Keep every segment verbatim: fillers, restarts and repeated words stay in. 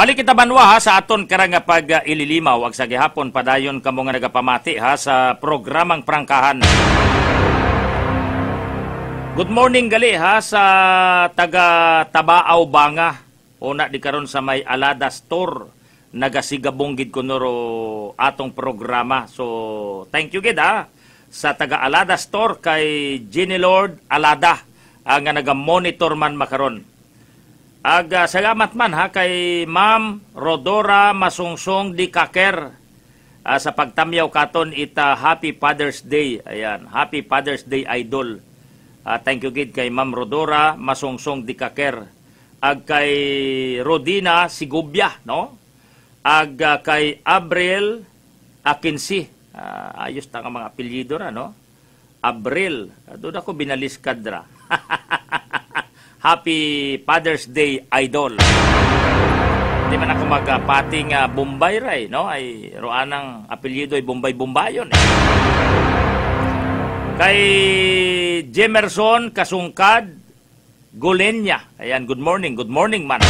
Balik kita banwa ha sa aton karang nga pag uh, ililimaw ag sa gihapon padayon kamo nga nagapamati ha sa programang prangkahan. Good morning gali ha sa taga Tabaaw Banga. Una di karon sa may Alada Store nagasigabong gid kunoro atong programa. So thank you gid ha sa taga Alada Store kay Jenny Lord Alada uh, nga naga-monitor man makaron. Ag uh, salamat man ha kay Ma'am Rodora Masungsong di Kaker uh, sa pagtamyaw katon ita Happy Father's Day. Ayan, Happy Father's Day Idol. Uh, thank you gid kay Ma'am Rodora Masungsong di Kaker. Ag kay Rodina Sigubya, no? Ag uh, kay Abril Akinsi. Uh, ayos ta nga mga apelyido ra, no? Abril. Uh, doon ako binaliskad ra. Happy Father's Day, Idol. Hindi man ako magpating uh, Bombay ray, no? Ay roanang apelyido ay Bombay-Bombayon. Eh. Kay Jemerson Kasungkad Golenya. Ayan, good morning, good morning man.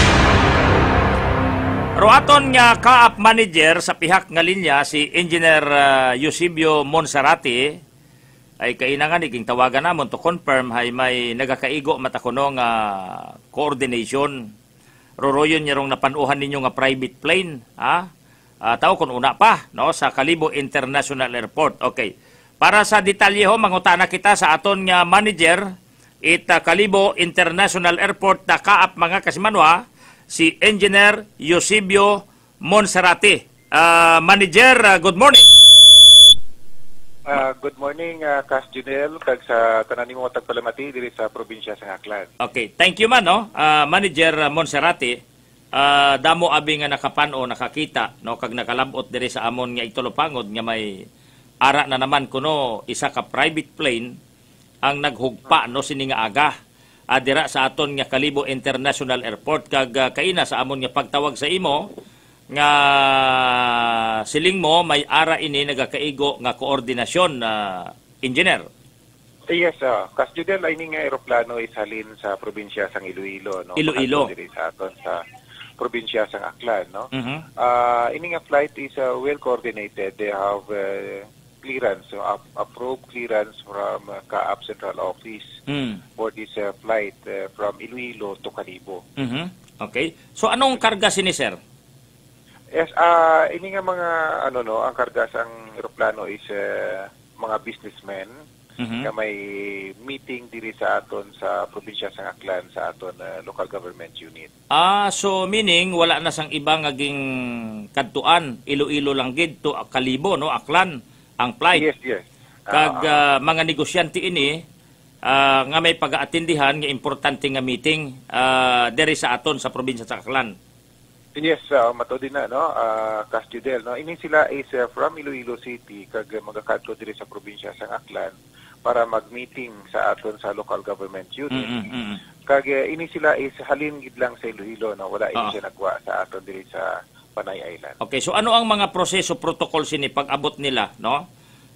Roaton nga ka-up manager sa pihak nga linya si Engineer uh, Eusebio Monsarati ay kainangan iking tawagan namon to confirm hay may nagakaigo matakuno nga coordination. Roroyon niya rong napanuhan ninyo nga private plane, ha? Uh, tao kun una pa, no, sa Kalibo International Airport. Okay. Para sa detalye ho mangutana kita sa aton nga manager ita Kalibo International Airport na kaap mga kasimanwa si Engineer Eusebio Monsarati. Uh, manager, uh, good morning. Uh, good morning, uh, Kas Junel, kag sa tanan nimo tagpalamati diri sa probinsya sa Aklan. Okay, thank you man, no? Uh, Manager Monserrate, uh, damo abi nga nakapano, nakakita, no? Kag nakalabot diri sa amon nga Itulopangod nga may ara na naman kuno isa ka private plane ang naghugpa, no? Sini nga aga, adira sa aton nga Kalibo International Airport. Kag uh, kaina sa amon nga pagtawag sa imo, nga siling mo may ara ini nagakaigo nga koordinasyon na uh, engineer. Yes, uh, Kas Judel, ay nga aeroplano isalin sa probinsya sang Iloilo, no? Iloilo. Diri sa aton sa probinsya sang Aklan, no? Uh-huh. Uh, ini nga flight is uh, well coordinated. They have uh, clearance, so up, approved clearance from uh, Kaap Central Office mm. for this uh, flight uh, from Iloilo to Kalibo. Uh-huh. Okay. So anong karga sini, sir? Yes, uh, ini nga mga ano no, ang karga sang eroplano is uh, mga businessmen mm-hmm. nga may meeting diri sa aton sa probinsya sang Aklan sa aton uh, local government unit. Ah, so meaning wala na sang ibang aging kadtuan, Iloilo lang gid to Kalibo, no, Aklan ang flight. Yes, yes. Kag uh, mga negosyante ini uh, nga may pag-aatindihan nga importante nga meeting uh, diri sa aton sa probinsya sa Aklan. Yes, uh, mato din na, no, uh, Kas Judel, no, ini sila is uh, from Iloilo City, kag magakadto diri sa probinsya sa Aklan para mag-meeting sa aton sa local government unit. Mm-hmm. Kag uh, ini sila is halin gid lang sa Iloilo, no, wala ini uh-huh. siya nagwa sa aton diri sa Panay Island. Okay, so ano ang mga proseso, protocol sini pag-abot nila, no?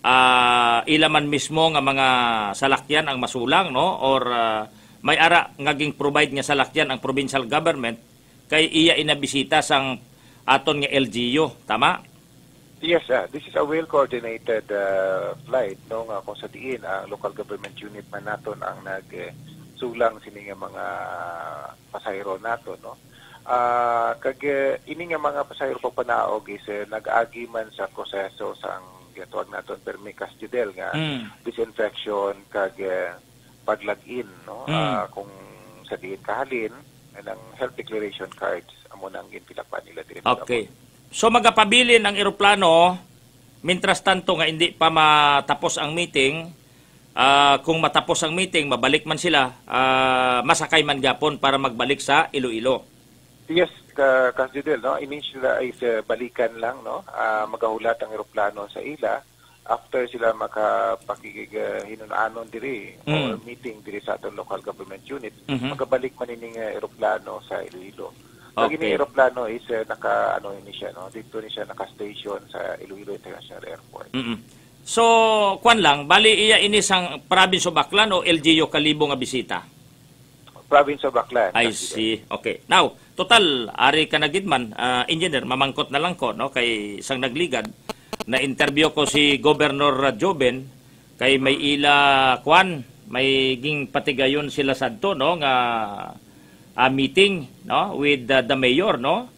Uh, ilaman mismo nga mga salakyan ang masulang, no, or uh, may ara ngaging provide nga salakyan ang provincial government kay iya inabisita sang aton nga L G U, tama? Yes, uh, this is a well-coordinated uh, flight, no, nga kung sa diin ang local government unit man naton ang nag-sulang sini nga mga pasahero naton, no? Uh, kag uh, ini nga mga pasahero pa panaog is uh, nag-agi man sa proseso sang gatuwag naton Permikas Judel nga mm. disinfection kag uh, pag-log-in, no? Mm. Uh, kung sa diin kahalin ng health declaration cards amo nang ginpilapan nila diri. Okay. So magapabilin ang eroplano mintras tanto nga hindi pa matapos ang meeting. Uh, kung matapos ang meeting, mabalik man sila, uh, masakay man gyapon para magbalik sa Iloilo. Yes, ka Kas Judel, no, initially is uh, balikan lang, no. Uh, magahulat ang eroplano sa ila after sila makapakihinunanon diri mm. or meeting diri sa atong local government unit, mm-hmm. magabalik man ining uh, eroplano sa Iloilo. So okay. Ini eroplano is uh, naka ano ini siya, no, dito ni siya naka-station sa Iloilo International Airport. Mm-hmm. So kwan lang, bali iya ini sang province of Aklan o L G U Kalibo nga bisita? province of Aklan. I Kas Judel. see. Okay. Now, total, ari ka na gid man, ah, engineer, mamangkot na lang ko, no, kay isang nagligad, na interview ko si Governor Joben, kay may ila, kwan, may ging patigayon sila sadto, no, nga ah, meeting, no, with uh, the mayor, no,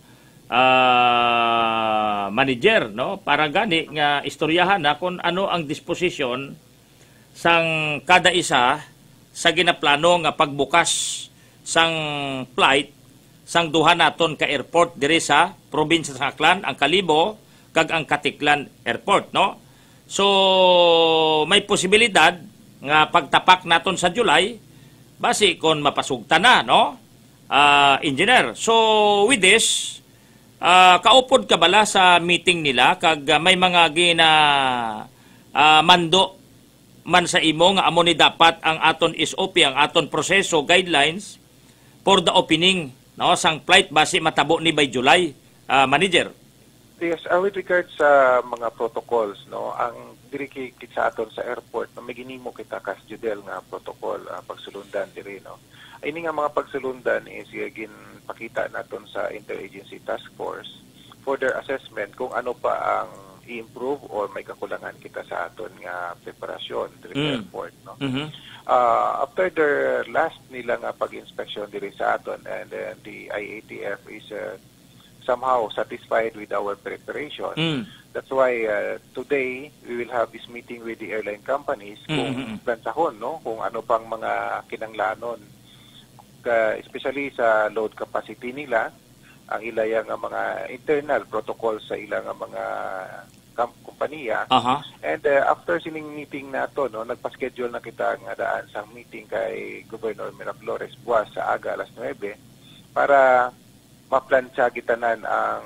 ah, manager, no, para gani nga istoryahan na kung ano ang disposition sang kada isa sa ginaplano nga pagbukas sang flight sang duha naton ka airport diri sa probinsya sa Aklan, ang Kalibo kag ang Katiklan Airport, no. So may posibilidad nga pagtapak naton sa July basi kon mapasugta na, no, ah, engineer. So with this, ah, kaupod ka bala sa meeting nila kag ah, may mga gina ah, mando man sa imo nga amo ni dapat ang aton S O P, ang aton proseso guidelines for the opening, no, sang flight basi matabo ni by July, ah, manager. Yes, uh, with regards sa mga protocols, no, ang diri kay sa aton sa airport, no, may ginimo kita Kas Judel nga protocol uh, pagsulundan diri, no. Ini nga mga pagsulundan is uh, ginpakita naton sa Interagency Task Force for their assessment kung ano pa ang i-improve or may kakulangan kita sa aton nga preparasyon diri sa Mm. airport, no. Mhm. Uh, after their last nila nga pag-inspection diri sa aton, and then the I A T F is uh, somehow satisfied with our preparation. Mm. That's why uh, today we will have this meeting with the airline companies kung Mhm. plansahon, no, kung ano pang mga kinanglanon, ka, especially sa load capacity nila, ang ilayang nga mga internal protocols sa ilang nga mga kam- kumpanya. Aha. And uh, after sining meeting nato, no, nagpa-schedule na kita nga daan sa meeting kay Governor Miraflores buwas sa aga alas nuwebe para maplansya gitanan ang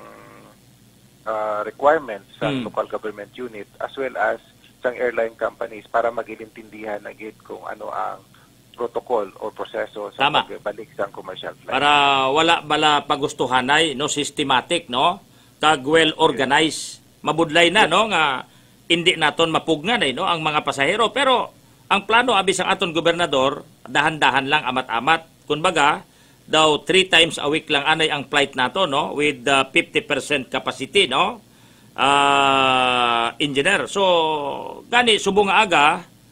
uh, requirements sa Hmm. local government unit as well as sa airline companies para magilintindihan na gid kung ano ang protocol o proseso sa Tama. pagbalik sa commercial flight. Para wala bala pagustuhanay, no, systematic, no, kag well organized. Mabudlay na, no, nga hindi naton mapugnan, eh, no, ang mga pasahero. Pero ang plano abis ang aton gobernador, dahan-dahan lang, amat-amat. Kumbaga, daw three times a week lang anay ang flight nato, no, with uh, fifty percent capacity, no, uh, engineer. So gani subong nga aga,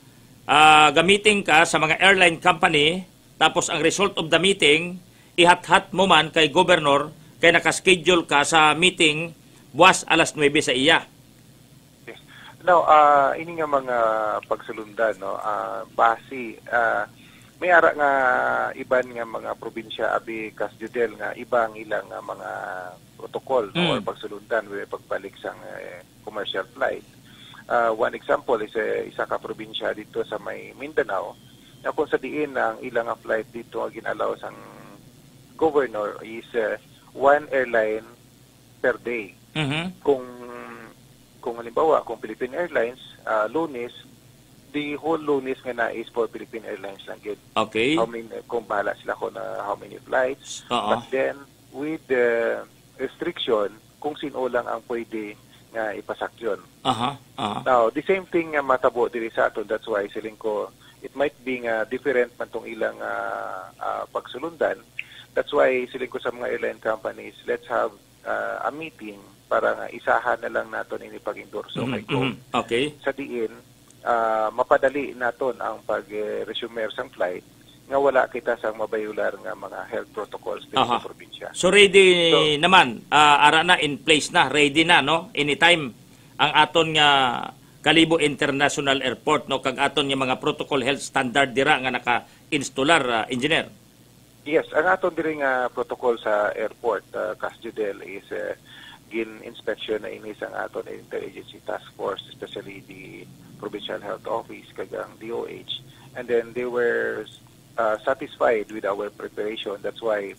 uh, gamitin ka sa mga airline company, tapos ang result of the meeting ihat-hat mo man kay governor kay nakaschedule ka sa meeting buwas alas nuwebe sa iya. Yes. Now, uh, ini nga mga pagsulundan, no, uh, base, uh, may ara nga iban nga mga probinsya abi Kas Judel nga ibang ilang nga mga protocol, no, Mm. or pagsulundan with pagbalik sa uh, commercial flight. Uh, one example is uh, isa ka probinsya dito sa may Mindanao na kung sa diin ang ilang nga flight dito ang ginalaw sang governor is uh, one airline per day. Mhm. Kung kung halimbawa kung Philippine Airlines, uh, Lunes, the whole Lunes nga na is for Philippine Airlines lang gid. Okay. How many, kung bahala sila ko na how many flights. Oo. But then with the restriction kung sino lang ang pwede nga ipasakyon. Aha. Aha. Now, the same thing nga matabo diri sa aton, that's why siling ko it might be nga different man tong ilang uh, uh, pagsulundan. That's why siling ko sa mga airline companies, let's have uh, a meeting para nga isahan na lang naton ini pag-endorso Mhm, kay Go. mhm. Okay. Sa diin, ah, mapadali naton ang pag-resume sang flight nga wala kita sang mabayular nga mga health protocols dito Aha. sa probinsya. So ready So- naman, ah, ara na, in place na, ready na, no, anytime ang aton nga Kalibo International Airport, no, kag aton nga mga protocol health standard dira nga naka-installar, ah, engineer. Yes, ang aton diri nga protocol sa airport, uh, Kas Judel, is uh, gin inspection na inis ang aton Interagency Task Force, especially the Provincial Health Office kag ang D O H, and then they were uh, satisfied with our preparation. That's why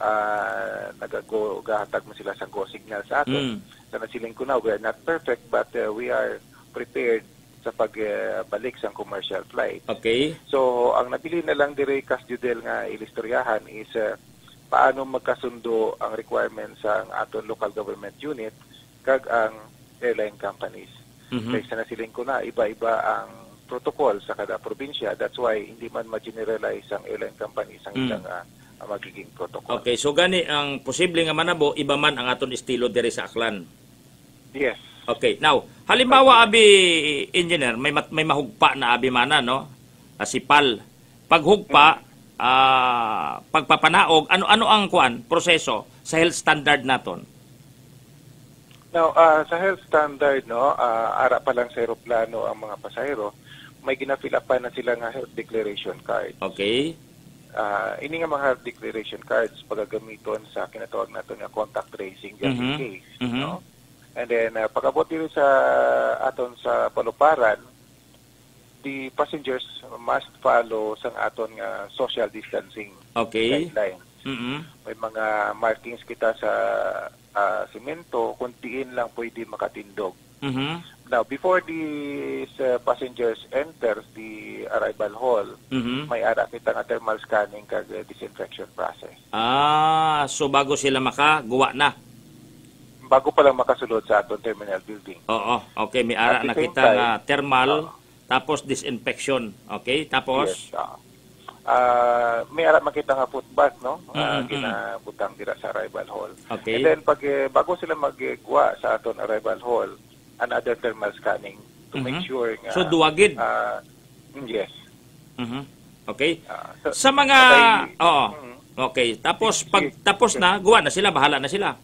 uh, nagago gahatag mo sila sa go signal sa aton. Mm. Sa nasiling ko na, we are not perfect but uh, we are prepared sa pagbalik uh, sa commercial flight. Okay. So, ang nabili na lang dire Kas Judel nga ilistoryahan is uh, paano magkasundo ang requirements sa aton local government unit kag ang airline companies. Mhm. Kaya sa nasiling ko na, iba-iba ang protocol sa kada probinsya. That's why hindi man ma-generalize ang airline company sa Mm. ilang uh, magiging protocol. Okay, so gani ang posible nga manabo iba man ang aton estilo diri sa Aklan. Yes. Okay, now, halimbawa abi engineer, may mat- may mahugpa na abi mana no? Asipal. Paghugpa, ah, pagpapanaog, ano-ano ang kuan proseso sa health standard naton? Now, uh, sa health standard, no, uh, ara pa lang sa aeroplano ang mga pasahero, may gina-fill up pa na sila nga health declaration card. Okay. Uh, ini nga mga health declaration cards pagagamiton sa kinatawag nato nga contact tracing just in Mhm. case, Mhm. no? And then uh, pagabot dito sa aton sa paluparan, the passengers must follow sa aton nga social distancing Okay. guidelines. Mhm. May mga markings kita sa uh, simento kung diin lang pwede makatindog. Mhm. Now, before these uh, passengers enters the arrival hall, Mhm. may ara kita nga thermal scanning kag uh, disinfection process. Ah, so bago sila makagawa na. Bago pa lang makasulod sa aton terminal building. Oo, okay, may ara At the na same kita time, nga thermal, Oo. tapos disinfection. Okay, tapos Yes. Uh, uh, may ara makita nga footbath, no? Uh, Mm-mm. ginabutang dira sa arrival hall. Okay. And then pag eh, bago sila magguwa sa aton arrival hall, another thermal scanning to make Mhm. sure nga So duwagid. uh, yes. Mhm. Okay. Uh, so, Sa mga patay- oo. Mhm. Okay, tapos pag tapos na, gawa na sila, bahala na sila.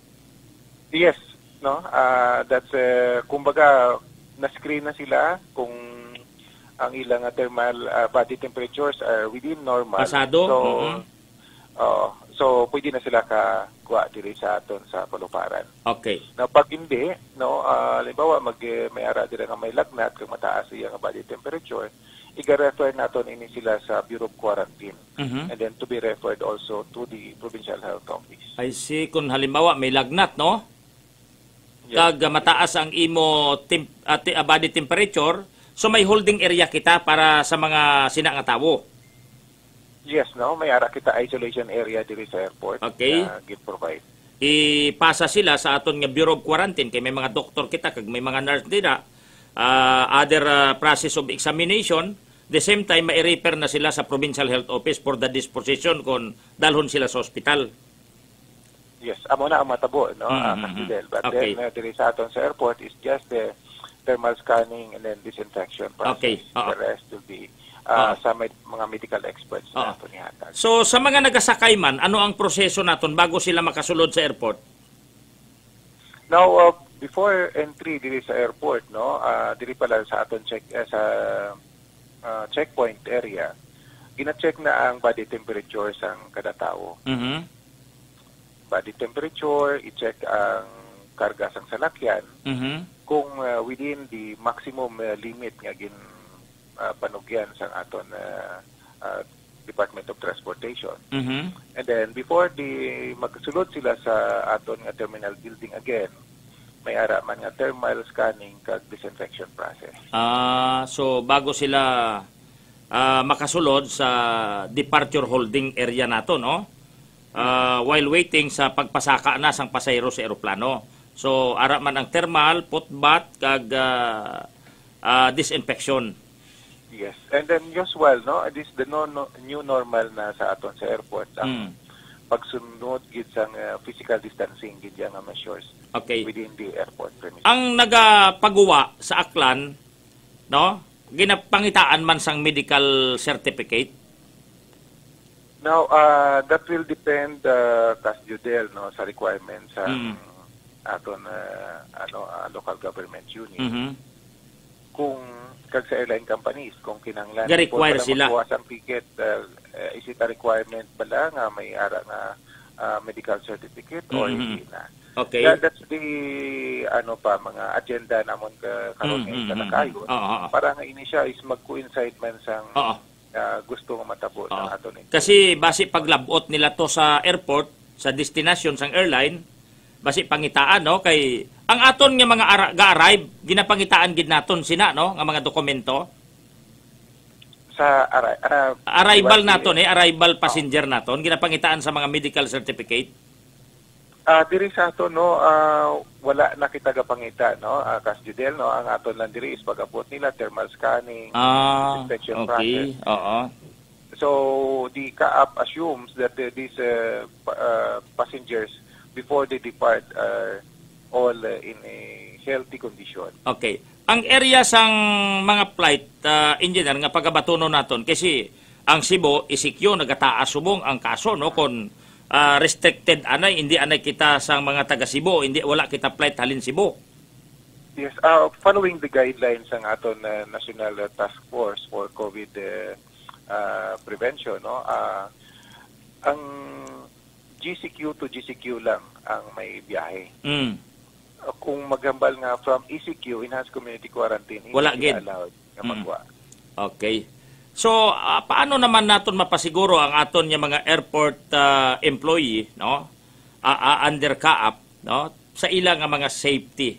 Yes, no? Ah, that's uh, kumbaga na-screen na sila kung ang ilang uh, thermal uh, body temperatures are within normal. Pasado? So, Mhm. oo. so pwede na sila ka kuha diri sa aton sa paluparan. Okay. Now pag hindi, no, uh, halimbawa mag eh, may ara dira nga may lagnat kung mataas iya nga body temperature, iga-refer naton ini sila sa Bureau of Quarantine. Mhm. And then to be referred also to the Provincial Health Office. I see, kung halimbawa may lagnat, no? Yes. Kag uh, mataas ang imo temp, uh, te- uh, body temperature, so may holding area kita para sa mga sina nga tawo. Yes, no, may ara kita isolation area diri sa airport. Okay. Na gid-provide. Ipasa sila sa aton nga Bureau of Quarantine kay may mga doktor kita kag may mga nurse nila, uh, other uh, process of examination, the same time mai-refer na sila sa Provincial Health Office for the disposition kung dalhon sila sa ospital. Yes, amo na ang matabo, no, Mm, ah, mm, Castilel. But Okay. then uh, diri sa aton sa airport is just the thermal scanning and then disinfection process. Okay, oo. The rest will be uh, Oo. sa med- mga medical experts Oo. na aton ihatag. So sa mga nagasakay man, ano ang proseso naton bago sila makasulod sa airport? Now, uh, before entry diri sa airport, no, uh, diri pala sa aton check eh, sa uh, checkpoint area, gina-check na ang body temperature sang kada tawo. Mhm. Body temperature, i-check ang karga sang salakyan Mhm. kung uh, within the maximum uh, limit nga gin uh, panugyan sang aton uh, uh, Department of Transportation. Mhm. And then before the magsulod sila sa aton nga terminal building again, may ara man nga thermal scanning kag disinfection process. Ah, so bago sila ah, makasulod sa departure holding area nato, no? Ah, while waiting sa pagpasaka na sang pasahero sa eroplano. So ara man ang thermal, footbath kag ah, ah, disinfection. Yes. And then usual, no, this the no, no, new normal na sa aton sa airport ang Mm. pagsunod gid sang uh, physical distancing gid yang nga measures Okay. within the airport premises. Ang nagapagawa sa Aklan, no? Ginapangitaan man sang medical certificate. Now, uh, that will depend uh, kas judel, no, sa requirements sa Mm. aton uh, ano uh, local government unit. Mhm. Kung kag sa airline companies kung kinahanglan Ga-require kung sila. magbuwas ang ticket, uh, uh, is it a requirement bala nga may ara nga uh, medical certificate or Mhm. hindi na? Okay. That, that's the ano pa mga agenda namon ka karon Mm, ngayon mm, sa mm, nakayon. mm. Oo, oo. Para nga ini siya is mag-coincide man sang Oo. uh, gusto nga matabo Oo. ng aton. Kasi basi paglabot nila to sa airport, sa destination sang airline, basi pangitaan no kay ang aton nga mga ara- ga-arrive ginapangitaan gid naton sina no nga mga dokumento. Sa ara, uh, Arrival diba, naton eh, arrival passenger naton ginapangitaan sa mga medical certificate. Ah, diri sa ato no, ah, wala na kita gapangita no, ah, Kas Judel no, ang aton lang diri is pag-abot nila thermal scanning, Ah, disinfection process. okay. Oo. So the C A A P assumes that uh, these uh, pa- uh, passengers before they depart are all uh, in a healthy condition. Okay. Ang area sang mga flight uh, engineer nga pagabatuno naton kasi ang Cebu isikyo nagataas subong ang kaso no kon ah, restricted anay hindi anay kita sang mga taga Cebu hindi wala kita flight halin Cebu. Yes, uh, following the guidelines ng aton uh, National uh, Task Force for COVID uh, uh, Prevention, no, uh, ang G C Q to G C Q lang ang may biyahe. Mm. Uh, kung maghambal nga from E C Q, Enhanced Community Quarantine, hindi Wala sila gid. allowed nga Mm. magwa. Okay. So, ah, paano naman naton mapasiguro ang aton nga mga airport ah, employee, no? Ah, ah, under C A A P, no? Sa ilang nga mga safety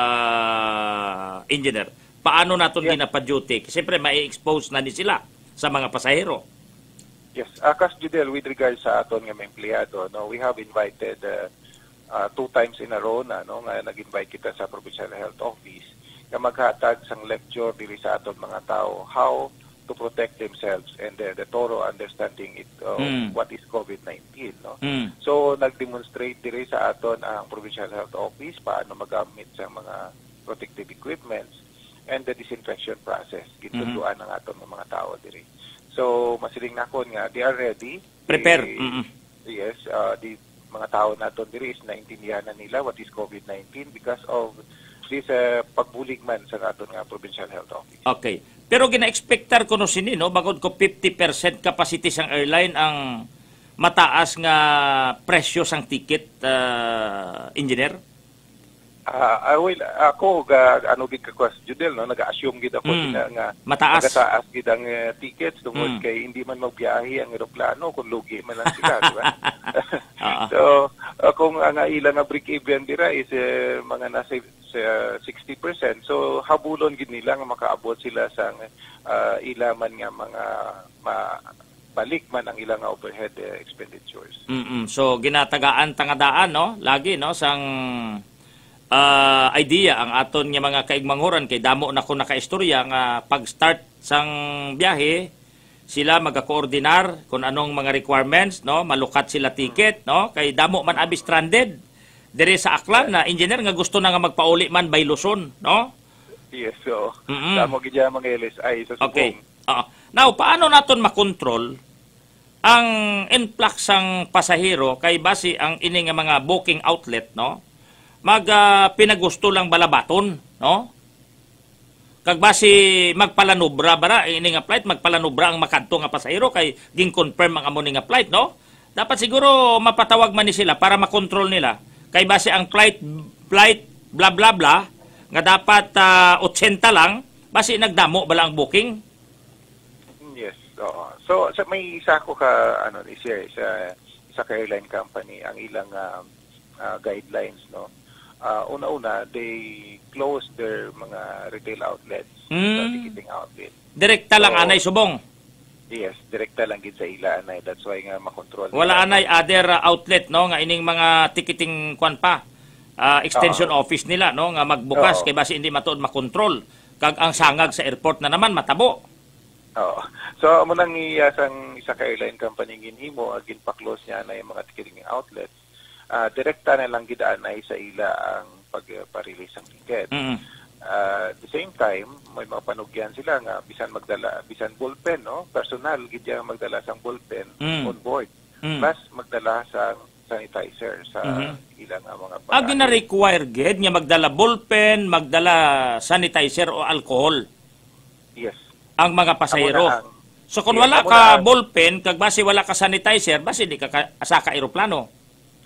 ah, engineer. Paano naton Yeah. ginapaduty? Siyempre, mai-expose na ni sila sa mga pasahero. Yes, Akas Judel, with regards sa aton nga mga empleyado, no, we have invited uh, uh, two times in a row na, no, nga nag-invite kita sa Provincial Health Office nga maghatag sang lecture diri sa aton mga tao how to protect themselves and uh, the thorough understanding it of Mm. what is COVID nineteen, no. Mm. So nag-demonstrate diri sa aton ang Provincial Health Office paano magamit sa mga protective equipments and the disinfection process gitunduan ng aton ng mga tao diri. So masiling nakon nga they are ready. Prepare. They- Mm-mm. Yes, uh, di mga tao naton diri is naintindihan na nila what is COVID nineteen because of this uh, pagbulig man sa aton nga Provincial Health Office. Okay. Pero gina-expectar ko no sini, no? Bagod ko fifty percent capacity sang airline ang mataas nga presyo sang ticket, ah, engineer. Ah, uh, well, ako ga ano gid ka kwas Judel, no, nag-assume gid ako Mm. sila nga Mataas. magataas gid ang uh, tickets tungod Mm. kay hindi man magbiyahe ang eroplano kung lugi man lang sila, di ba? Ah. So, uh, kung ang ilang nga break even dira is uh, mga nasa uh, sixty percent. So, habulon gid nila nga makaabot sila sa uh, ilaman nga mga ma balik man ang ilang nga overhead uh, expenditures. Mm-mm. So ginatagaan tangadaan no lagi no sang ah, idea ang aton nga mga kaigmanguran kay damo na ko nakaistorya nga pag-start sang biyahe sila magakoordinar kung anong mga requirements no malukat sila ticket no kay damo man abi stranded dire sa Aklan na engineer nga gusto na nga magpauli man by Luzon no. Yes, so, Mm-mm. damo gid mga L S I sa Subong. Okay. Oo. Now, paano naton makontrol ang influx sang pasahero kay base ang ini nga mga booking outlet no? Mag ah, pinagusto lang balabaton, no? Kag base magpalanubra bara ini nga flight magpalanubra ang makadto nga pasahero kay ging confirm ang amo ni nga flight, no? Dapat siguro mapatawag man ni sila para makontrol nila. Kay base ang flight flight bla bla bla nga dapat ah, eighty lang base nagdamo bala ang booking. Yes. Oo. So, sa may isa ko ka ano is sa isa ka airline company ang ilang ah, ah, guidelines, no. Uh, una-una, they closed their mga retail outlets, Hmm. sa ticketing outlet. Direkta lang So, anay subong. Yes, direkta lang gid sa ila anay. That's why nga makontrol. Wala nila. anay other uh, outlet no nga ining mga ticketing kwan pa. Uh, extension office nila no nga magbukas Oo. kay base hindi matuod makontrol. Kag ang sangag sa airport na naman matabo. Oo. So, amo nang iyasang isa ka airline company ginhimo agin pa-close niya na yung mga ticketing outlets. Uh, direkta na lang gid anay sa ila ang pagpa-release ng ticket. Mm. Uh, at the same time, may mga panugyan sila nga bisan magdala, bisan ballpen, no? Personal, gid yang magdala sang ballpen Mm. on board. Mm. Plus, magdala sang sanitizer sa Mhm. ilang nga mga Ag na require gid nga magdala ballpen, magdala sanitizer o alcohol Yes. ang mga pasahero. Amo na ang- So kung Yes, wala amo ka na ang- ballpen kag base wala ka sanitizer, base di ka ka- asa ka eroplano.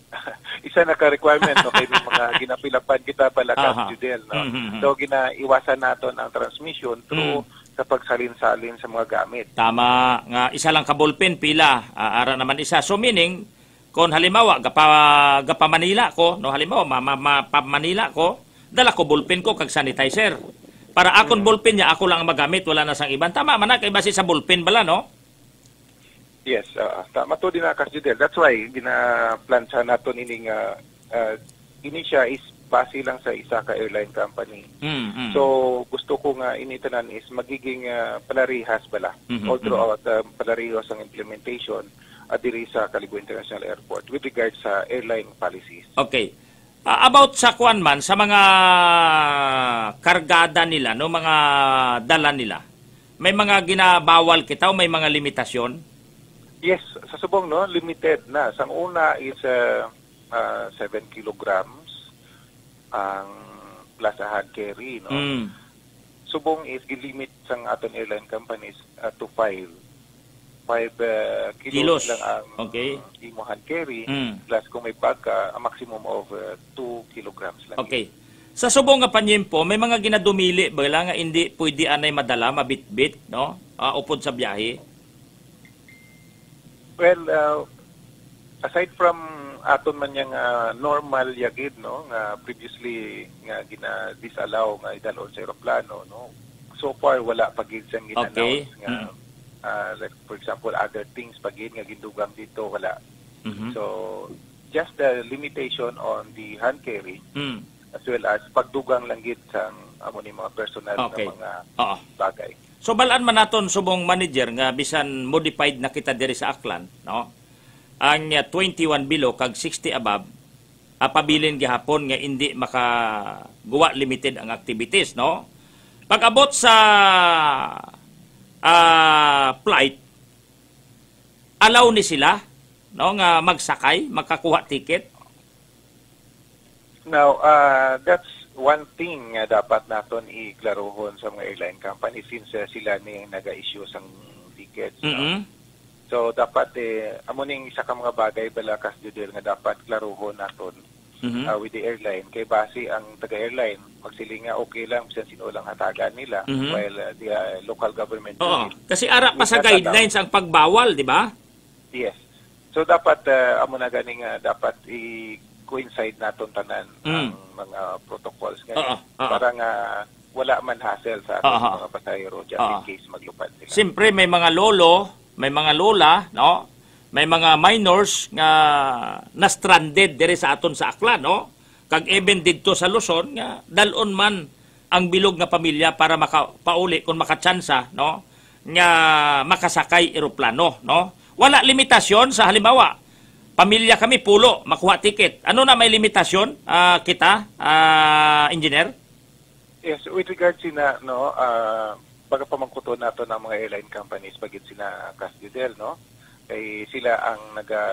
Isa na ka-requirement, no? Kaya may mga ginapilapan kita pala Aha. ka Judel, no? Mhm. So, ginaiwasan natin ang transmission through Mm. sa pagsalin-salin sa mga gamit. Tama nga isa lang ka ballpen pila ah, ara naman isa. So meaning kung halimbawa gapa gapa Manila ko no halimbawa ma, ma, ma- pa Manila ko dala ko ballpen ko kag sanitizer. Para akon ballpen niya ako lang ang magamit wala na sang iban. Tama man na kay base sa ballpen bala no. Yes, uh, tama to din na Kas Judel. That's why gina-plancha natin ining uh, uh, ini siya is base lang sa isa ka airline company. Mm, mm. So gusto ko nga initanan is magiging uh, palarihas bala Mhm, all throughout uh, palarihas ang implementation at diri sa Calibo International Airport with regards sa airline policies. Okay. Ah, about sa kuan man, sa mga kargada nila, no, mga dala nila, may mga ginabawal kita o may mga limitasyon? Yes, sa subong no, limited na. Sang una is uh, uh, seven kilograms ang plus a hand carry, no. Mm. Subong is gilimit sang aton airline companies uh, to five. five uh, kilos, Kilos. lang ang Okay. uh, imo hand carry. Mm. Plus kung may bag ka, a maximum of uh, two kilograms lang. Okay. Sa subong nga panyempo, may mga ginadumili ba lang nga hindi pwede anay madala, mabitbit, no? Ah, upod sa biyahe. Well, uh, aside from aton man yang uh, normal yagid, no, nga previously nga gina-disallow nga idalon sa eroplano, no. So far wala pa gid siyang gina-announce Okay. nga Mm. uh, like for example other things pa gid nga gindugang dito wala. Mhm. So just the limitation on the hand carry Mm. as well as pagdugang lang gid sa amo ni mga personal Okay. nga mga Oo. bagay. So balaan man naton subong manager nga bisan modified na kita diri sa Aklan, no? Ang uh, twenty-one below kag sixty above apabilin gihapon nga hindi makaguwa limited ang activities, no? Pag-abot sa uh, flight, allow ni sila, no, nga magsakay, makakuha ticket. Now, uh, that's one thing nga dapat naton i-klarohon sa mga airline company since uh, sila ni naga-issue sang tickets. no? Mhm. So, dapat, eh, amo ning isa ka mga bagay bala kas judel nga dapat klarohon naton Mhm. uh, with the airline. Kay base ang taga-airline, magsiling nga okay lang bisan sino lang hatagan nila Mhm. while uh, the uh, local government Oo. unit. Kasi ara pa sa guidelines ang pagbawal, di ba? Yes. So, dapat, uh, amo na ganing uh, dapat i-coincide naton tanan Mm. ang mga protocols Oo, ngayon oo. para nga wala man hassle sa Oo. ating mga pasahero just Oo. in case maglupad sila. Siyempre may mga lolo, may mga lola, no? May mga minors nga na stranded diri sa aton sa Aklan, no? Kag even didto sa Luzon nga dalon man ang bilog nga pamilya para makapauli kung makatsansa, no? Nga makasakay eroplano, no? Wala limitasyon sa halimbawa. Pamilya kami pulo, makuha ticket. Ano na may limitasyon ah, kita, ah, engineer? Yes, with regards sina no uh, baga pamangkuton nato ng mga airline companies pagit sina Casdudel, no? Kay sila ang naga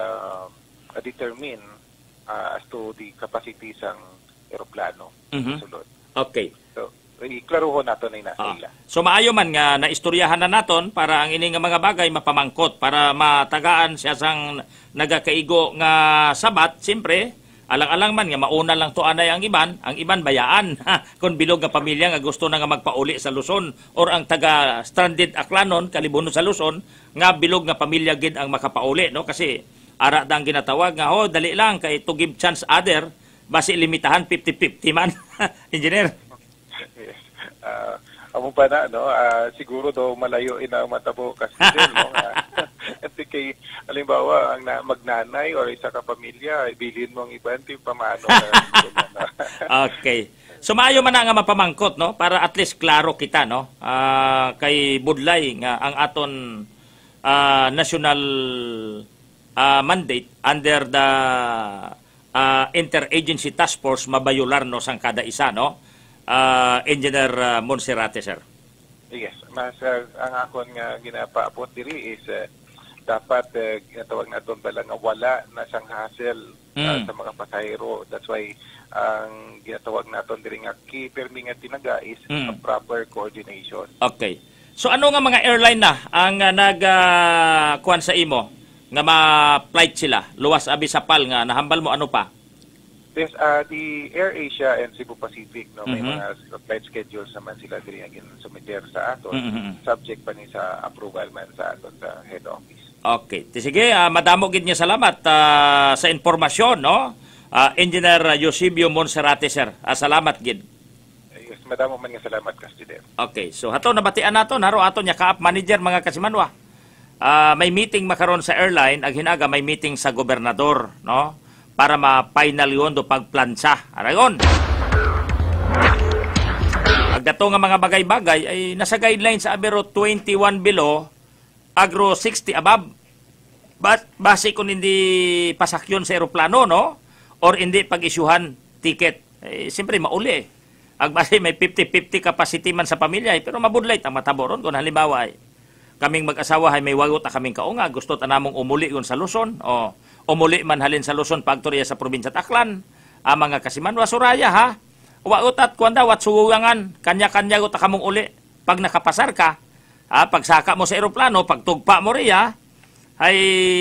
uh, determine uh, as to the capacity sang eroplano Mhm. sulod. Okay. So, iklaruhon nato na nasa Ah. ila. So maayo man nga naistoryahan na naton para ang ini nga mga bagay mapamangkot para matagaan siya sang nagakaigo nga sabat, siyempre alang-alang man nga mauna lang to anay ang iban, ang iban bayaan kung bilog nga pamilya nga gusto na nga magpauli sa Luzon or ang taga stranded Aklanon kalibuno sa Luzon nga bilog nga pamilya gid ang makapauli, no, kasi ara dang ginatawag nga oh dali lang kay to give chance other basi limitahan fifty fifty man. Engineer. Yes. Uh, amo pa na no ah, siguro do malayo ina ang matabo kasi din no. Kasi kay halimbawa ang na, magnanay or isa ka pamilya ibilin mo ang iban ti pamano. Okay. So maayo man na nga mapamangkot, no, para at least klaro kita, no. Ah, kay Budlay nga ang aton ah, national ah, mandate under the ah, Interagency Task Force mabayular no sang kada isa, no. Ah, Engineer ah, Monserrate, sir. Yes, mas uh, ang akon nga ginapaabot diri is uh, dapat uh, ginatawag naton bala nga wala na siyang hassle uh, Mm. sa mga pasahero. That's why ang ginatawag naton diri nga key permi nga tinaga is Mm. a proper coordination. Okay. So ano nga mga airline na ang uh, nag ah, kuwan sa imo nga ma-flight sila luwas abi sa pal nga nahambal mo ano pa? Yes, uh, the AirAsia and Cebu Pacific, no, may Mhm. mga flight schedules naman sila diri nga ginsumiter sa aton, Mhm. subject pa ni sa approval man sa aton sa head office. Okay. Ti sige, ah, madamo gid niya salamat ah, sa informasyon, no? Ah, Engineer Eusebio Monserrate, sir. Ah, salamat gid. Yes, madamo man nga salamat Castillo. Okay. So hato nabatian nato naro ato nya kaap manager mga kasimanwa. Ah, may meeting makaron sa airline ag hinaga may meeting sa gobernador, no? para ma-final yun do pagplansa. Aragon. Agdato nga mga bagay-bagay ay nasa guidelines sa abero twenty-one below, agro sixty above. But base kung hindi pasakyon sa eroplano, no? Or hindi pag-isyuhan ticket. Eh, siyempre mauli eh. Agbase may fifty-fifty capacity man sa pamilya, eh, pero mabudlay ta mataboron kung halimbawa ay kaming mag-asawa ay may wagot ta kaming kaunga, gusto ta namong umuli yun sa Luzon, o umuli man halin sa Luzon pagtorya sa probinsya Taclan, ang mga kasimanwa suraya ha. Wagot at kuanda wat sugugangan, kanya-kanya go ta kamong uli. Pag nakapasar ka, ha, pagsaka mo sa eroplano, pagtugpa mo riya, ay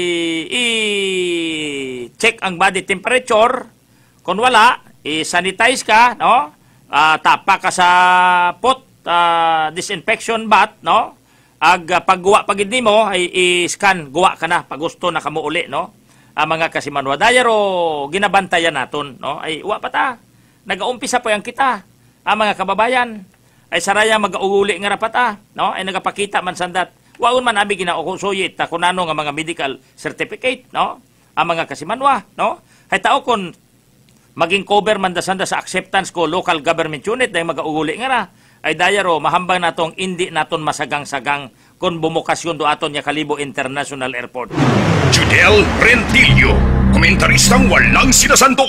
i-check ang body temperature. Kung wala, i-sanitize ka, no? Uh, tapa ka sa pot, uh, disinfection bath, no? Ag uh, pagguwa pagid nimo ay i-scan, guwa ka na pag gusto na kamo uli, no? Ang mga kasimanwa dayaro ginabantayan naton, no? Ay wa pa ta. Nagaumpisa pa yang kita. Ang mga kababayan ay saraya mag-uuli nga rapat ah, no? Ay nagapakita man sandat. Waon man abi ginaukusuyit ta kunano nga mga medical certificate, no? Ang mga kasimanwa, no? Hay tao kon maging cover man dasanda sa acceptance ko local government unit dahil mag-uuli nga na, ay dayaro mahambang natong hindi naton masagang-sagang kung bumokasyon do aton nya Kalibo International Airport. Judel Rentillo, komentaristang walang sinasanto.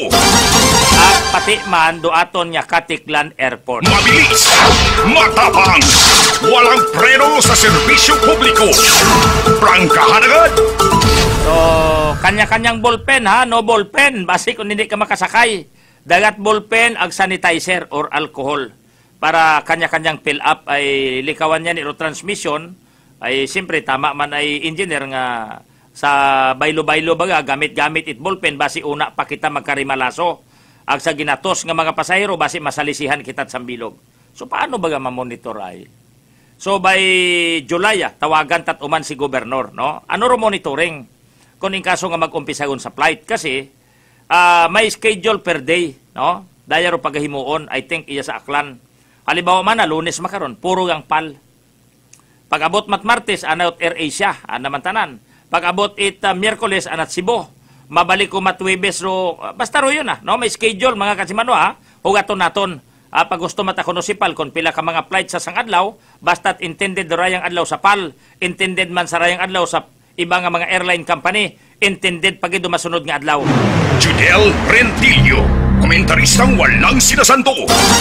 At pati man do aton nya Katiklan Airport. Mabilis, matapang, walang preno sa serbisyo publiko. Prangkahan agad. So, kanya-kanyang ballpen ha, no ballpen. Basi kung hindi ka makasakay. Dagat ballpen, ag sanitizer or alcohol. Para kanya-kanyang fill up ay likawan niya ni transmission. Ay siyempre tama man ay engineer nga sa baylo-baylo baga gamit-gamit it ballpen. Basi una pa kita magkarimalaso. Ag sa ginatos nga mga pasahero, basi masalisihan kita sa bilog. So paano baga mamonitor ay? So by July, tawagan tat uman si gobernador, no? Ano ro monitoring? Kung in kaso nga mag-umpisagon sa flight kasi uh, may schedule per day, no? Dayaro pagahimuon, I think iya sa Aklan. Halimbawa man na Lunes makaron, puro gang pal. Pag-abot mat Martes anat Air Asia, anaman tanan. Pag-abot it uh, Miyerkules anat Cebu. Mabalik ko mat Huwebes ro, uh, basta ro yun ah, no? May schedule mga kasimanwa, hugaton naton. Uh, pag gusto matakuno si Pal, kung pila ka mga flight sa sangadlaw, basta't intended rayang adlaw sa Pal, intended man sa rayang adlaw sa iba nga mga airline company, intended pag masunod nga adlaw. Judel Rentillo, komentaristang walang sinasanto.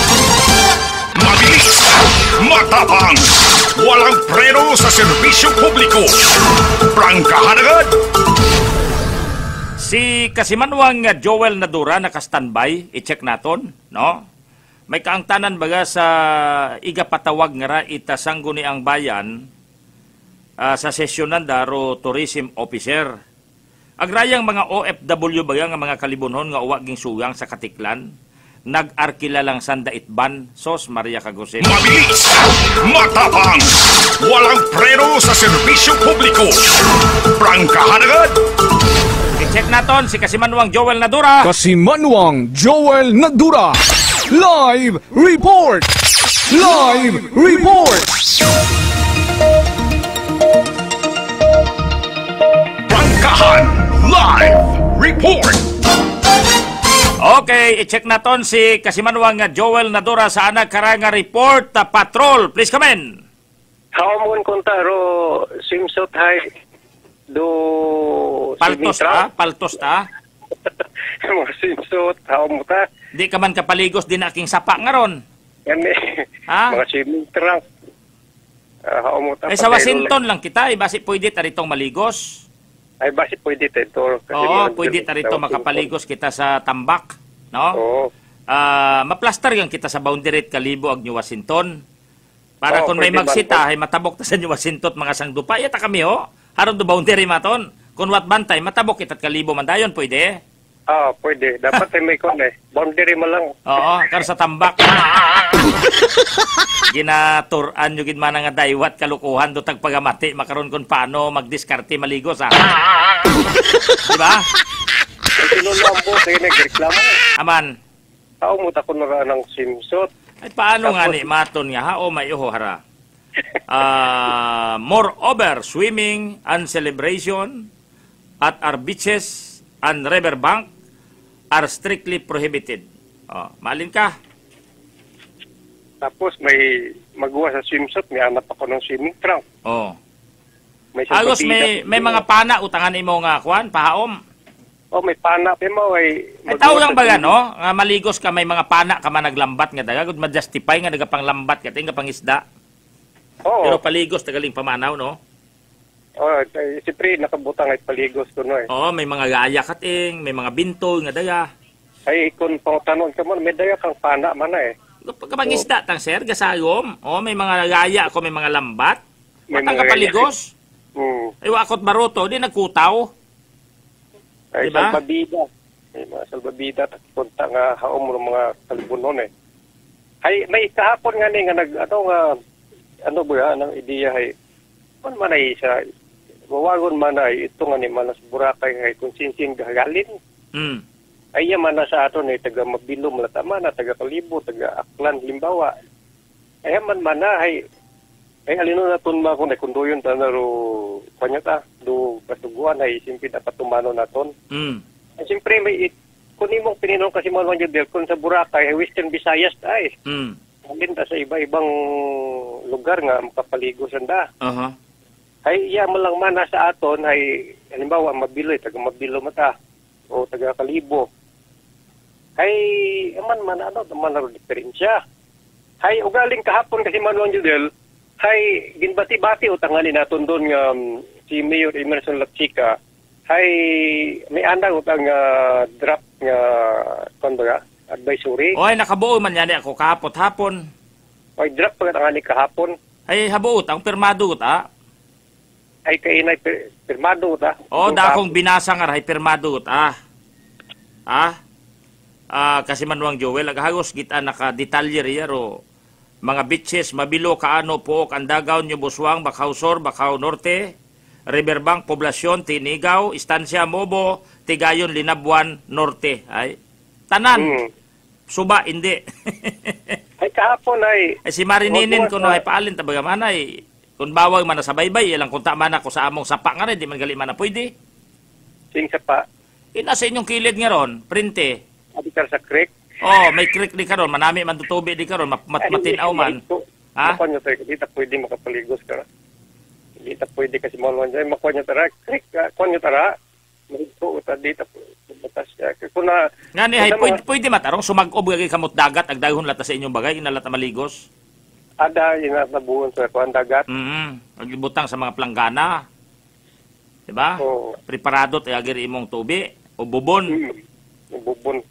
Mabilis, matapang, walang preno sa serbisyo publiko. Prangkahan agad. Si kasimanwang Joel Nadura naka-standby, i-check naton, no? May kaangtanan baga sa igapatawag nga ra itasanggo ni ang bayan uh, sa sesyonan daro tourism officer. Agrayang mga O F W baga nga mga kalibunhon nga uwaging sugang sa Katiklan, nag-arkila lang sanda itban, Sos Maria Cagosel. Mabilis, matapang, walang preno sa serbisyo publiko. Prangkahan agad. I-check naton si kasimanwang Joel Nadura. Kasimanwang Joel Nadura. Live report! Live report! Prangkahan Live Report! Okay, i-check naton si kasimanwang Joel Nadura sa anak karanga report uh, patrol. Please come in. Haomon kontaro simsot hay do Paltos ta, paltos ta. Mga simsot, haom ta. Di ka man kapaligos din aking sapa nga ron. Yan eh. Ha? Mga swimming trunk. Uh, haom ta. Ay sa Washington lang kita, eh, basi pwede taritong maligos. Ay basi pwede tayo. Oo, pwede tarito makapaligos kita sa tambak. No? Oo. Uh, maplaster yung kita sa boundary at Kalibo ag New Washington. Para Oo, kung may pwede magsita, ay matabok ta sa New Washington mga sangdupa. Iyata kami ho. Haron do boundary maton. Kung wat bantay, matabok kita at Kalibo man dayon, pwede. Ah, pwede. Dapat ay may kon eh. Boundary mo lang. Oo, kar sa tambak. Ginaturan nyo gin man nga daywat kalukuhan do tagpagamati makaron kun paano magdiskarte maligos ah. Diba? Sinulambo kayo nagreklamo. Aman. Haom mo ta ko na ng simsot. Ay paano nga ni maton nga ha o may uho hara. Uh, moreover, swimming and celebration at our beaches and riverbank are strictly prohibited. Oh, maalin ka? Tapos may magawa sa swimsuit, may anak ako ng swimming trunk. Oh. May Agos salbabida. may may mga pana utangan imo nga kuan pahaom. Oh, may pana pa mo ay Ay tao lang ba no? Nga maligos ka may mga pana ka man naglambat nga daga gud ma-justify nga nagapanglambat ka tinga pangisda. Oo. Pero paligos tagaling pamanaw no. Oh, eh, siyempre nakabutang ay paligos ko no eh. Oo, may mga gaya kating, may mga binto nga daga. Ay kung pangutanon ka mo, may daya kang pana man na eh. Pagkapangisda tang sir gasayom. Oh, may mga gaya ako may mga lambat. May Matang mga ka paligos. Hmm. Ay wakot baroto di nagkutaw. Ay Diba? salbabida. May mga salbabida at punta nga haom ng mga kalibunon eh. Ay may kahapon nga ni nga nag ano nga ano ba ang ideya ay man man ay sa wawagon man ay ito nga ni manas Boracay ay kung sinsin gagalin. Mm. Ay yaman na sa aton ay taga Mabilom Latama na taga Kalibo taga Aklan Limbawa. Ay yaman man na ay ay alino na ton ma kung kundoyon ta na ro panyata do patuguan ay simpi dapat tumano naton. Mm. Ay siyempre may it, kung imong pininong kasi mo man jud kung sa Boracay ay Western Visayas ay. Mm. Alin ta sa iba-ibang lugar nga makapaligo sanda. Aha. Ay iya man lang mana sa aton ay halimbawa Mabilo taga Mabilo mata o taga Kalibo. Ay man man ano man na diferensya. Ay ugaling kahapon kasi Manuel Judel hay ginbati-bati utangan naton doon nga um, si Mayor Emerson Lapchica hay may andang utang uh, draft nga kontra advisory. Oy nakabuo man yan ako kahapot hapon. Ay draft pa nga ni kahapon. Ay habuot ang pirmado ta. Ay kainay pir, pirmado ta. Oh, da akong binasa nga hay pirmado ta. Ah. Ah, kasi Manuang Joel agahagos kita naka-detalye riya ro mga beaches, Mabilo, Kaano, Puok, Andagaw, New Buswang, Bakaw Sur, Bakaw Norte, Riverbank, Poblasyon, Tinigaw, Estancia, Mobo, Tigayon, Linabuan, Norte. Ay, tanan. Hmm. Suba, hindi. Ay kahapon ay Ay, si Marininin Huwag ko no, mo ay paalin, tabaga man ay, kung bawag man na sa baybay, ilang kunta man ako sa among sapa nga rin, di man gali man na pwede. sing sa pa Ina sa inyong kilid nga ron, printe. abikar sa creek. Oh, may creek di karon, manami man tutubi di karon, mat, mat, matinaw man. Ha? Makuha nyo tayo, hindi ta pwede makapaligos ka. Hindi ta pwede kasi maluan dyan. Makuha nyo tara, krik, kuha nyo tara. Marito, uta, di ta batas. Kung na... Nga ni, hay, Ano pwede, mga- pwede matarong, sumag-ob gagay kamot dagat, agdahon lata sa inyong bagay, inalata maligos. Ada, yun na nabuon sa kuhan dagat. Mm Nagbutang sa mga planggana. Diba? Oo. Preparado tayo agir imong tubi, o bubon. Hmm. Yung bubon.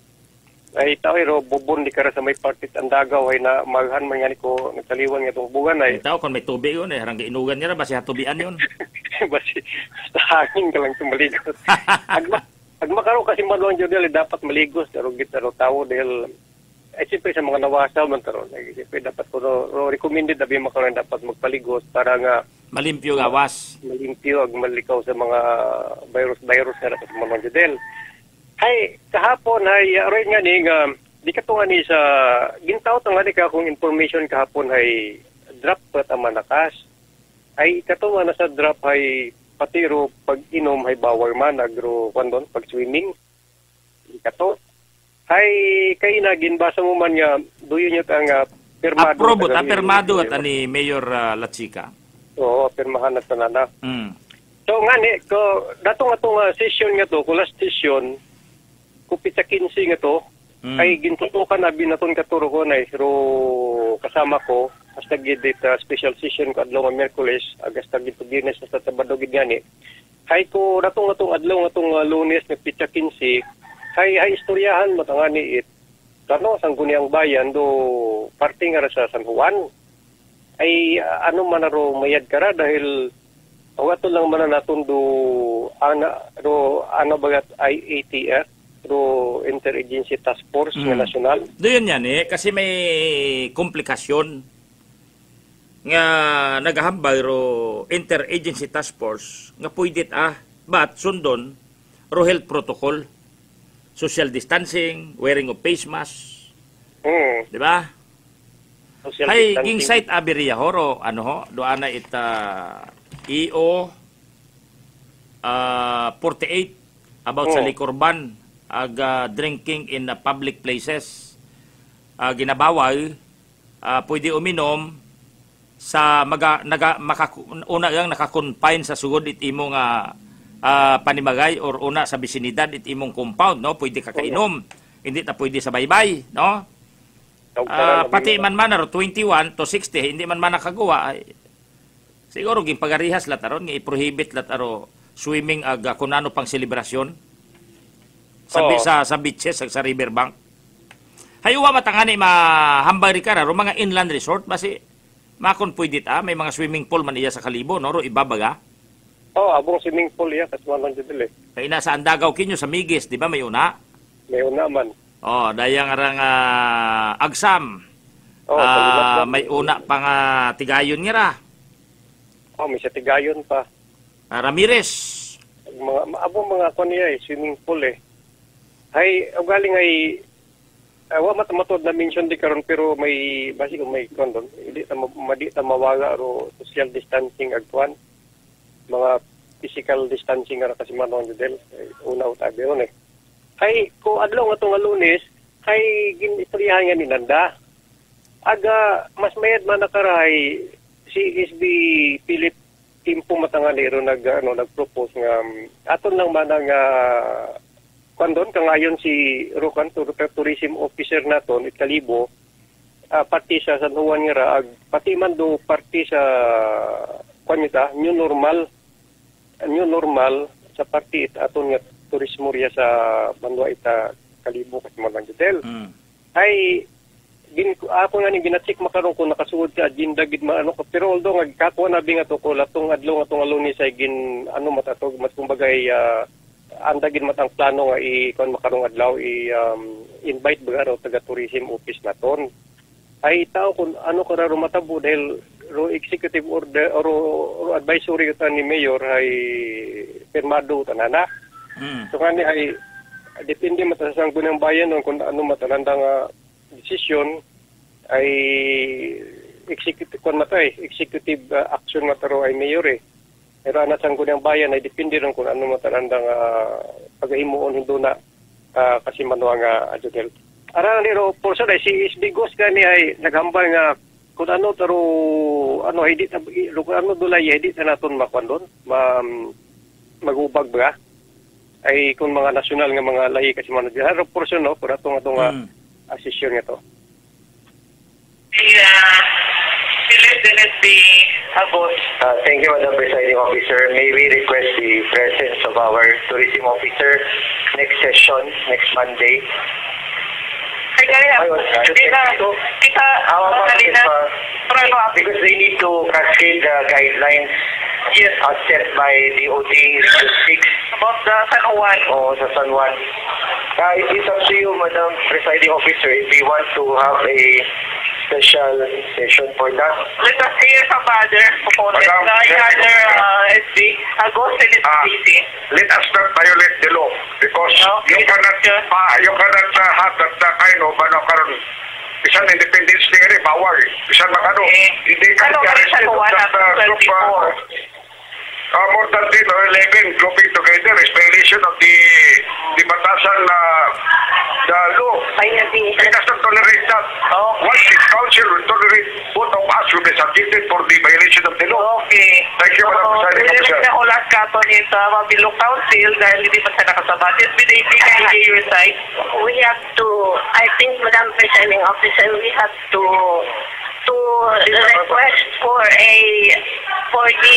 Ay, tao, ro, bubon, di kara sa may partit ang dagaw, ay na maghan man yan ko, nagtaliwan nga itong bugan, ay, Itaw, kung may tubi yun, eh, harang inugan niya, basi hatubian yun. basi, sa hangin ka lang tumaligos. Agma, agmakaro kasi maluan dyan, dahil dapat maligos, pero git, pero tao, dahil, ay, siyempre sa mga nawasaw man taron, ay, siyempre dapat ko, ro, ro, recommended na biya makaroon dapat magpaligos, para nga, Malimpyo gawas. malimpyo, ag malikaw sa mga virus-virus na sa mga model. Hay, kahapon, hay, aroy nga ni, nga, di ka to nga ni sa, gintaw to nga ni ka kung information kahapon, hay, drop pat ang manakas. Ay, kato nga na sa drop, hay, patiro, pag inom, hay, bawal man, agro, kandon, pag swimming. Di ka to. Hay, kay na, ginbasa mo man nga, duyo nyo ta nga, pirmado. Approbot, taga- ah, permado at ani Mayor uh, Latsika. Oo, pirmahan na tanana. Mm. So nga ni, ko, dato nga itong uh, session nga to, ko last session, kupit sa quinze nga to, Mm. ay gintutukan na binaton katuro ko na pero kasama ko, as nag-edit uh, special session ko adlaw nga Merkules, agas tagit to Biyernes sa Sabado gid gani. Hay ko dato nga tong adlaw nga tong uh, Lunes nga pitsa quinze, hay hay istoryahan mo tangani it. Kano sang guniang bayan do parte nga ra sa San Juan. Ay uh, ano man ro mayad kara dahil awato lang man na naton do ana ro ano bagat I A T F do Interagency Task Force Mm. nga nasyonal. Doon yan eh, kasi may komplikasyon nga naghahambay ro Interagency Task Force nga pwede ah, but sundon ro health protocol, social distancing, wearing of face mask, Hmm. di ba? Social Hay, distancing. ging site abiriya horo, ano ho, doon na ita E O uh, forty-eight about Oh. sa Licorban, ag ah, drinking in ah, public places. Ah, ginabawal, ah, pwede uminom sa maga, naga, makaku, una yang nakakonfine sa sugod it imong ah, ah, panimagay or una sa bisinidad it imong compound, no? Pwede ka kainom. Hindi na pwede sa baybay, no? Ah, pati man man aro twenty-one to sixty hindi man man nakagawa ay siguro ginpagarihas lat aron nga i-prohibit lat aro swimming ag ah, kunano pang selebrasyon sa Oo. sa sa beaches ag sa riverbank. Hayuwa matangani mahambay ri kara ro mga inland resort basi makon pwede ta may mga swimming pool man iya sa Kalibo no ro ibabaga. Oh, abong swimming pool ya kasi man lang dili. Kay na sa Andagaw kinyo sa Migis di ba may una? May una man. Oh, dayang arang ah, agsam. Oh, Ah, palulat lang. may una pang ah, tigayon nga ra. Oh, may sa Tigayon pa. Ah, Ramirez. Mga abong mga kon niya eh, swimming pool eh. Hay ugaling ay awa mat matod na mention di karon pero may basi kung may kon doon. Hindi ta ma- madi ta mawaga ro social distancing agkuan. Mga physical distancing ra kasi manong judel una uta biron eh. Hay ko adlaw nga tong Lunes hay ginistoryahan nga ni Nanda. Aga mas mayad man nakaray si S B Philip Timpo Matanganero nag ano nagpropose nga um, aton lang man nga kandon kangayon si Rocan Tourism Officer naton it Kalibo uh, pati sa San Juan nga ra ag pati man do parti sa kanita new normal new normal sa parti it aton nga turismo riya sa Banwa ita Kalibo kasi man lang detail. Mm. Ay gin ako nga ni ginacheck makaron ko nakasuod sa agenda gid maano ko pero although nagkakuha na binga to ko latong adlaw nga tong Lunes ay gin ano matatog mas kumbagay uh, anda gid matang plano nga i kon makarong adlaw i um, invite ba raw taga tourism office naton ay tao kun ano ka ra matabo dahil ro executive order or, or advisory ta ni mayor ay pirmado tanana. Mm. So kani ay depende matasang gunang bayan nun kung ano matalanda nga desisyon ay executive kon matay executive uh, action mataro ay mayor eh. Pero ana sang gunang bayan ay depende ron kung ano matalanda nga pagahimuon hindo na uh, kasi manuwa nga adjudel. Ara ni ro porsa dai si S B Gos kani ay naghambal nga kung ano taro ano hindi kung ano dulay hindi na naton makwan ma magubag ba ay kung mga nasyonal nga mga lahi kasi man haro portion no para tong atong Mm. uh, session nga to. Yeah, Philip Dennis B. Abot. Uh, thank you, Madam Presiding Officer. May we request the presence of our tourism officer next session, next Monday? Ay, kaya, Ayun, kita, kita, How about madali if, na, uh, pero ano, because they need to cascade the guidelines yes, uh, set by the O T districts about the San Juan. o sa San Juan. Uh, it is up to you, Madam Presiding Officer, if we want to have a special session for that. Let us hear from other proponents, Madam, uh, yes, other yes. uh, S B, Agos and S Ah. B C. Let us not violate the law because Okay. you cannot pa, you cannot uh, have that uh, kind of ano karon bisan independence ni rin bawal bisan makano Okay. hindi ka Ano ka rin sa arrested of Juan that after uh, group twenty-four? uh, uh, more than ten or eleven grouping together is violation of the the batasan na the law. Ay, nabi. It does not tolerate that. Okay. What this council will tolerate, both of us will be subjected for the violation of the law. Okay. Thank you, Madam So, Presiding pwede Officer. rin na ulat ka to ni sa Mabilog Council dahil hindi pa siya nakasabat. S B D P ka hindi your side. We have to, I think, Madam Presiding Officer, we have to to request for a for the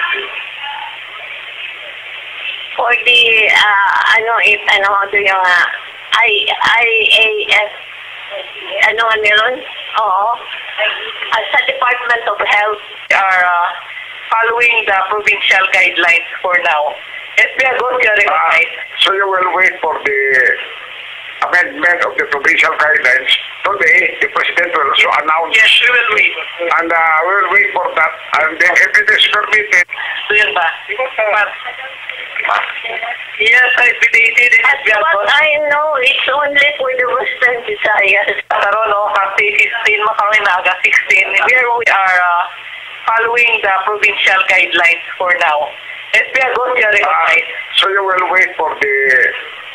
for the uh, ano if ano do yung uh, I I A S ano nga meron? Oo. Uh, sa Department of Health. Are uh, following the provincial guidelines for now. S B Agos, you are Uh, recognized. so you will wait for the amendment of the provincial guidelines. Today, the President will also announce, Yes, we will wait. and uh, we will wait for that. And then if it is permitted, So yun ba? But, yes, S B D P, this As is B what Agos. I know, it's only for the Western Visayas. Karon, no, kasi fifteen makawin na aga sixteen. Here we are uh, following the provincial guidelines for now. S B Agos, you are uh, recognized. so you will wait for the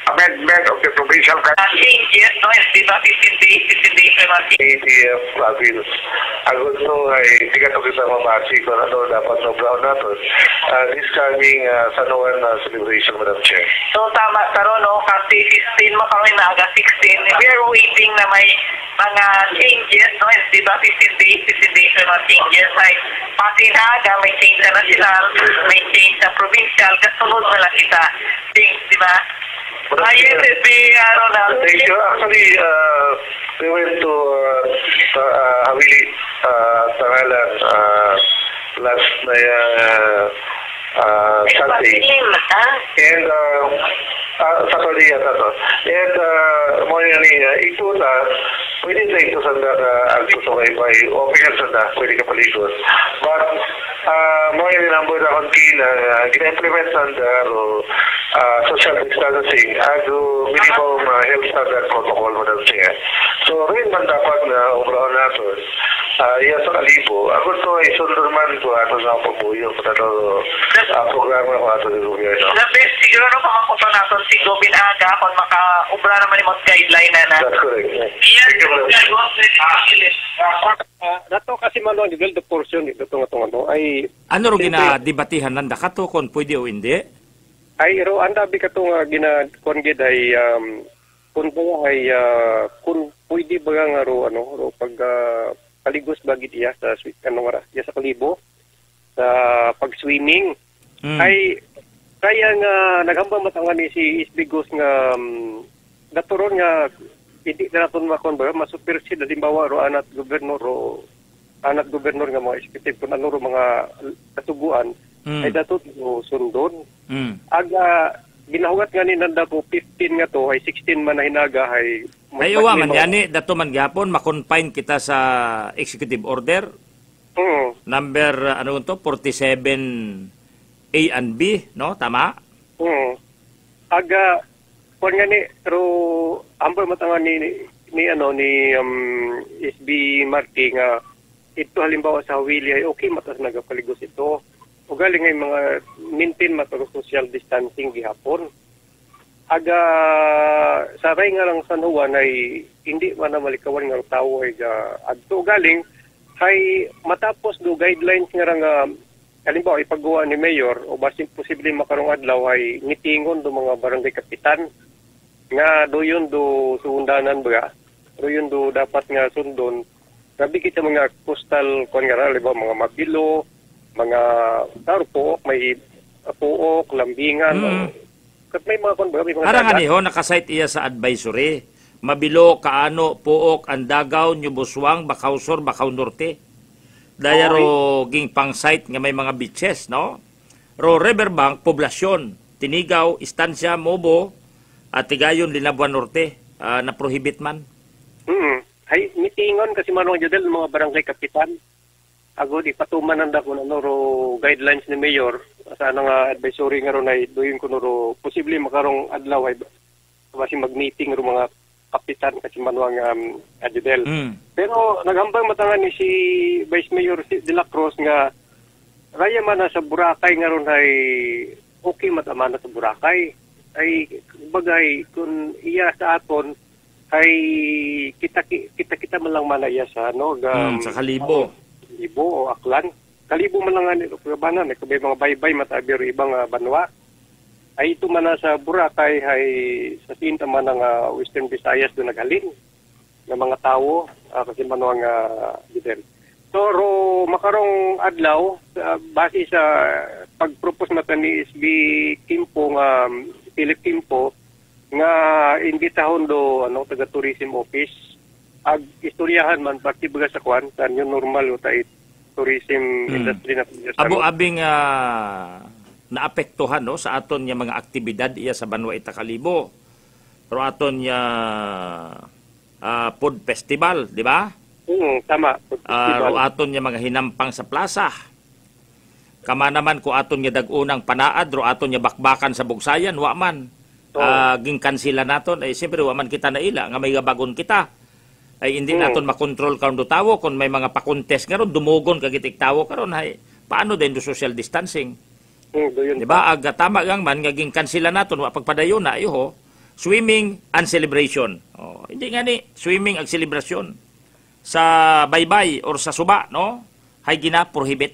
amendment of the provincial Uh, changes, no? Di ba? fifteen days, fifteen days na mga A T F Flavil. Agad to ay hindi ka to kita mabasi kung ano dapat no brown natin. Uh, this coming uh, San Juan uh, celebration, Madam Chair. So tama karon no kasi fifteen mo kami na aga sixteen. We are waiting na may mga changes no di ba fifteen days fifteen days na mga changes ay pati na aga may change na national, may change na provincial kasunod na lang kita. Things di ba? Ayun si Ronald. Thank you. Actually, uh, we went to uh, uh, Havili, uh, Tangalan uh, last uh, uh, Sunday. And uh, uh, Saturday yata to. And uh, mo yan ni ito na pwede sa ito sa uh, agto sa wifi. Open sa na pwede ka palikot. But uh, mo yan number na konti na uh, gina-implement sa uh, social distancing as minimum uh, health standard protocol mo na siya. So rin man dapat na umraan natin. Uh, iya sa kalibo. Ako to ay sundurman ko ato sa pagbuyo ko ato uh, programa ko ato ng gobyerno. The best siguro no kamakupa natin si Gobin Aga kung maka-ubra naman yung guideline na na. That's correct. Yes, Uh, dato kasi man ang level the portion ito nga ano ay Ano ro ginadebatihan nanda kato kung pwede o hindi? ay ro anda bi kato nga gina kon gid ay um, kun ba ay uh, kun pwede ba nga ro ano ro pag uh, paligos bagit iya sa ano nga iya sa kalibo sa pag-swimming Mm. ay kaya nga naghambang matangan ni si Isbigos nga um, naturon nga hindi na natin makon ba masupersi na limbawa ro anat gobernador ro anat gobernador nga mga executive kung ano ro mga katuguan Mm. ay datot mo sundon Mm. aga ginahugat nga ni nanda ko fifteen nga to ay sixteen man na hinaga ay Ay uwa man yani dato man gyapon makonfine kita sa executive order mm, number uh, ano to forty-seven A and B, no? Tama? mm. aga kon nga ni pero ambal matangan ni ni ano ni um, S B Marti nga ito halimbawa sa Hawili ay okay matas nagapaligos ito o galing ay mga maintain matag social distancing gihapon aga saray nga lang San Juan ay hindi man na malikawan nga tao ay ga adto galing ay matapos do guidelines nga nga halimbawa ipagawa ni mayor o basin posible makarong adlaw ay ngitingon do mga barangay kapitan nga do yun do suundanan ba do yun do dapat nga sundon grabe kita mga coastal kon nga halimbawa mga mabilo mga tarpo may puok lambingan Mm. kat may mga kon ba may mga Arang dagat. aniho nakasite iya sa advisory. Mabilo, Kaano, Puok, Andagaw, Nyubuswang, Bakausor, Bakaw Norte. Daya ro ging pang site nga may mga beaches, no? Ro Riverbank, poblasyon, Tinigaw, Istansya, Mobo, at Tigayon, Linabuan Norte, ah, na prohibit man. Mm. Hay mitingon kasi manong judel mga barangay kapitan. Ago di patuman nanda ko ano ro guidelines ni mayor sa ano nga advisory nga ro na doyon ko ro posible makarong adlaw ay basi mag-meeting ro mga kapitan kasi manuang um, adjudel. Mm. Pero naghambang matangan ni si Vice Mayor si De La Cruz nga raya man na sa Boracay nga ron ay okay mataman na sa Boracay. Ay bagay kung iya sa aton ay kita kita kita man lang manaya sa ano ga, Mm, sa Kalibo. Kalibo o Aklan. Kalibo man lang nga nito kabanan may kabay mga baybay matabi ro ibang uh, banwa. Ay ito man na sa Boracay ay sa sinta man ng uh, Western Visayas do naghalin ng mga tao uh, kasi man ang uh, gider. So ro makarong adlaw uh, base sa pag-propose natin ni S B Kimpo nga um, Philip Kimpo nga imbitahon do ano taga tourism office ag istoryahan man pati baga sa kwan sa new normal o ta tourism Hmm. industry na Abo abing ah, naapektuhan no sa aton nga mga aktibidad iya sa Banwa Ita Kalibo. Pero aton nga ah, food festival, di ba? Hmm, tama. Ah, ro aton nga mga hinampang sa plaza. Kama naman ko aton nga dag-unang panaad ro aton nga bakbakan sa Bugsayan, wa man. Oo. Ah, ging kansila naton ay siyempre wa man kita naila nga may gabagon kita. Ay hindi Hmm. naton makontrol karon do tawo kung may mga pakontes nga ron dumugon kagitik tawo karon hay paano din do social distancing? Hmm, do yun. Di ba? Aga tama gang man nga ging kansila naton wa pagpadayon na iho. swimming and celebration. Oh, hindi nga ni swimming ag celebration sa baybay or sa suba, no? Hay gina prohibit.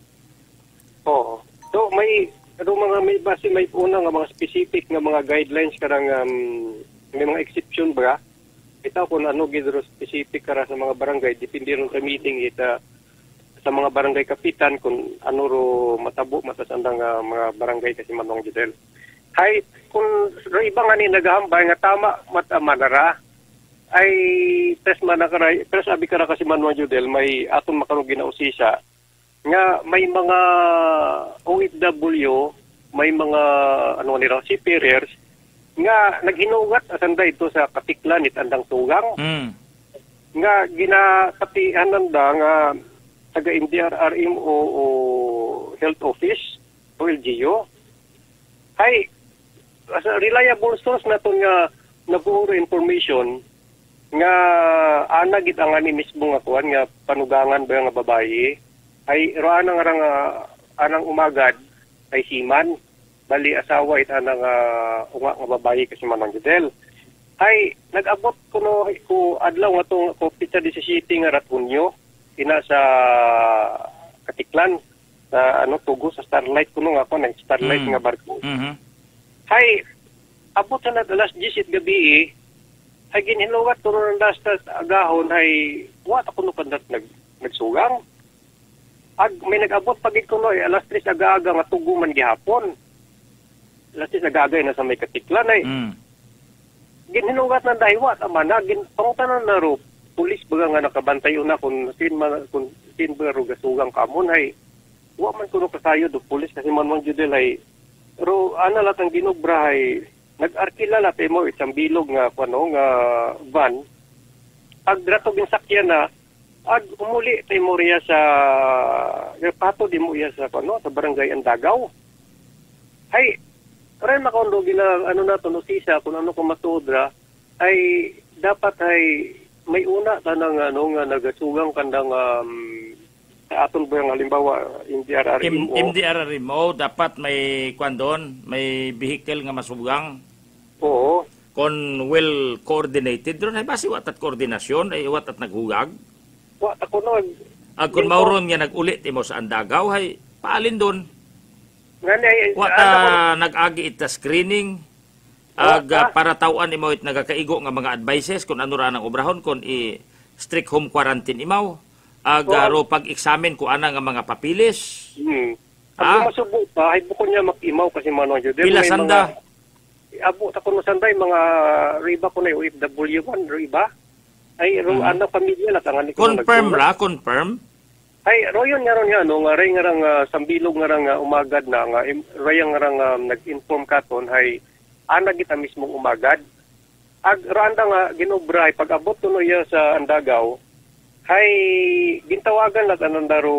Oo. So may ano mga may base may una nga mga specific nga mga guidelines karang um, may mga exception ba? Ito kung ano gidro specific kara sa mga barangay depende ron sa meeting ita sa mga barangay kapitan kung ano ro matabo matasandang uh, mga barangay kasi manong judel. Hay kung ro iba nga ni nagahambay nga tama mata manara ay test manakara pero sabi kara kasi manong judel may aton makarong ginausisa nga may mga O F W, may mga ano nila seafarers nga naghinugat asanda ito sa Katiklan it andang tugang. Mm. Nga ginapatian nanda nga taga M D R R M o, o Health Office o L G U. Hay as a reliable source naton nga nabuo information nga ana gid ang ani mismo nga kuan nga panugangan ba nga babayi ay roan nga nga anang umagad ay siman bali asawa it anang uh, unga nga babayi kasi manang judel ay nag-abot kuno ko adlaw nga tong ko pizza disisiti nga ratunyo ina sa Katiklan sa ano tugo sa Starlight kuno nga ko na Starlight Mm. nga barko. Mhm. Hay abot na alas diyes gabi ay ginhinugat kuno ng dastas agahon ay wa ta kuno kandat nag nagsugang. Ag may nag-abot pagit kuno ay alas tres aga-aga nga tugo man gihapon. Alas tres aga-aga na sa may Katiklan ay. Mm. Ginhinugat na daywa tama na gin pangutanan na ro pulis baga nga nakabantay una kung sin man kung sin ba ro gasugang kamon ay wa man kuno kasayo do pulis kasi man man judel ay ro ana lat ang ginobra ay nag-arkila la mo isang bilog nga kuno nga van ag drato gin sakyan na ag umuli tay mo riya sa pato di mo iya sa kuno sa barangay Andagaw ay ren makondo gina ano na to no sisa kung ano ko matudra ay dapat ay may una tanang ano nga nagasugang kandang um, sa aton ba nga halimbawa M D R R M O. M D R R M O dapat may kwan doon, may vehicle nga masugang. Oo. Kon well coordinated doon ay basi wat at koordinasyon ay wat at naghugag. Wa ta kuno Ag kun mauron nga nag-ulit imo sa Andagaw hay paalin doon. ngani ay Wa ta nag-agi ita screening. Ag uh, para tawan imo it nagakaigo nga mga advices kung ano ra nang obrahon kon i strict home quarantine imaw. Ag uh, ro pag-examine ko ana nga mga papilis. Hmm. Ah? Ang masubo pa ay buko niya makimaw kasi manong jud. Pila sanda? Abo ta kuno sanday mga riba ko na O F W man riba. Ay ro Hmm. ano pamilya la tangan ko. Confirm ra, confirm. Ay royon nga ron nga no nga ray nga rang uh, sambilog nga rang uh, umagad na nga ray nga rang uh, nag-inform katon hay ana kita mismong umagad. Ag randa nga ginobra pag-abot tuno iya sa Andagaw hay gintawagan lat anandaro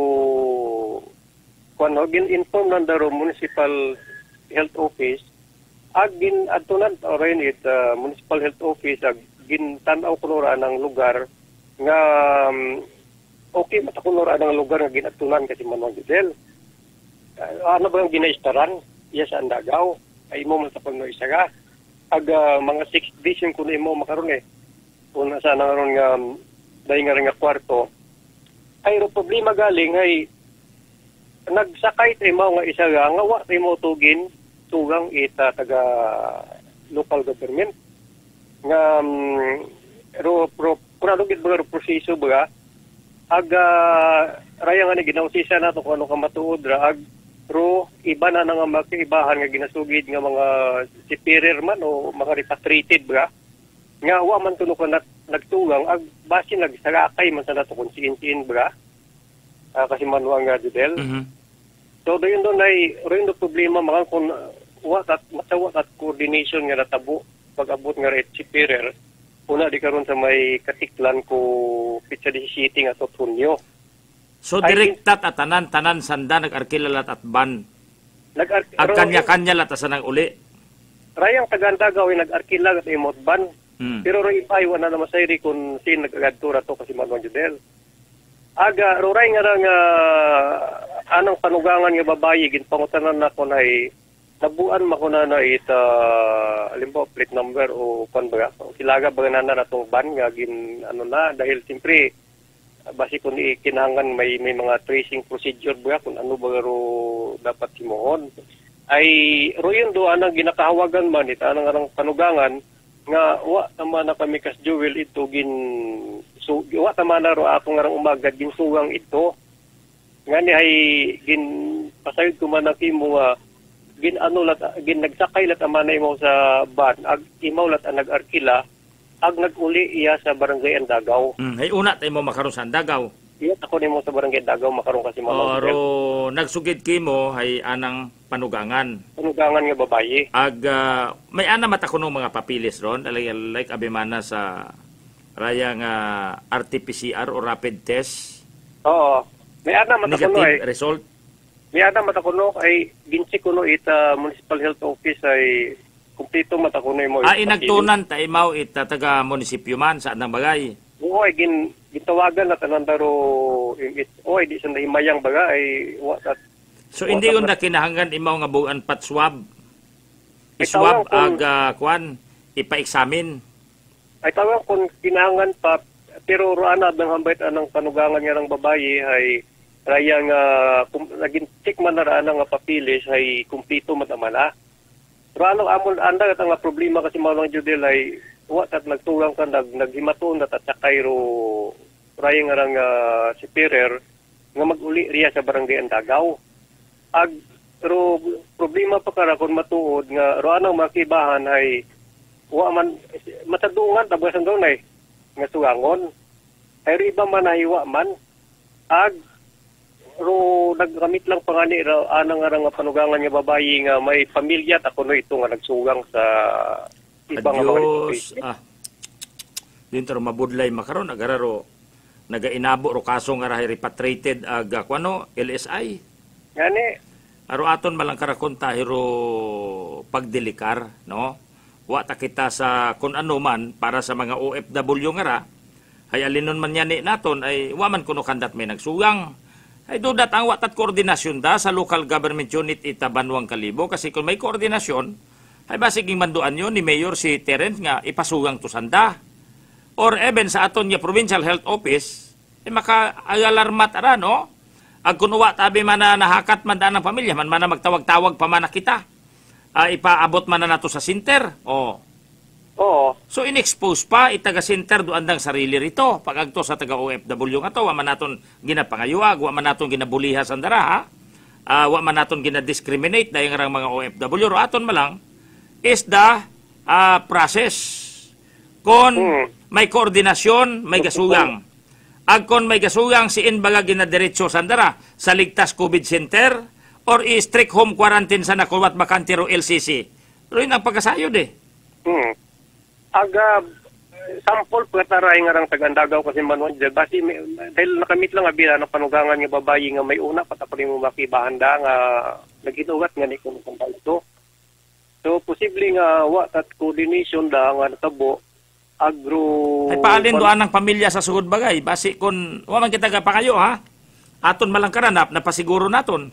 kuno gin-inform nandaro municipal health office ag gin adtunan orin it uh, municipal health office ag gintan-aw kuno ra nang lugar nga um, okay mata kuno ra nang lugar nga ginatunan kasi manong judel. Uh, ano ba yung ginaistaran iya sa Andagaw? Ay mo man sa pagno isaga ag uh, mga six days yung kuno mo makaron eh una sa naron nga um, dahil nga rin nga kwarto ay ro problema galing ay nagsakay tayo mo nga isaga nga wa tayo mo tugin tugang ita taga local government nga um, ro pro kunano gid ba ro proseso ba ag uh, raya nga ni ginausisa nato kung ano ka matuod ra ag ro iba na nga magkaibahan nga ginasugid nga mga seafarer man o mga repatriated ba nga wa man kuno nag nagtugang ag base nagsagakay man sa nato kun siin-siin ba uh, kasi manuang nga judel. Mhm. So dayon don ay rin do problema mga kun wa tat matawat at coordination nga natabo pag-abot nga ret seafarer una di karon sa may Katiklan ko Pizza City nga sa Tunyo. So direktat at tanan-tanan sanda nag-arkilalat at ban. Nag-ar- Ag kanya-kanya latasan ng uli. Rayang Tagandagaw ay nag-arkila at imot ban. Hmm. Pero ro ipay wala na masayri kung sin nagagadtura to kasi manong judel. Aga roray nga nga anong panugangan nga babayi ginpangutanan na ko nay nabuan makuna na ita alimbawa plate number o kon baga kilaga baga na na natong ban nga gin ano na dahil simpre basi kun kinahanglan may may mga tracing procedure baga kung ano baga ro dapat himuon ay ro yun do anang ginakahawagan man ita anang arang panugangan nga wa tama na kami kas Joel ito gin so wa tama na ro atong arang umaga gin sugang ito nga ni ay gin pasayod ko man nakimo nga gin ano lat gin nagsakay lat amanay mo sa ban ag imaw lat ang nag-arkila ag naguli iya sa barangay Andagaw. Mm, ay una tay mo makaron sa Andagaw. Iya ako nimo sa barangay Andagaw makaron kasi mo. Oro nagsugid kimo hay anang panugangan. Panugangan nga babayi. Ag uh, may ana mata kuno mga papilis ron like, like abimana sa raya nga R T P C R o rapid test. Oo. May ana mata kuno negative ay result. May ana mata kuno ay ginsi kuno ita municipal health office ay kumpleto mata kuno mo. Ah, inagtunan ta imaw ita taga munisipyo man sa andang bagay. Oo, ay gin gitawagan na tanan daro oy di sa himayang baga ay wa at so hindi yun na kinahanglan imaw nga buan pat swab. I-swab ag uh, kwan ipa-examine. Ay tawag kung kinahanglan pa pero roana ng hambait anang panugangan nga ng babayi ay raya nga kum, naging check man na raan nga papilis ay kumpleto matamana. Pero ano amon anda nga problema kasi mawang judel ay wa tat nagtugang ka nag naghimaton at sakay ro raya nga rang uh, si Perer nga maguli riya sa barangay Andagaw. Ag pero problema pa kara kon matuod nga ro anang makibahan ay wa man matadungan tabasan daw nay nga sugangon. Ay riba man ay wa man ag ro naggamit lang pangani ra anang arang nga panugangan nga babayi nga may pamilya ta kuno ito nga nagsugang sa ibang mga Adios. Ah. Dito ro mabudlay makaron agara ro nagainabo ro kaso nga ra repatriated ag kuno L S I. Gani Aro aton malang karakonta hiro pagdelikar no. Wa ta kita sa kun ano man para sa mga O F W nga ra hay alinon man yani naton ay wa man kuno kandat may nagsugang. Ay dudat ang watat koordinasyon da sa local government unit ita Banwang Kalibo kasi kung may koordinasyon ay basiging manduan yun ni Mayor si Terence nga ipasugang to sanda. Or even sa aton nga Provincial Health Office ay maka-alarmat ara no. Ag kunuwa tabi man na nahakat man daan ng pamilya man man na magtawag-tawag pa man na kita. Uh, ipaabot man na nato sa center. Oh. Oo. So in-expose pa itaga center do andang sarili rito. Pag agto sa taga O F W nga to, wa man naton ginapangayuag, wa man naton ginabuliha sa andara ha. Uh, wa man naton ginadiscriminate dahil nga mga O F W ro aton malang is the uh, process. Kon hmm. may koordinasyon, may gasugang. Ag kon may gasugang siin baga ginadiretso sa andara sa ligtas COVID center or i-strict home quarantine sa nakuwat bakantiro L C C. Pero yun ang pagkasayod eh. Hmm. Aga sample pagkataray nga rang Tagandagaw kasi manuan dyan. Basi dahil nakamit lang abila ng panugangan nga babayi nga may una patapunin mo makibahanda nga naginugat nga ni kung kumpal ito. So posible nga wa tat coordination da nga natabo agro... Ay paalin doan ng pamilya sa sugod bagay. Basi kung wa man kita pa kayo ha. Aton malang karanap napasiguro naton.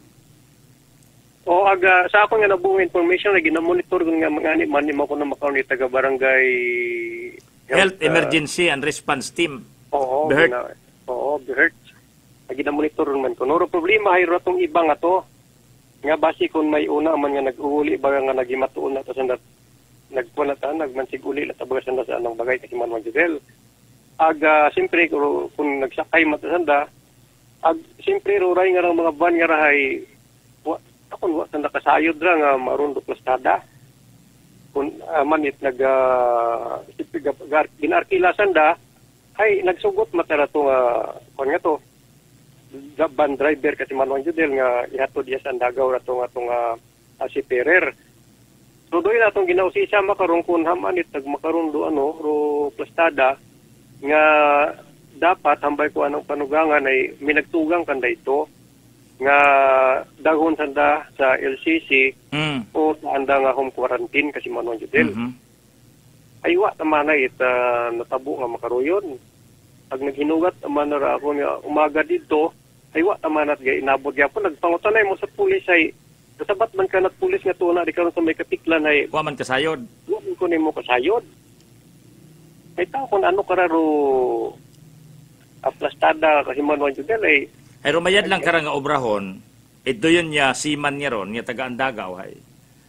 O aga sa akong nga nabuong information na ginamonitor ko nga mga man mo ko na makaon ni taga barangay Health uh, Emergency and Response Team. Oo, Behert. Gina, oo, Behert. Ginamonitor man ko. Noro problema hay ratong ibang ato. Nga basi kun may una man nga nag-uuli baga nga nagimatuon na to sa nagpunatan nagmansiguli la tabaga sa anong bagay kasi man Judel. Aga simpre kung nagsakay matasanda ag simpre ruray nga mga van nga rahay akon wa tanda kasayod ra nga maron do plastada kun uh, manit nag uh, ginarkilasan da ay nagsugot matara to nga kon nga to van driver kasi manong judel nga ihatod diya sa Andagaw ra to nga tong uh, si Perer so doy na tong ginausisa makaron kun hamanit nag makaron do ano ro plastada nga dapat hambay ko anong panugangan ay minagtugang kanda ito nga daghon sanda sa L C C mm. o sa anda nga home quarantine kasi manon judel. Mm-hmm. Aywa tamana it uh, natabo nga makaroyon. Pag naghinugat man ra ako nga umaga dito, aywa tamana gay inabot gyapon nagpangutanay mo sa pulis ay kasabat man ka nagpulis nga tuna di karon sa may katiklan ay Wa man kasayod. wa man ko nimo kasayod. Ay tao kung ano kararo aplastada kasi man wan judel ay Ay rumayad lang karang nga obrahon. Ito yun niya, siman niya ron, niya taga-andagaw, hay.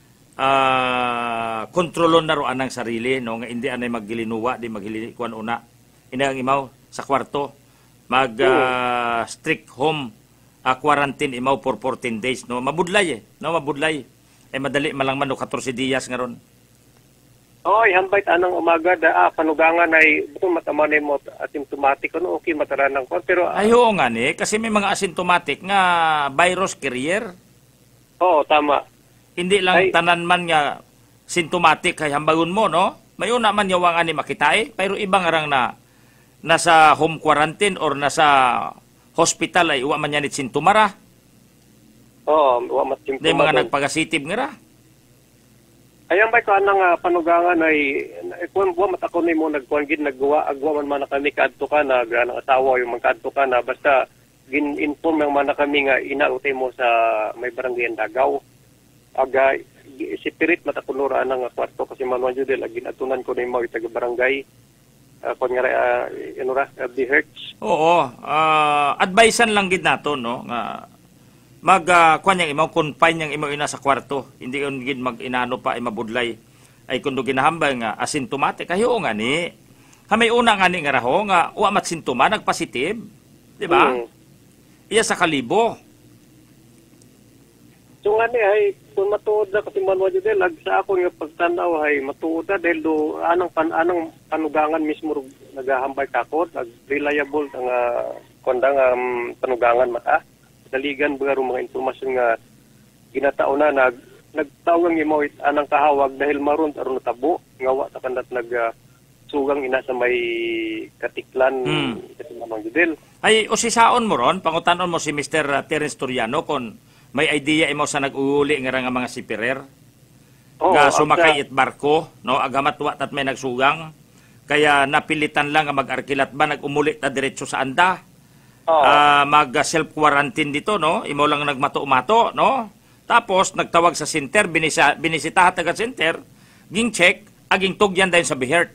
Ah, kontrolon na ro anang sarili, no? Nga hindi anay maggilinuwa, di maghilikuan una. Ina ang imaw, sa kwarto, mag ah, strict home ah, quarantine imaw for fourteen days, no? Mabudlay eh, no? Mabudlay. Eh, madali malang man, no? fourteen diyas nga ron. oy hambay anang umaga da ah, panugangan ay buto matamanay mo asymptomatic ano okay mataranang ko pero ah, Ay, oo nga ni, kasi may mga asymptomatic nga virus carrier. oo tama. Hindi lang Ay. tanan man nga symptomatic kay hambagon mo, no? Mayuna man yawang ani makitae, pero ibang arang na nasa home quarantine or nasa hospital ay uwa man yan it sintumara. Oo, wa mat Hindi mga nagpagasitib nga ra. Ayan ba ko anang uh, panugangan ay kung wa matako nimo nagkuan gid nagguwa agwa man man kami kadto ka na ganang asawa yung magkadto ka na basta gin-inform ang man kami nga inautay mo sa may barangay Dagaw. Aga si Pirit matakunura anang kwarto kasi manuan jud la ginatunan ko nimo taga barangay. Uh, kung nga uh, ano ra uh, the hertz. Oo, uh, advisean lang gid nato, no? Nga mag uh, kuan yang imaw confine yang imaw ina sa kwarto, hindi yun gid mag inano pa ay mabudlay ay kundo ginahambay nga asymptomatic kayo nga ni kamay una nga ni nga raho nga wa mat sintoma nagpositive, di ba? Hmm. Iya sa kalibo. So nga ni ay kung matuod na kasi manuwa dyan lag sa ako nga pagtanaw ay matuod na dahil do anong pan anong panugangan mismo naghahambay kakot nag reliable ang uh, kondang um, panugangan mata daligan bagaro mga impormasyon nga ginatao na nag nagtawag mo anang kahawag dahil maron aron natabo nga wa ta kandat nag uh, sugang ina sa may katiklan hmm. kasi mamang judel Ay usisaon mo ron pangutanon mo si Mister Terence Turiano kon may idea imo sa nag-uuli nga nga mga sipirer oh, nga sumakay ang, it barko, no? Agamat wa tat may nagsugang kaya napilitan lang nga mag-arkilat ba nag-umuli ta diretso sa anda. oh. Uh, mag self quarantine dito, no? Imo lang nagmato-mato, no? Tapos nagtawag sa center, binisa binisitahan taga center, ging check, aging tugyan dayon sa Bihert.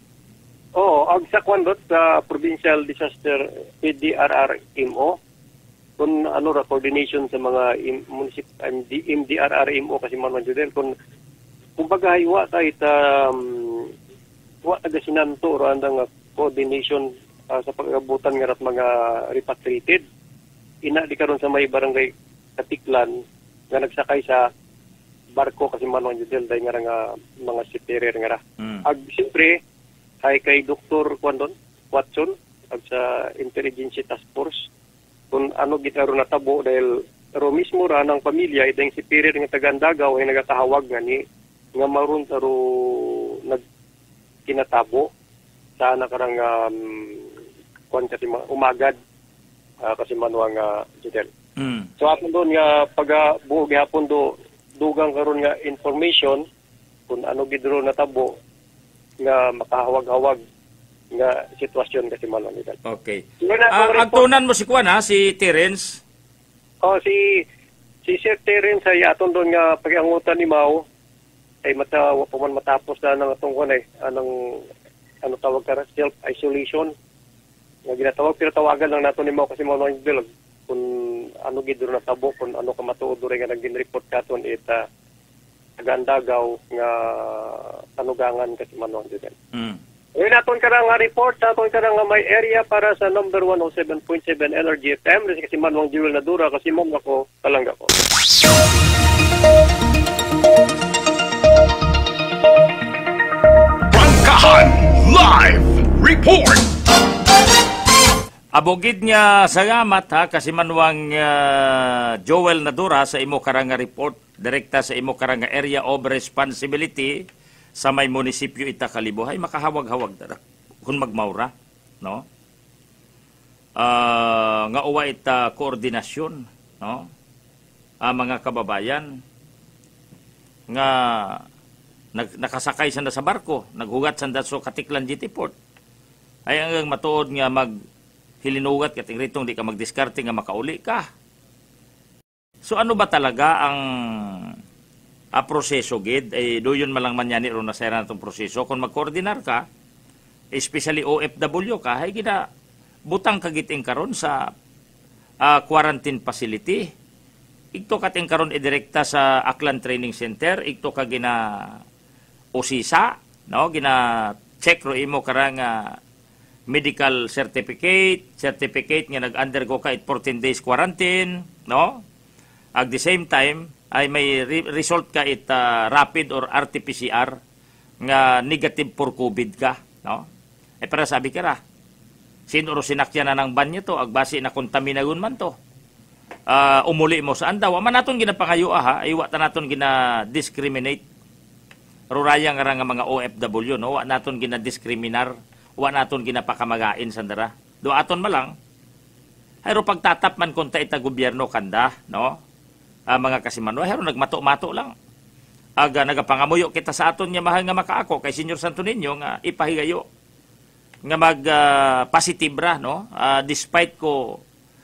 Oo, ag sa kwandot sa Provincial Disaster P D R R M O kung ano ra coordination sa mga im, municip M D R R M O kasi man judel kung kumbaga hiwa ta ita um, wa taga sinanto ra andang coordination uh, sa pag-abutan nga rat mga repatriated ina di karon sa may barangay Katiklan nga nagsakay sa barko kasi man judel dai nga nga mga sipirer nga ra. Mm. Ag siyempre ay kay Doktor Kwandon Watson ag sa Intelligence Task Force kung ano gitaro natabo dahil pero mismo ra ng pamilya itong si Pirir nga tagandagaw ay nagatahawag nga ni nga maroon taro nag kinatabo sa nakarang um, kwan kasi umagad uh, kasi manuang uh, judel. Mm. So aton doon nga pag buo gihapon do dugang karon nga information kung ano gidro natabo nga makahawag-hawag nga sitwasyon kasi malon nila. Okay. So, na, Uh, uh, agtunan mo si Kuan ha, si Terence. oh, si si Sir Terence ay aton doon nga pagiangutan ni Mao ay mata wa pa man matapos na nang atong kuan ay anong ano tawag ka self isolation. Nga ginatawag pero tawagan lang nato ni Mao kasi mo nang bilag kung ano gidro na tabo kung ano ka matuod rin nga naging report katon ita Tagandagaw nga tanugangan kasi manon dito. Mm. Ngayon naton ka nga report, naton ka nga may area para sa number one oh seven point seven L R G F M. Kasi Manwang Jewel Nadura, kasi mong ako, talangga ko. Bangkahan Live Report. Abogid niya salamat ha kasi manwang uh, Joel Nadura sa imo karanga report direkta sa imo karanga area of responsibility sa may munisipyo ita Kalibo hay makahawag-hawag dara kun magmaura no uh, nga uwa ita koordinasyon no uh, mga kababayan nga nag, nakasakay sanda sa barko naghugat sanda so Katiklan G T Port ay ang matuod nga mag hilinugat kating ritong di ka magdiskarte nga makauli ka So ano ba talaga ang a proseso gid? Eh, doyon malang man yan ron na sa itong proseso. Kung mag-coordinar ka, especially O F W ka, ay gina butang kagiting karon sa uh, quarantine facility. Ito kating karon idirekta sa Aklan Training Center, ito ka gina usisa, no? Gina check ro imo karang uh, medical certificate, certificate nga nag-undergo ka it fourteen days quarantine, no? At the same time, ay may re result ka it uh, rapid or R T P C R nga negative for COVID ka, no? Eh para sabi ka ra, sino ro sinakyan na ng banyo to, agbasi na kontaminagon man to. Uh, umuli mo saan daw, man naton ginapangayo ha, ay wa ta naton gina-discriminate. Ruraya nga nga mga O F W, no? Wa naton gina-discriminar, wa naton ginapakamagain sandara. Do aton malang, hayro pagtatap man konta ita gobyerno kanda, no? Uh, mga kasimano, hayro nagmato-mato lang. Aga nagapangamuyo kita sa aton nga mahal nga makaako kay Senyor Santo Niño nga ipahigayo nga mag uh, positive ra, no? Uh, despite ko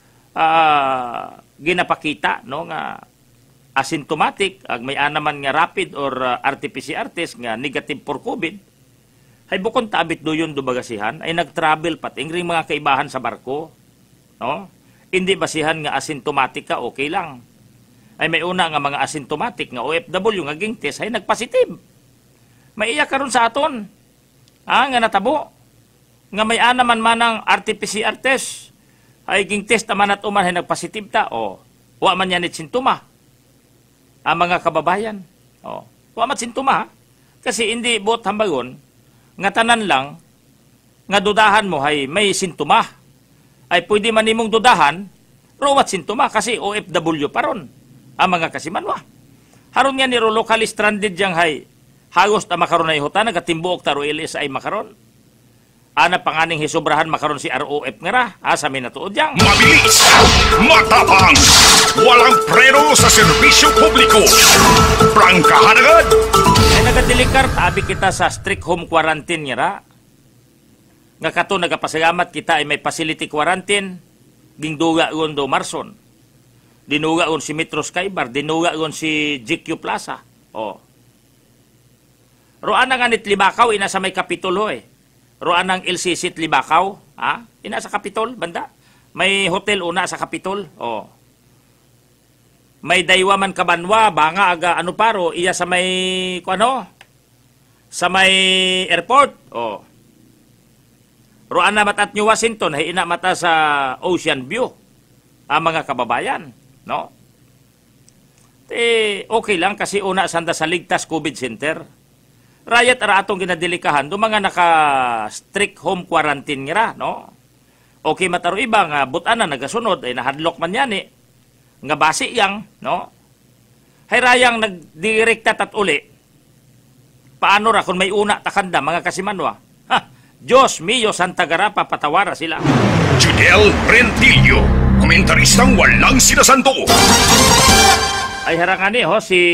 uh, ginapakita, no, nga asymptomatic, ag may anaman nga rapid or uh, R T P C R test nga negative for COVID, ay bukon tabit do yun dubagasihan, ay nag-travel pati ring mga kaibahan sa barko, no? Hindi basihan nga asymptomatic ka, okay lang. Ay may una nga mga asymptomatic nga O F W nga ging test ay nagpositive. May iya karon sa aton, ah, nga natabo, nga may anaman manang R T P C R test, ay ging test naman at uman ay nagpositive ta, o, wa man yan it sintuma. Ang mga kababayan. Oh, wa mat sintuma. Kasi hindi bot hambagon nga tanan lang nga dudahan mo hay may sintuma. Ay pwede man nimong dudahan, pero wat sintuma kasi O F W pa ron ang mga kasimanwa. Haron nga niro local stranded yang hay hagos ta makaron ay huta nagatimbuok taro L S I makaron. Ana panganing hisubrahan makaron si R O F nga ra, asa mi natuod yang. Mabilis, matapang, walang preno sa serbisyo publiko. Prangkahan agad. Ay nagadilikar, tabi kita sa strict home quarantine nga ra. Nga kato nagapasalamat kita ay may facility quarantine, gingduga gon do Marson. Dinuga gon si Metro Skybar, dinuga gon si G Q Plaza. Oh. Roan nga nit Libakaw, ina sa may kapitulo eh. Roan ng L C C Libakaw, ha? Ina sa Kapitol, banda. May hotel una sa Kapitol, oh. May daywa man kabanwa, banga aga ano paro, iya sa may, ano? Sa may airport, oh. Roan na matat New Washington, hay ina mata sa Ocean View, ang mga kababayan, no? Eh, okay lang kasi una sanda sa Ligtas COVID Center. Rayat ara atong ginadilikahan do mga naka-strict home quarantine ngira, no? Okay mataro iba nga butan na nagasunod ay nahadlok man yan eh. Nga basi yang, no? Hay rayang nagdirekta tat uli. Paano ra kung may una takanda mga kasimanwa? Ha, Diyos mio Santa Garapa patawara sila. Judel Rentillo, komentaristang walang sinasanto. Ay harangani ho si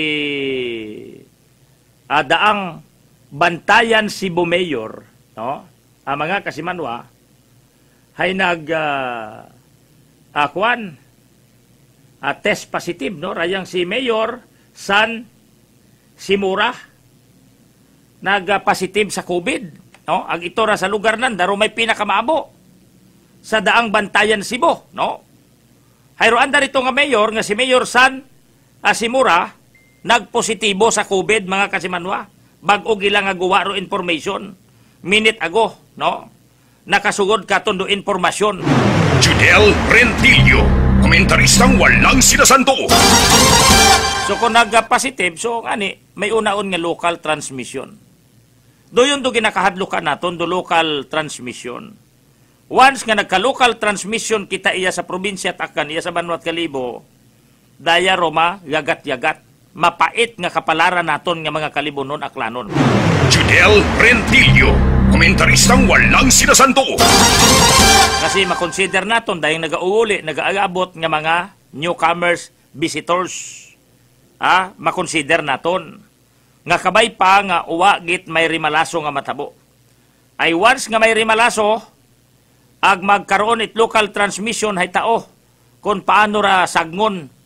Uh, daang Bantayan Cebu Mayor, no? Ang mga kasimanwa hay nag uh, akuan uh, test positive, no? Rayang si Mayor San Simura nag uh, positive sa COVID, no? Ag ito ra sa lugar nan daro may pinakamaabo sa daang Bantayan Cebu, no? Hayroan darito nga mayor nga si Mayor San uh, Simura nagpositibo sa COVID mga kasimanwa. Bag-o gilang nga guwa ro information. Minute ago, no? Nakasugod katon do informasyon. Judel Rentillo, komentaristang walang sinasanto. So kung nag-positive, so ani, may unaon nga local transmission. Do yun do ginakahadlukan naton do local transmission. Once nga nagka-local transmission kita iya sa probinsya Takan, iya sa Banwat Kalibo, daya Roma, yagat-yagat. Mapait nga kapalaran naton nga mga kalibunon aklanon. Judel Rentillo, komentaristang walang sinasanto. Kasi makonsider naton dahil nag-uuli, nag-aabot nga mga newcomers, visitors. Ah, makonsider naton. Nga kabay pa nga uwagit may rimalaso nga matabo. Ay once nga may rimalaso, ag magkaroon it local transmission hay tao kung paano ra sagnon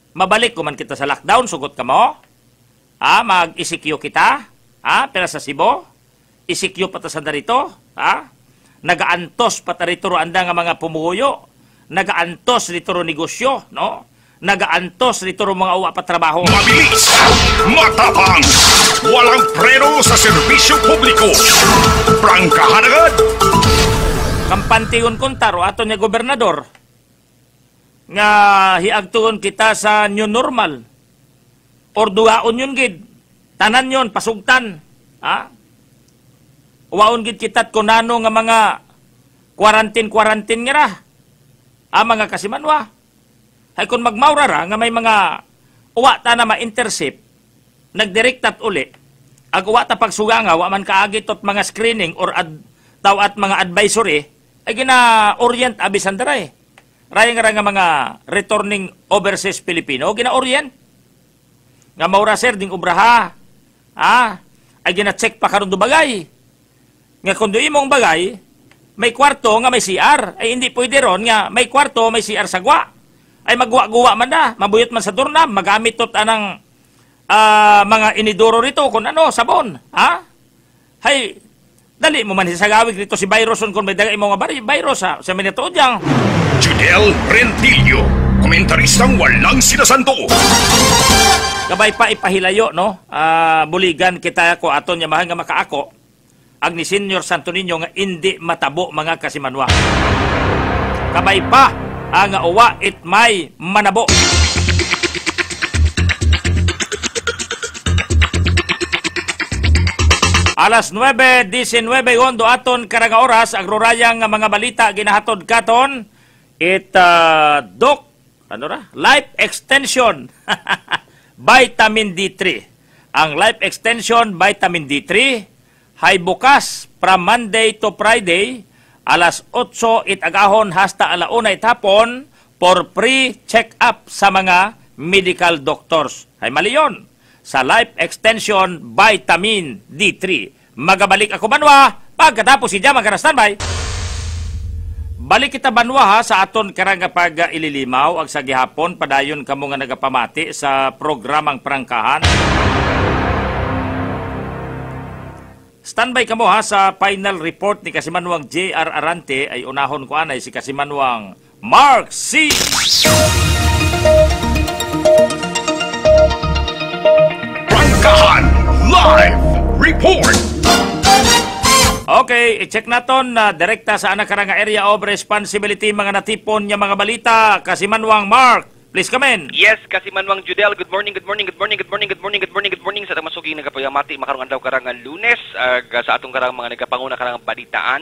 mabalik ko man kita sa lockdown, sugot ka mo. Ah, mag-isikyo kita. Ah, pera sa Cebu. Isikyo pa ta sa darito. Ah, nagaantos pa ta rito ro anda nga mga pumuyo. Nagaantos rito ro negosyo, no? Nagaantos rito ro mga uwa pa trabaho. Mabilis, matapang, walang preno sa serbisyo publiko. Prangkahan agad. Kampantiyon kontaro ato niya gobernador nga hiagtuon kita sa new normal or dugaon yun gid tanan yon pasugtan ha uwaon gid kitat kunano nga mga quarantine quarantine nga ra ah, mga kasimanwa hay kun magmaura ra nga may mga uwa ta na ma-intercept nagdirektat uli ag uwa ta pagsuganga wa man kaagi tot mga screening or ad, taw at mga advisory ay gina-orient abisandaray. Raya nga nga mga returning overseas Filipino, gina-orient. Nga maura sir, ding ubraha. Ah, ay gina-check pa karon do bagay. Nga kung do imong bagay, may kwarto nga may C R. Ay hindi pwede ron nga may kwarto may C R sa gwa. Ay magwa-guwa man na, mabuyot man sa durnam, magamit tot anang uh, mga inidoro rito kung ano, sabon. Ha? Hay, dali mo man hisagawig dito si Byroson kung may dagay mo nga bari, Byros ha, sa minituod yang. Judel Rentillo, komentaristang walang sinasanto. Kabay pa ipahilayo, no? Uh, buligan kita ko aton niya mahal nga makaako. Ag ni Senior Santo Niño nga hindi matabo mga kasimanwa. Kabay pa, ang uh, uwa it may manabo. Alas nuwebe disenwebe gondo aton karanga oras agrorayang mga balita ginahatod katon it uh, doc ano ra life extension vitamin D three. Ang life extension vitamin D three hay bukas from Monday to Friday alas otso it agahon hasta alauna it hapon for free check up sa mga medical doctors. Hay maliyon sa life extension vitamin D three. Magabalik ako banwa pagkatapos si Jama ka na standby. Balik kita banwa ha sa aton karang pag ililimaw ag sa gihapon padayon kamo nga nagapamati sa programang Prangkahan. Standby kamo ha sa final report ni Kasimanwang J R Arante ay unahon ko anay si Kasimanwang Mark C. Prangkahan Live Report. Okay, i-check naton na uh, direkta sa anak karanga area of responsibility mga natipon niya mga balita. Kasimanwang Mark, please come in. Yes, Kasimanwang Judel. Good morning, good morning, good morning, good morning, good morning, good morning, good morning sa tamasuking nagapayamati makarong andaw karangan Lunes uh, sa atong karang mga nagapanguna karangang balitaan.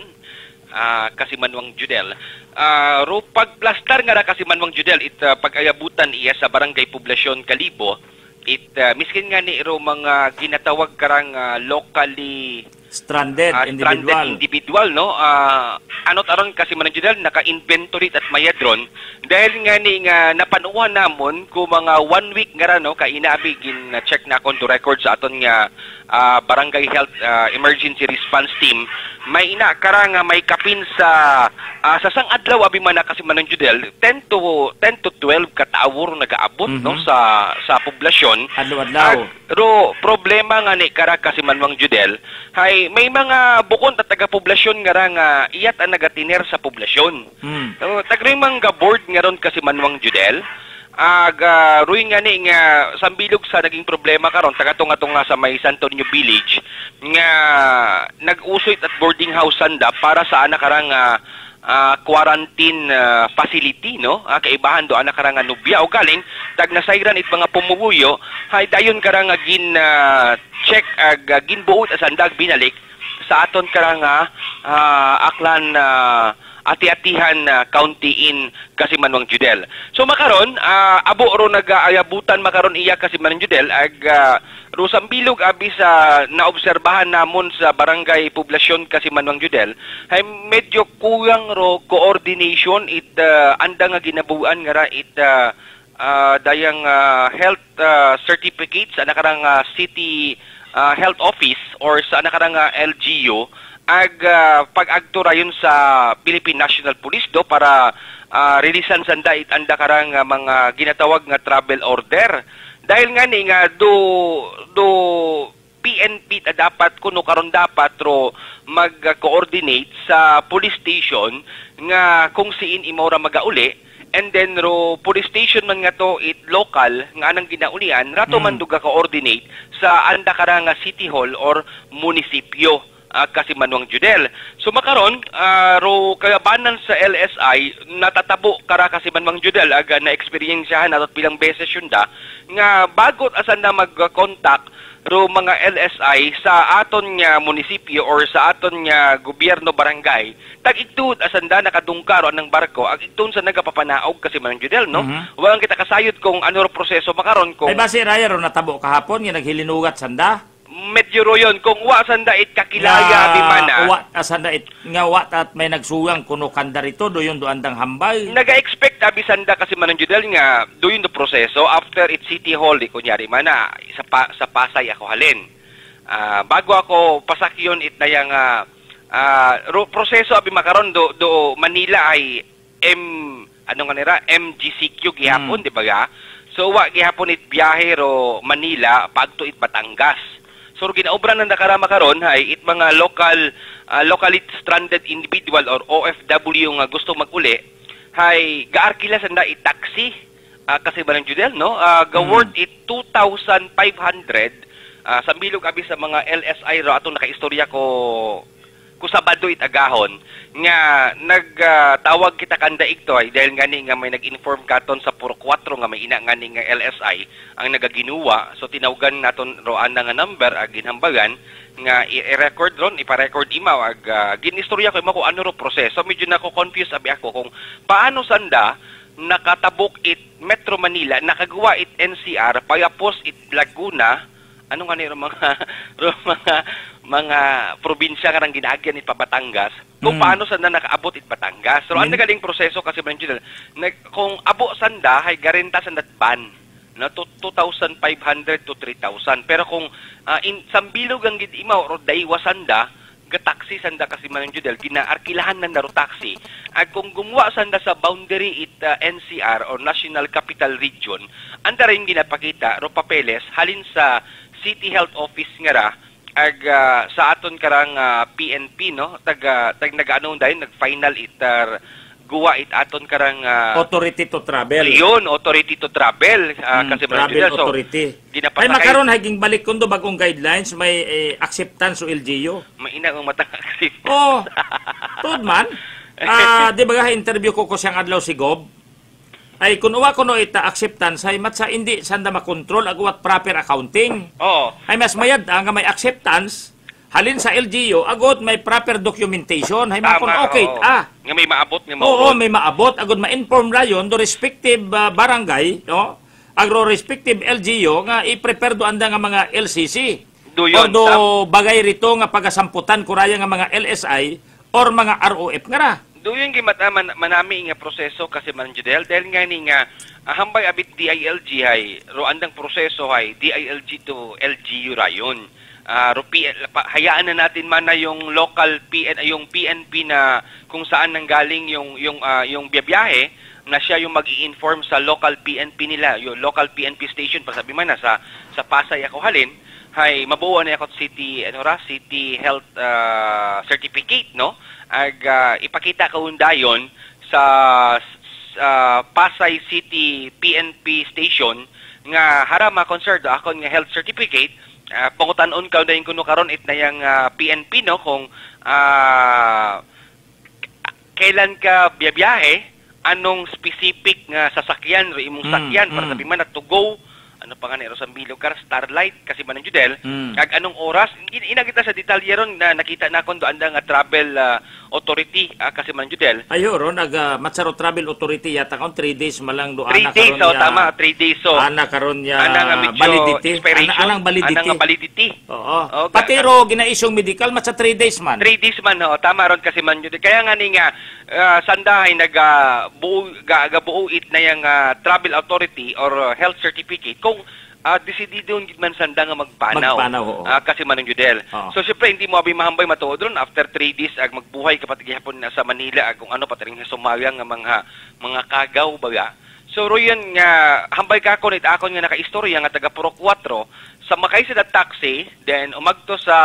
Uh, Kasimanwang Judel. Uh, ro pagplastar nga ra Kasimanwang Judel it uh, pag-ayabutan iya sa barangay Poblasyon Kalibo. It uh, miskin nga ni ro mga ginatawag karang uh, locally stranded uh, individual. Stranded individual, no? Uh, ano taron kasi man Judel naka-inventory at mayadron dahil nga ni nga napanuhan namon ko mga one week nga ra no kay inaabi gin uh, check na kon to record sa aton nga uh, barangay health uh, emergency response team may ina kara nga may kapin sa uh, sa sang adlaw abi man kasi man Judel ten to twelve ka tawo nagaabot mm-hmm. no sa sa poblasyon adlaw-adlaw. Ro problema nga ni kara kasi manwang Judel hay may mga bukon at taga-poblasyon nga ra nga iyat ang nagatiner sa poblasyon. Mm. So, tagrimang ga-board nga ron kasi manwang Judel. Ag uh, ruy nga ni nga sambilog sa naging problema karon tagatong-atong nga sa may Santo Niño Village nga nag-usoy at boarding house sanda para sa anak karang uh, uh, quarantine uh, facility no uh, kaibahan do anak karang nubya o galing tag nasayran it mga pumubuyo hay dayon karang gin uh, check ag uh, ginbuot as andag binalik sa aton karang uh, aklan uh, ati-atihan uh, county in Kasimanwang Judel. So makaron uh, abo ro nagaayabutan makaron iya Kasimanwang Judel ag uh, ro sambilog abi sa naobserbahan namon sa barangay Poblasyon Kasimanwang Judel ay medyo kulang ro coordination it uh, anda nga ginabuan nga ra it uh, uh, dayang uh, health uh, certificates ana karang uh, city uh, health office or sa ana karang uh, L G U ag uh, pag-agtura yun sa Philippine National Police do para uh, releasan sanda it anda karang uh, mga ginatawag nga travel order. Dahil nga ni nga do do P N P ta dapat kuno karon dapat ro mag-coordinate sa police station nga kung siin imora magauli, and then ro police station man nga to it local nga anang ginaulian rato mm. man duga coordinate sa anda karang city hall or munisipyo uh, kasi Manwang Judel. So makaron uh, ro kayabanan sa L S I natatabo kara kasi Manwang Judel aga na experiensyahan natot pilang beses yun da nga bagot asan na mag-contact ro mga L S I sa aton nga munisipyo or sa aton nga gobyerno barangay tag-igtud asanda nakadungkaro anang barko ag igtun sa nagapapanaog kasi Manwang Judel no. Mm-hmm. Walang kita kasayod kung ano ro proseso makaron kung ay base raya ro natabo kahapon nga naghilinugat sanda. Medyo royon kung wa sanda it kakilaya di mana wa sanda it nga wa at may nagsuwang kuno kanda rito doyon do andang hambay naga-expect abi sanda kasi Manwang Judel nga doyon do proseso after it city hall di kunyari mana sa pa, sa Pasay ako halin uh, bago ako pasakyon it na yang uh, uh, proseso abi makaron do, do Manila ay M ano nga nira M G C Q gihapon hmm. di ba ga so wa gihapon it biyahe ro Manila pagto it Batangas. So ginaobran ng nakarama karon hay it mga local uh, locally stranded individual or O F W nga gusto mag-uli hay gaarkila sanda it taxi uh, kasi Manwang Judel no uh, ga worth mm. it two thousand five hundred uh, sa bilog abi sa mga L S I ro atong nakaistorya ko ku Sabado it agahon nga nagtawag uh, kita kanda ito ay dahil ngani nga may nag-inform katon sa Puro four nga may ina ngani nga L S I ang nagaginuwa so tinawagan naton ro ana nga number ag ginhambagan nga i-record ron ipa-record imaw ag uh, ginistorya ko imo ko ano ro proseso medyo nako confused abi ako kung paano sanda nakatabok it Metro Manila nakagawa it N C R payapos it Laguna ano nga ni ro mga ro mga mga probinsya nga nang ginaagyan it pa Batangas kung mm. paano sanda nakaabot it Batangas. So mm. ang nagaling proseso kasi Manwang Judel kung abo sanda hay garenta sanda ban na to two thousand five hundred to three thousand pero kung uh, in sambilog ang gid imaw or daywa sanda ga-taxi sanda kasi Manwang Judel ginaarkilahan na naro taxi at kung gumawa sanda sa boundary it uh, N C R or National Capital Region anda rin ginapakita ro papeles halin sa City Health Office nga ra ag uh, sa aton karang uh, P N P no tag uh, tag nagaano dayon nag-final it uh, guwa it aton karang uh, authority to travel. Yun, authority to travel uh, mm, kasi travel Judel, authority. So, ay makaron haging balik kundo bagong guidelines may eh, acceptance o L G U. May ina ang matang acceptance. Oh. Tud man. Ah, uh, di ba interview ko ko siyang adlaw si Gob? Ay kun uwa kuno ita acceptance ay matsa hindi sanda makontrol aguwat proper accounting. Oo. Ay mas mayad nga may acceptance halin sa L G U agot may proper documentation hay makon okay oo. ah nga may maabot nga maabot. Oo, may maabot agud ma-inform rayon do respective uh, barangay no agro respective L G U nga i-prepare do anda nga mga L C C do or do bagay rito nga pagasamputan kuraya nga mga L S I or mga R O F nga ra. Doon yung man, manami nga proseso kasi Manwang Judel dahil nga ni nga uh, hambay abit D I L G hay ro andang proseso hay D I L G to L G U rayon. Uh, ro P, hayaan na natin man na yung local P N yung P N P na kung saan nanggaling yung yung uh, yung biyahe na siya yung mag-i-inform sa local P N P nila, yung local P N P station pasabi man na sa sa Pasay ako halin hay mabuo na ako city ano ra city health uh, certificate no ag uh, ipakita ko undayon sa uh, Pasay City P N P station nga harama concerned ako nga health certificate uh, pangutanon ka dayon kuno karon it na yang uh, P N P no kung uh, kailan ka biyahe anong specific nga sasakyan o imong sakyan mm, para mm. sabi man to go ano pa nga ni Rosambilog car Starlight kasi Manwang Judel mm. kag anong oras ina kita sa detalye ron na nakita na kon do anda nga travel uh, authority uh, kasi Manwang Judel ayo ron nag uh, Matsaro Travel Authority yata kon three days malang do ana karon days, oh, ya tama three days so ana karon ya ana validity ana anang validity ana validity oo oh, pati ro ginaisong medical matsa three days man three days man ho tama ron kasi Manwang Judel kaya nga ni nga uh, sandahay nag uh, buo ga, ga buo it na yang uh, travel authority or uh, health certificate kung uh, desidido gid man sanda nga magpanaw. Magpanaw, oo. Ah, kasi manong judel. Oo. So syempre hindi mo abi mahambay matuod ron after three days ag magbuhay kapag gihapon na sa Manila ag kung ano pataring Somalia nga mga mga kagaw baga. So royan nga hambay ka ako nit akon nga nakaistorya nga taga Puro four sa makay sa taxi then umagto sa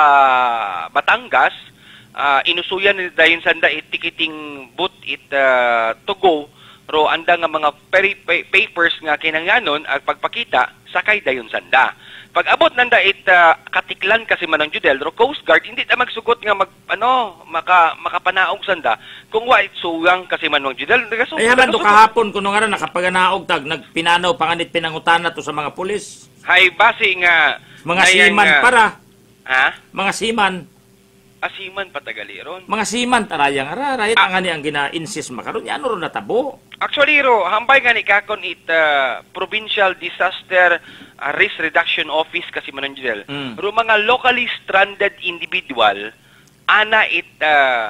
Batangas uh, inusuyan ni dayon sanda it ticketing booth it uh, to go ro anda nga mga peri, pa, papers nga kinangyanon ag pagpakita sakay dayon sanda. Pag abot nanda it uh, katiklan kasi manang judel ro Coast Guard hindi ta magsugot nga mag ano maka makapanaog sanda kung wa it sugang kasi manang judel so, ay haman do kahapon kuno nga nakapaganaog tag nagpinanaw panganit pinangutana to sa mga pulis. Hay base nga mga siman nga, para ha mga siman asiman patagali ron. Mga siman tarayang ara rayit ah. ang ang gina-insist makaron ya ano ro natabo. Actually ro hambay nga ni kakon it uh, Provincial Disaster uh, Risk Reduction Office kasi manon judel. Mm. Ro mga locally stranded individual ana it uh,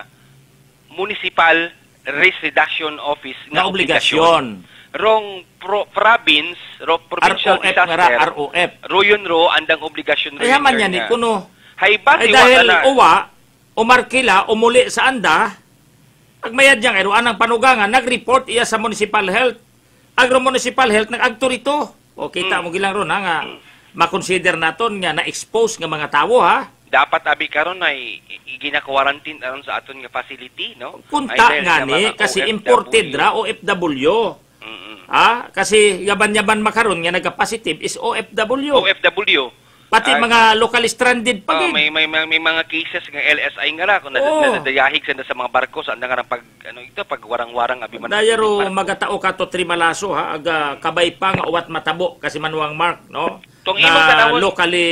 Municipal Risk Reduction Office nga obligasyon. Rong pro, province ro Provincial R O F, Disaster R O F. Ro yun ro andang obligasyon ro. Ay man yan ni kuno. Hay base ay dahil uwa umarkila, umuli sa anda, agmayad niyang ero anang panugangan, nag-report iya sa municipal health. Agro municipal health, nag-agto rito. O kita mm. mo gilang ron, ha, nga, makonsider naton nga na-expose nga mga tawo, ha? Dapat abi karon ay gina-quarantine aron sa aton nga facility, no? Kunta nga ni, kasi imported ra O F W. Mm-hmm. Ha? Kasi yaban-yaban makaron nga nagka-positive is O F W. O F W. Pati uh, mga local stranded pa uh, may, may, may, may mga cases ng L S I nga ra kung oh. nadayahig sa sa mga barko sa nga pag ano ito pag warang-warang abi man. Dayaro magatao ka to trimalaso ha aga kabay pa nga uwat matabo kasi manuang mark no. Tong imong tanawon locally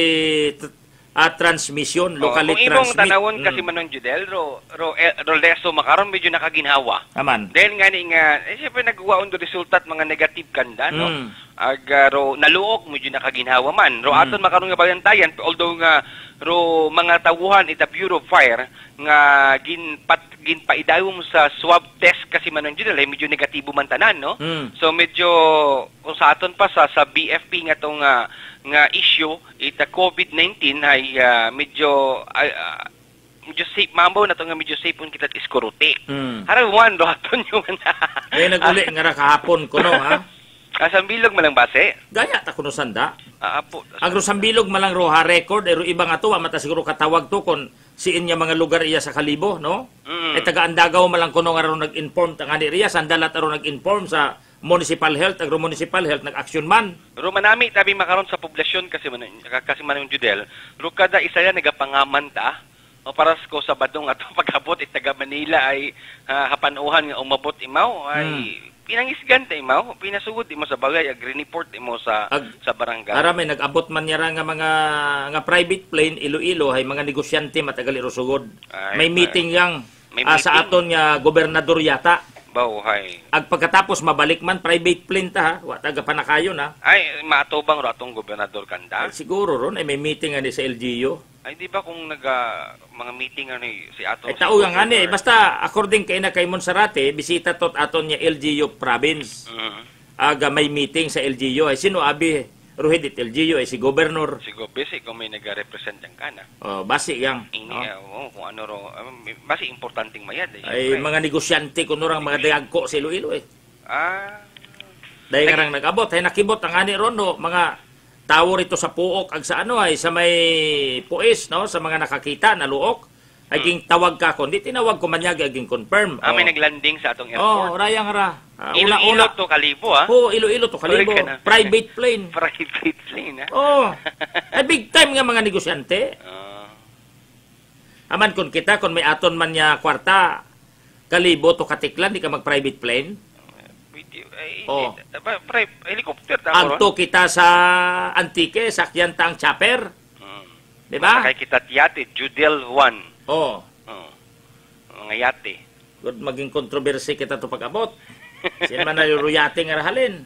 uh, transmission, locally transmit. Kung imong tanawon mm. kasi manong judel ro ro, ro leso makaron medyo nakaginhawa. Aman. Then nga ni nga eh syempre nagwaon do resultat mga negative kanda no. Mm. Aga ro naluok medyo nakaginhawa man ro aton mm. makaron nga bayantayan although nga ro mga tawuhan ita Bureau of Fire nga ginpat ginpaidawom sa swab test kasi manon jud ay medyo negatibo man tanan no mm. So medyo kung sa aton pa sa sa B F P nga tong uh, nga issue ita COVID nineteen ay uh, medyo uh, uh, medyo safe mambo na to nga medyo safe un kita iskuruti mm. Haraw one do aton yung ay naguli nga ra kahapon kuno ha. Asambilog malang base? Gaya ta kuno sanda. Ah, po. Agro sambilog malang roha record ero iba nga to mata siguro katawag to kon siin niya mga lugar iya sa Kalibo no? Mm. E taga Andagaw malang kuno nga ron nag-inform ta ngani riya sandalat ron nag-inform sa municipal health agro municipal health nag-action man. Ro manami tabi makaron sa poblasyon kasi man kasi man yung judel. Ro kada isa ya nagapangaman ta. O para ko sa badong ato pagabot it taga Manila ay uh, hapanuhan nga umabot imaw ay mm. Pinangisgan ta imaw, pinasugod imo sa bagay, ag-report imo sa Ag, sa barangay. Ara may nag-abot man niya nga mga nga private plane Iloilo hay mga negosyante matagal irusugod. May meeting yang may uh, meeting? Sa aton nga gobernador yata. Bawhay. Ag pagkatapos mabalik man private plane ta ha, wa taga panakayon ha. Ay maatubang ro atong gobernador kanda. Ay, siguro ron ay may meeting ani sa L G U. Ay di ba kung naga mga meeting ani si ato ay tao nga ani basta according kay na kay Monserrate bisita tot aton nya L G U province. Uh-huh. Aga may meeting sa L G U ay sino abi rohedit L G U ay si gobernador. Si gobernador kung may naga-represent ang kana. Oh basi yang. Ini no? Oh, kung ano ro um, basi importanteng mayad eh. Ay siyempre. Mga negosyante kuno rang mga dagko sa Iloilo eh. Ah. Dahil nga rang nag-abot ay nakibot ang ani ron no mga tawo rito sa Puok ag sa ano ay sa may Puis no sa mga nakakita na luok aging hmm. tawag ka kon di tinawag ko man yag aging confirm. Ah, may naglanding sa atong airport. Oh, rayang ra. Uh, Iloilo to Kalibo ah. Oh, Iloilo to Kalibo. Private plane. Private plane ah. Oh. Ay big time nga mga negosyante. Uh. Aman kon kita kon may aton man nya kwarta Kalibo to Katiklan di ka mag private plane. Ay, oh. Helicopter ta Anto kita sa Antique, sakyan tang chopper. Hmm. Di ba? Kay kita yate, Judel one. Oh. Oh. Mga yate. Good maging kontrobersi kita to pag-abot. Sin man na yung yate nga rahalin.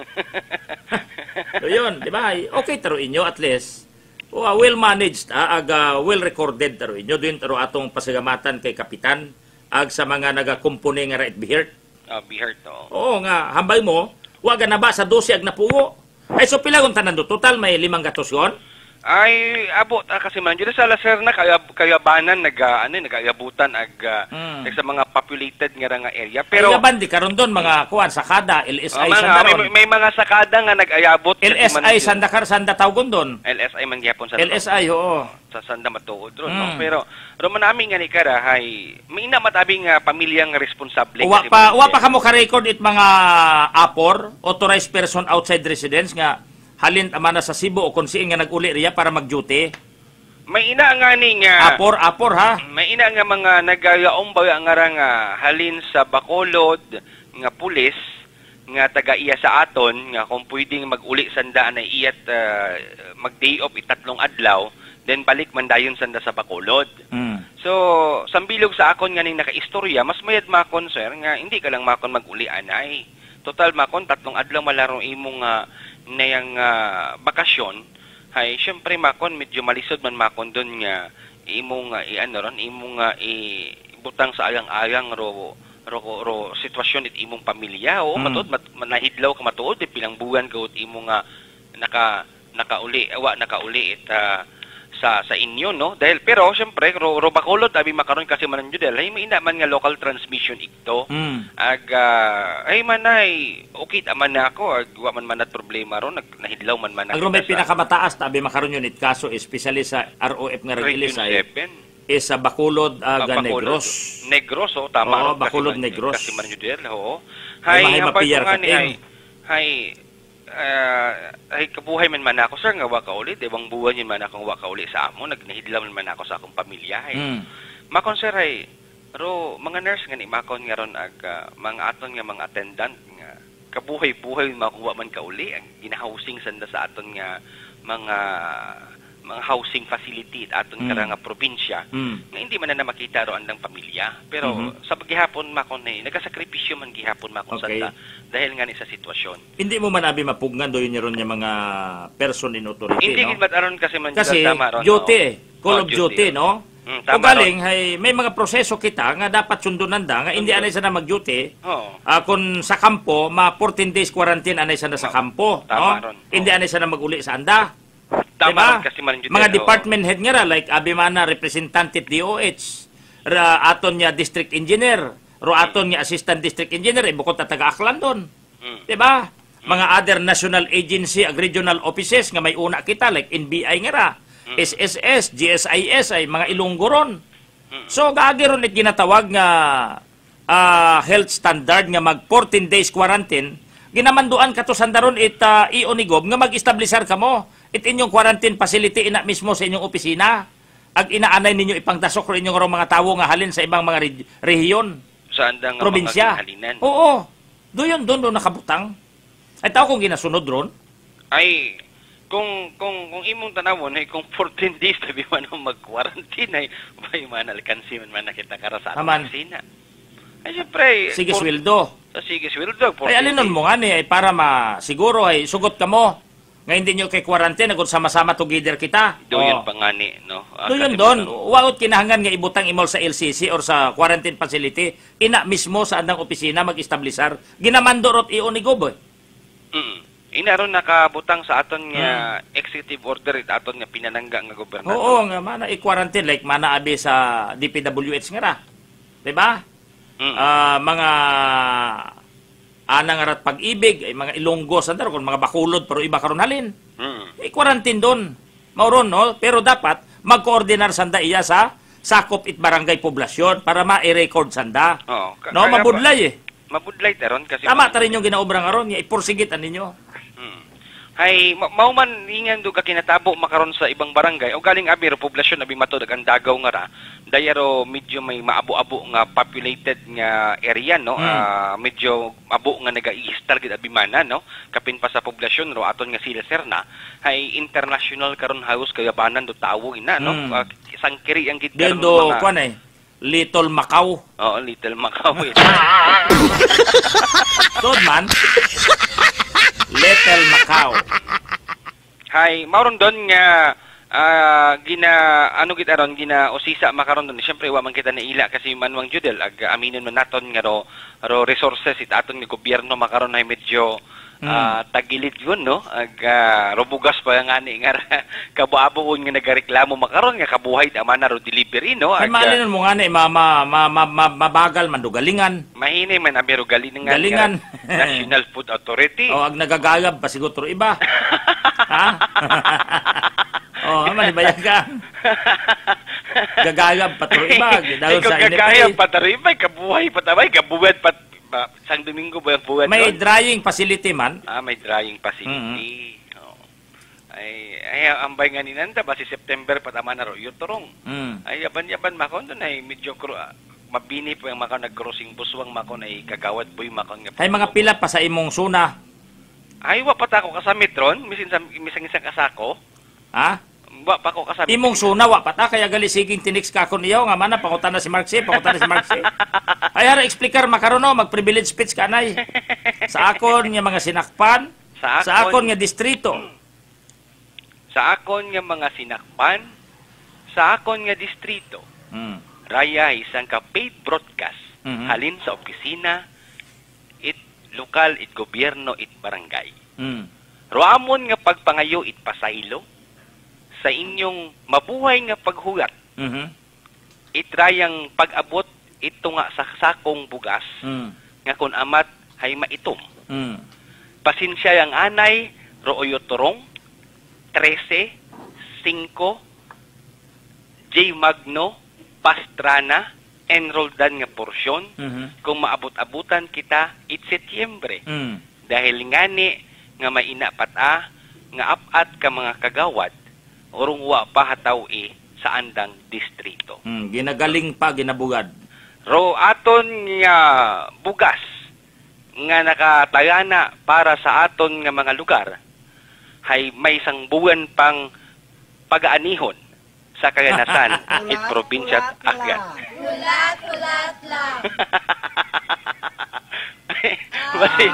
So yun, di ba? Okay taro inyo at least. Oh, well managed, ah, ag uh, well recorded taro inyo. Doon taro atong pasagamatan kay Kapitan ag sa mga nagakumpuni nga right behirt. Uh, be hurt, oh. Oo nga, hambay mo, wag na ba sa dose ag napugo. Ay, so pila kung tanan do? Total may limang gatos yun? Ay, abot ah, kasi man, dito sa Lacerna, kaya, kayabanan, nag, uh, ano, nag-ayabutan ag, uh, Hmm. sa mga populated nga nga area. Pero, Pero, ay, bandi karon doon, mga kuwan, sakada, L S I oh, mga, sanda may, ron. may mga sakada nga nag-ayabot. L S I sanda kar, sanda tawgon doon. L S I man gyapon sa L S I, oo. sa sanda matuod ron, Mm. no? Pero, ron man namin nga ni Kara, hay, may ina matabing uh, pamilyang responsable. Wa kasi pa, man- wa pa kamo ka-record it mga apor, authorized person outside residence nga halin amana sa Cebu o kung siin nga nag-uli riya para mag-duty. May ina nga ni nga... Apor, apor ha. May ina nga mga nagayaong ba nga ra nga halin sa Bacolod nga pulis nga taga iya sa aton nga kung pwedeng mag-uli sanda na iyat uh, mag-day off itatlong adlaw then balik man dayon sanda sa Bacolod. Mm. So, sambilog sa akon nga ning nakaistorya, mas mayad makon sir nga hindi ka lang makon mag-uli anay. Total makon tatlong adlaw malaro imong nga nayang uh, bakasyon. Hay, syempre makon medyo malisod man makon doon nga imong uh, i-ano ron, imong uh, ibutang sa ayang-ayang ro ro, ro sitwasyon it imong pamilya o Mm. matud mat, manahidlaw ka matuod di pilang buwan gawot imong nga naka nakauli awa nakauli it uh, sa sa inyo no dahil pero syempre ro, ro Bacolod abi makaron kasi man judel ay may ina man nga local transmission ikto Mm. ag uh, ay manay okay ta man na ako ag wa man man at problema ron nag nahidlaw man man Ang may pinakamataas tabi makaron yun it kaso especially sa R O F nga regilis ay is sa Bacolod uh, ga Negros. Negros oh tama Oo, Bacolod Negros. kasi man judel oo Ay, hay mahay hambay mapiyar ko nga ka, ni Tim. ay hay uh, ay kabuhay man man ako sir nga wa ka uli debang buwan yun man akong wa ka uli sa amo nagnahidlaw man man ako sa akong pamilya hay Mm. makon sir ay ro mga nurse nga ni makon nga ron ag uh, mga aton nga mga attendant nga kabuhay-buhay makuha man ka uli ang ginahousing sanda sa aton nga mga mga housing facility at aton Mm. kara nga probinsya Mm. nga hindi man na makita ro andang pamilya pero Mhm. sa paghihapon makon eh nagasakripisyo man gihapon makon Okay. sanda dahil nga ni sa sitwasyon. Hindi mo man abi mapugnan do yun ron yung mga person in authority, Hindi no? gid ba't aron kasi man Kasi jud tama ron, duty, no? eh. Call Oh, of duty, ron. no? Mm, O tama galing, ron. hay, may mga proseso kita nga dapat sundunan da, nga hindi Sundon. anay sana mag-duty. Oo. Ah, kung sa kampo, ma fourteen days quarantine anay sana sa Oo. kampo, Tama no? ron. Hindi Oo. anay sana mag-uli sa anda. Tama Diba? ron kasi man jud Mga eh, oo. department head nga ra, like Abimana, representative D O H, ra, aton niya district engineer, ro aton niya assistant district engineer, eh, bukod na taga-Aklan doon. Mm. Diba? Mga other national agency, ag regional offices nga may una kita, like N B I nga ra, S S S, G S I S, ay mga ilunggoron. So, gaagi ron it ginatawag nga ah, health standard nga mag fourteen days quarantine, ginamanduan ka to sandaron it uh, ionigob nga mag-establisar ka mo. It inyong quarantine facility ina mismo sa inyong opisina. Ag inaanay ninyo ipangdasok ro inyong mga tawo nga halin sa ibang mga re- rehiyon, sa andang nga probinsya. mga halinan. Oo. Doon doon doon nakabutang. Ay tao kung ginasunod ron. Ay kung kung kung imong tanawon ay kung fourteen days tabi man ang mag-quarantine ay may man alkansi man man nakita kara sa Naman. opisina. Ay syempre Sige for- sweldo. Sa sige sweldo. Ay alinon mo nga ni ay para masiguro ay sugot ka mo. Nga hindi nyo kay quarantine agud sama-sama together kita. Doon Oo. pa nga ni, no? Ah, Doon kasi doon. mo- Waot kinahanglan nga ibutang imol sa L C C or sa quarantine facility. Ina mismo sa andang opisina mag-establisar. Ginamando rot ionigob eh. Mm. Inaron nakabutang sa aton nga executive order it aton nga pinanangga nga gobernador. Oo nga mana i-quarantine like mana abi sa D P W H nga ra. 'Di ba? Mm. Ah, mga anang arat pag-ibig ay mga Ilonggo sandar kon mga Bacolod pero iba karon halin. Mm. I-quarantine doon. Mauron, no? Pero dapat mag-coordinar sanda iya sa sakop it barangay poblasyon para ma-record sanda. Oo. Ka- No, kaya mabudlay eh. ba- Mabudlay teron kasi Tama ta rin yung ginaobra nga ron, nga ipursigit ninyo. Hmm. Hay ma- mao man ingan do ka kinatabo makaron sa ibang barangay o galing abi ro poblasyon abi matod ang dagaw nga ra dayaro medyo may maabo-abo nga populated nga area no Hmm. Ah, medyo abo nga naga-istar gid abi mana no kapin pa sa poblasyon ro aton nga sila Serna hay international karon halos kayabanan do tawo ina no Hmm. Ah, isang kiri ang gid Diyan karon do, mga- kwan eh, Little Macau. Oo, Little Macau. eh. Doon man. Little Macau. Hay, mauron doon nga ah, gina ano gid aron gina usisa makaron doon. Syempre wa man kita naila kasi manwang judel ag aminin man naton nga ro, ro resources it aton nga gobyerno makaron ay medyo ah, tagilid yun, no? Ag ah, rubugas pa nga ni nga kabuabon nga nagareklamo makaron nga kabuhay tama na ro delivery, no? Ay Ag, malin mo nga ni ma, ma, ma, ma, ma- mabagal man do galingan. mahini man abiro galingan, Galingan. nga National Food Authority. O ag nagagayab pa siguro iba. Ha? Oh, manibayag ka. Gagayab pa to iba dahil Ikaw sa gagayab N F A. pa tayo, may kabuhay pa tayo, may kabuwad pa, pa sang Domingo ba yung buwad May doon? drying facility man. Ah, may drying facility. Oo. Ay, ay, ambay nga ni Nanda, ba si September pa tama na ro, yung turong. Mm. Ay, yaban-yaban makon doon ay medyo kru, ah, mabini po yung makon, nag-crossing buswang makon, ay kagawad po yung makon. Nga, Hay mga pila pa sa imong suna. ay, wa pa ta ako kasamit ron, misin sa misang isang kasako. Ha? Wa pa ako kasamit. Imong suna wa pata kaya gali siging tinix ka kon iyaw nga mana pangutan na si Marxie, pangutan na si Marxie. Ay ara explicar makaron no, mag-privilege speech ka nay. Sa akon nga mga sinakpan, Sa sa akon- akon nga distrito. Sa akon nga mga sinakpan, sa akon nga distrito, Mm. raya isang ka paid broadcast, Mhm. halin sa opisina, it lokal, it gobyerno, it barangay. Mm. Roamon nga pagpangayo, it pasaylo, sa inyong mabuhay nga paghugat, Mhm. itrayang pag-abot ito nga sa sakong bugas, Mm. nga kun amat hay maitom. Mm. Pasinsya yang anay, rooyo turong, trese, singko, J. Magno, Pastrana, enrolldan nga porsyon, Mhm. kung maabot-abutan kita, it Setyembre. Mm. Dahil ngani nga may inapata, nga apat ka mga kagawad, urong wa pa hataw e sa andang distrito. Mm. Ginagaling pa ginabugad. Ro aton nga bugas nga nakatagana para sa aton nga mga lugar hay may isang buwan pang pag-aanihon sa kaganasan it probinsya at Aklan. Ulat, ulat lang. Basi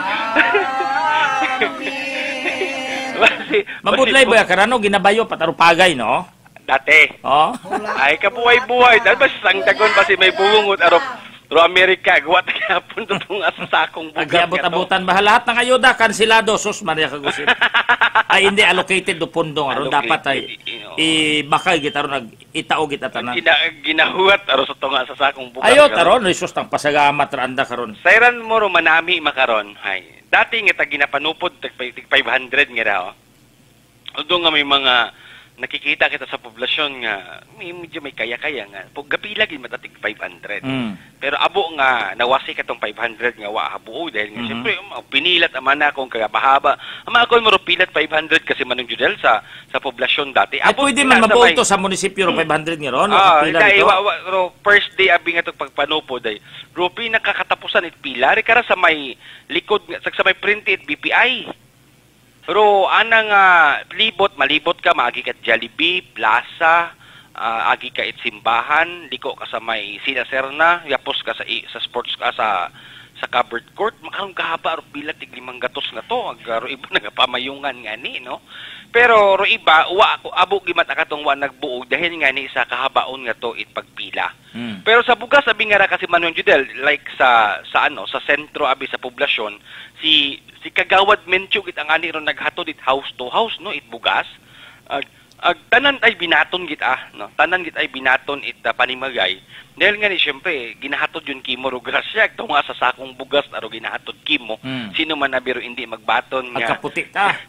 Basi Mabudlay ba karano ginabayo patarupagay no? dati. Oh. Ay kabuhay-buhay dahil basi sang dagon basi may bungot aro ro Amerika guwat kapon tutong asasakong bugas. Agyabot-abutan ba lahat ng ayuda kansilado sus Maria Kagusin. Ay hindi allocated do pondo aron dapat ay i-bakay kita ron nag itao kita tanan. Gina, ginahuat aro sa tunga sa sakong bugas. Ayo taron resus tang pasagamat randa karon. Sayran mo ro manami makaron. Hay. Dati nga ta ginapanupod tig five hundred nga daw. Although nga may mga nakikita kita sa poblasyon nga may medyo may kaya-kaya nga. Pag gapila gid matatig five hundred. Mm. Pero abo nga nawasi ka tong five hundred nga wa habuo dahil nga Mhm. siyempre um, pinilat aman na akong kagapahaba. Ama ako mo ro pilat five hundred kasi manong judel sa sa poblasyon dati. Ay Abo pwede sila man sa mabuto may- sa munisipyo ro five hundred nga ron. Ah, Pila dahil dito. wa, wa, ro, first day abi nga itong pagpanupo day. Rupi nakakatapusan it pila ri kara sa may likod nga- sa, sa may printed B P I. Ro anang uh, libot malibot ka maagi ka Jollibee, Plaza, ah, agi ka it simbahan, liko ka sa may Sina Serna, yapos ka sa i- sa sports ka sa sa covered court, makaroon kahaba ro pila tig limang gatos na to, ag ro iba nagapamayungan nga ni, no? Pero ro iba wa ako abo gimat akatong wa nagbuog dahil nga ni sa kahabaon nga to it pagpila. Mm. Pero sa bugas abi nga ra kasi Manong Judel, like sa sa ano, sa sentro abi sa poblasyon, si si Kagawad Menchug it ang ani ron naghatod it house to house no it bugas. Ag ag tanan ay binaton git ah no. Tanan git ay binaton it uh, panimagay. Dahil nga ni syempre ginahatod yun kimo ro grasya to nga sa sakong bugas aro ginahatod kimo. Mm. Sino man na biro hindi magbaton nga. Agkaputi ta.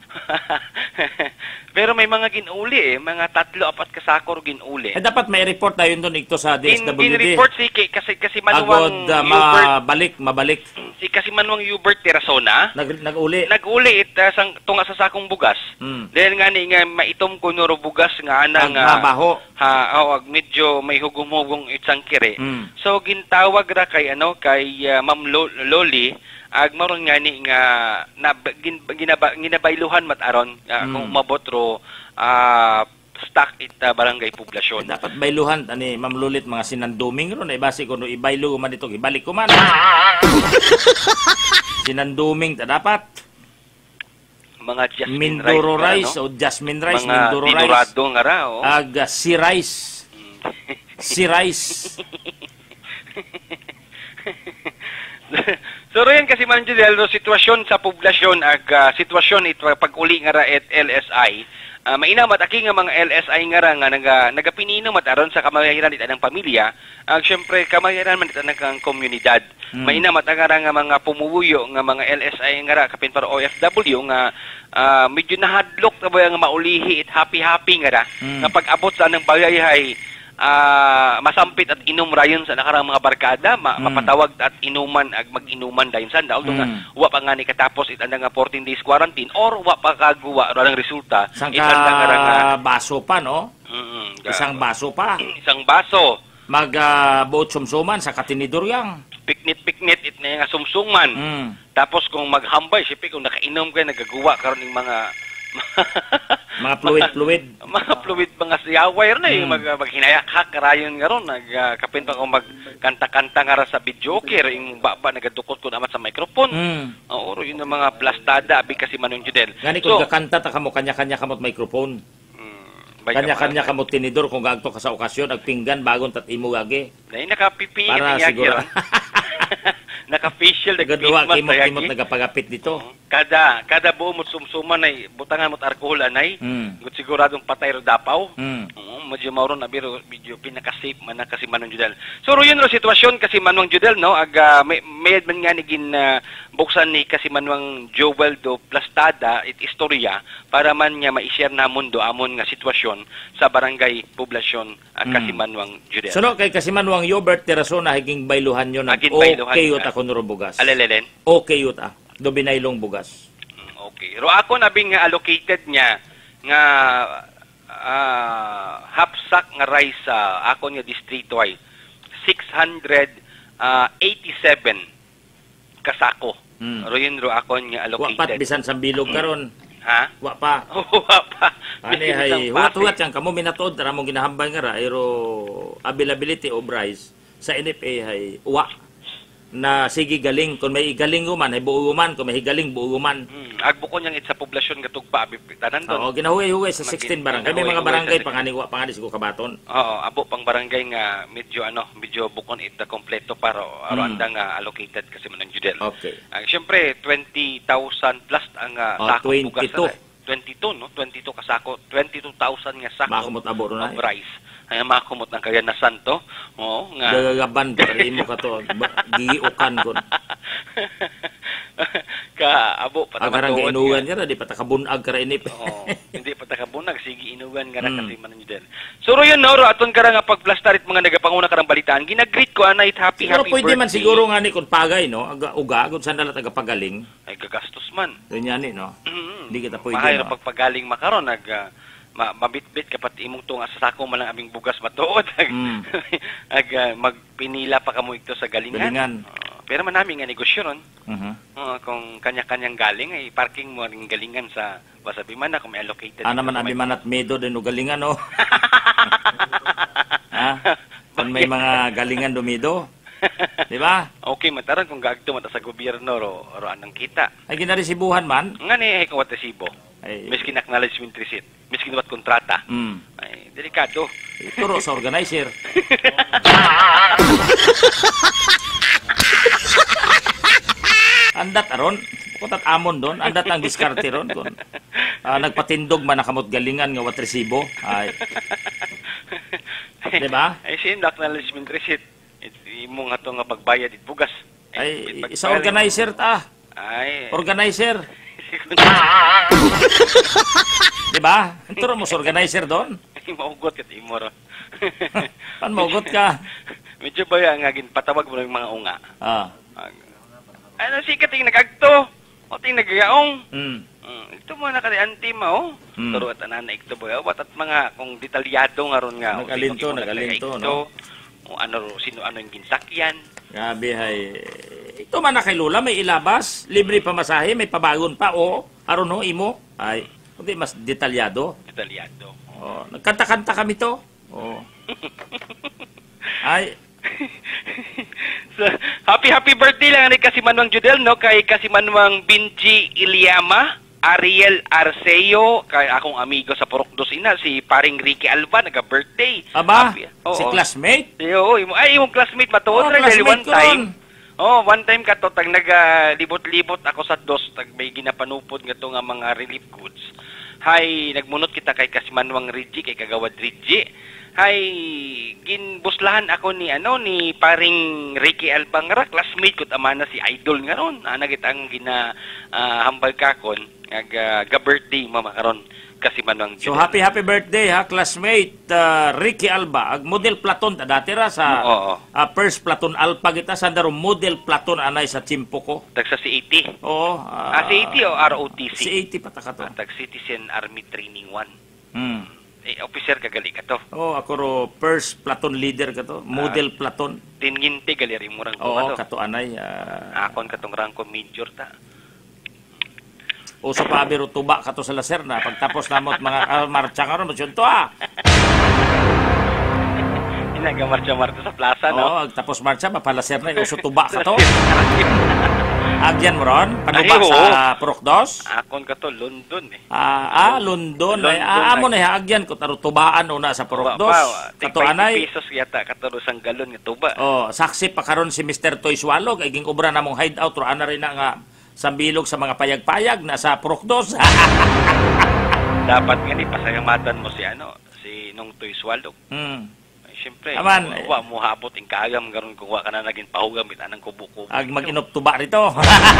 Pero may mga ginuli eh, mga tatlo apat ka sakor ginuli. Eh dapat may report tayo doon ito sa D S In, W D. in report si ki- kasi kasi Agod Manuang uh, Hubert, mabalik, mabalik. si kasi Manuang Hubert Terasona, Nag nag-uli. nag-uli it uh, sang tunga sa sakong bugas. Mm. Dahil nga ni nga maitom ko nuro bugas nga anang Ang mabaho. ha oh, ag medyo may hugong-hugong itsang kire. Mm. So gintawag ra kay ano kay uh, Ma'am Lo- Loli ag maron nga ni nga na, gin, ginaba, ginabayluhan mat aron uh, Mm. kung mabotro ah stock it uh, barangay poblasyon. Eh, dapat bayluhan ani Ma'am Lulit mga sinanduming ron ay basi kuno ibaylo man dito ibalik ko man. Sinanduming ta dapat. Mga Jasmine Mindoro rice, rice ano? o Jasmine rice, mga Mindoro rice. tinurado nga ra oh. Aga si rice. Si rice. So rin kasi man Judel, no, sitwasyon sa poblasyon ag uh, sitwasyon ito pag-uli nga ra at L S I, uh, mainamat aki nga mga L S I nga ra nga naga nagapinino mataron sa kamayaran ita ng pamilya, ag syempre kamayaran man ita ng komunidad. Hmm. Mainamat nga ra nga mga pumubuyo nga mga L S I nga ra kapin para O F W nga uh, medyo nahadlok ta ba nga maulihi it happy-happy nga ra hmm. nga pag-abot sa anang bagay Uh, masampit at inom rayon sa nakarang mga barkada, ma mm. mapatawag at inuman ag mag-inuman dayon sa daw mm. nga wa pa nga ni katapos itanda nga fourteen days quarantine or wa pa kagawa ra ng resulta itanda nga nga baso pa no mm, isang baso pa isang baso mag uh, buot sumsuman sa katinidor yang piknit-piknit it na nga sumsuman mm. tapos kung maghambay sipi kung nakainom ka nagagawa karon ning mga mga fluid-fluid. Mga fluid, mga siyaway na yung mag, maghinayak-hak karayon nga ron. Nagkapin pa kung magkanta-kanta nga sa videoker, yung baba nagadukot ko naman sa microphone. Mm. Oo, yun ang mga plastada, abi kasi manong Judel. Gani kung so, kakanta, ta kamo kanya-kanya kamot microphone. Mm, kanya-kanya kamot tinidor kung gagto ka sa okasyon, agpinggan, bagon tat imo gagi. Na yung nakapipi. Para siguro. Naka-facial, nag-Christmas, kimot-kimot nagapagapit dito. Kada kada buo mo sumsuman ay butangan mo alcohol anay. Mm. Gut siguradong patay ro dapaw. Mm. Uh, medyo mauron na biro video pinaka-safe man na kasi manong Judel. So ro yun ro sitwasyon kasi manong Judel no ag uh, may may man nga ni gin uh, buksan ni kasi manwang Joel do Plastada it istorya para man niya ma-share namon do amon nga sitwasyon sa barangay poblasyon uh, mm. kasi manwang Judel. So no kay kasi manwang Yobert Terasona higing bayluhan yon nag okay ut ako nuro bugas. Alelelen. Okay ut ah. Do binaylong bugas. Okay. Ro ako nabing nga allocated niya nga uh, half sack nga rice sa uh, ako nga distrito ay six hundred eighty-seven kasako. Mm. Ro yun ro ako nga allocated. Wa pat bisan sa bilog karon. Ha? Wa pa. Wa pa. Ani hay huwat-huwat yang kamo minatod ra mo ginahambay nga ra ero availability of rice sa N F A hay wa na sige galing kung may galing uman ay buo uman kung may galing buo uman hmm. agbo ko niyang it sa poblasyon gatugpa tanan doon oo ginahuwi-huwi sa sixteen barangay may mga barangay pangani wa pangani siguro kabaton oo abo pang barangay nga medyo ano medyo bukon it kompleto para aro hmm. anda nga allocated kasi man ang Judel okay ang syempre twenty thousand plus ang uh, oh, sako bugas twenty-two no twenty-two kasako twenty-two thousand nga sako makumot abo ro na rice ay makumot ng kaganasan to oo nga gagaban ka rin mo ka to giukan kon ka abo patamatuan ang inugan nga di patakabunag ka rin oo hindi patakabunag sige inugan nga mm. kasi man Judel so ro yun no ro aton ka nga pagplastarit mga nagapanguna karang balitaan ginagreet ko anay happy siguro happy pwede birthday man siguro nga ni kun pagay no aga uga gud sandala taga pagaling ay gagastos man yun yan no mm-hmm. di kita pwede mahal no? pagpagaling makaron nag uh, ma mabitbit kapat imong tunga sa sako man lang aming bugas matuod ag, mm. ag uh, magpinila pa kamo ito sa galingan, galingan. Uh, pero man namin nga negosyo ron uh-huh. uh, kung kanya-kanyang galing ay parking mo ring galingan sa Wasabi man na kung may allocated ano man abi man at medo din o galingan no ha kung may mga galingan dumido di ba okay mataran kung gagto mata sa gobyerno ro ro anong kita ay ginaresibuhan man nga ni ay kung wat resibo ay miskin acknowledgement receipt miskin wat kontrata mm. ay delikado ituro sa organizer andat aron kutat amon don andat ang diskarte ron kon uh, nagpatindog man nakamot galingan nga wat resibo ay di ba ay sin acknowledgement receipt imo nga to nga pagbayad it bugas ay, ay isa organizer ta ay organizer di ba enturo mo sa organizer doon ay maugot kat imo ro pan maugot ka medyo ba nga gin patawag mo ng mga unga ah ano sikat ting nagagto o ting nagayaong mm. mm. ito mo na kadi anti mo mm. turo at anana ikto ba wat at mga kung detalyado nga ron nga nagalinto nagalinto no o ano sino ano yung ginsakyan grabe hay ito man na kay Lola may ilabas libre pamasahe may pabagon pa o aron no imo ay kundi mas detalyado detalyado oh nagkanta-kanta kami to oh ay so, happy happy birthday lang ni kasi Manwang Judel no kay kasi Manwang Binji Iliama Ariel Arceo kay akong amigo sa Purok dos ina si paring Ricky Alba naga-birthday aba oh, si oh. classmate yo imo ay imong classmate matuod ra dali one time Oh, one time ka to, tag nagalibot-libot ako sa dos, tag may ginapanupod nga to nga mga relief goods. Hay, nagmunot kita kay Kasimanwang Reggie, kay Kagawad Reggie. Hay, ginbuslahan ako ni ano ni paring Ricky Albangara, classmate ko tama na si Idol nga ron. Ana kitang gina uh, hambal kakon, ag uh, ga-birthday mama karon Kasimanwang Judel. So happy happy birthday ha, classmate uh, Ricky Alba. Ag model platon ta dati ra sa Oo. uh, first platon Alpha kita sa daro model platon anay sa chimpo ko. Tag sa C eighty. Oo. Uh, ah, C eighty o R O T C? C eighty pa ta ka to. Ah, tag Citizen Army Training one. Hmm. Eh, officer ka gali ka to. Oh, ako ro first platon leader ka to, model uh, platon. Tinginti gali rin mo rang ko Oo, ka to. kato anay. Uh, Akon katong rangko major ta. Uso pa biro tuba kato sa laser na pagtapos namot mga uh, marcha karon mo to ah. Inaga marcha-marcha sa plaza no. Oo, tapos marcha mapalaser na uso tuba kato. Agyan mo ron, panuba Ay, sa Prokdos. Akon kato London eh. Ah, ah London, ay ah, amo na agyan ko taro tubaan una sa Prokdos. Kato anay pesos yata kato sang galon nga tuba. Oh, saksi pa karon si Mister Toy Swalog ay ging obra namong hideout ro ana rin na nga sambilog sa mga payag-payag na sa Prokdos. Dapat nga ni pasalamatan mo si ano, si Nong Toy Swalog. Hmm. Ay, siyempre, Aman, wa mo habot ing kaagam karon kung wa ka na naging pahugam itanang kubo-kubo. Ag mag-inop tuba rito.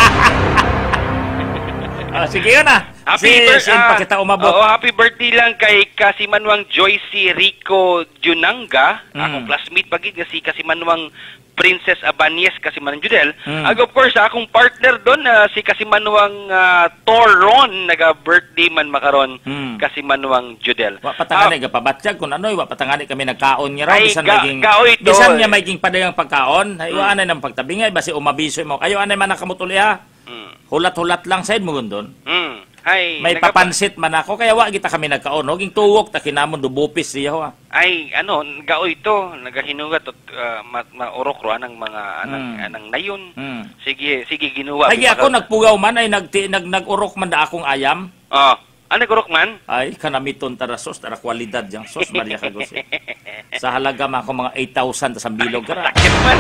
Ah, sige yun na. Happy si, birthday. sin pa kita umabot. Oo, happy birthday lang kay Kasimanwang Joyce Rico Junanga. Mm. Akong classmate pagid nga si Kasimanwang Princess Abanies Kasimanwang Judel. Mm. Ag of course, akong partner doon uh, si Kasimanwang uh, Toron, naga-birthday man makaron Mm. Kasimanwang Judel. Wa patangani uh, gapabatsyag kun anoy wa patangani kami nagkaon nga raw Ay, bisan ga- maging gaoy to. bisan nga maging padagang pagkaon. Ay Mm. wa anay nang pagtabingay basi umabiso mo. Ayo anay man nakamutuli ha. Mm. Hulat-hulat lang side mo gundon. Mm. Hay, May nagapa- papansit man ako kaya wa kita kami nagkaon. No ging tuwok ta kinamon dubupis siya ha. Ay, ano, gaoy to, nagahinugat at uh, ma- maurok ro anang mga anang, Mm. anang nayon. Mm. Sige, sige ginuwa. Ay ako nagpugaw man ay nag nag nag-urok man da akong ayam. Oh, ano gurok man? Ay kanamiton tara sos tara kwalidad yang sos Maria Cagosi. Sa halaga man ako mga eight thousand ta sambilog kara. Sakit man.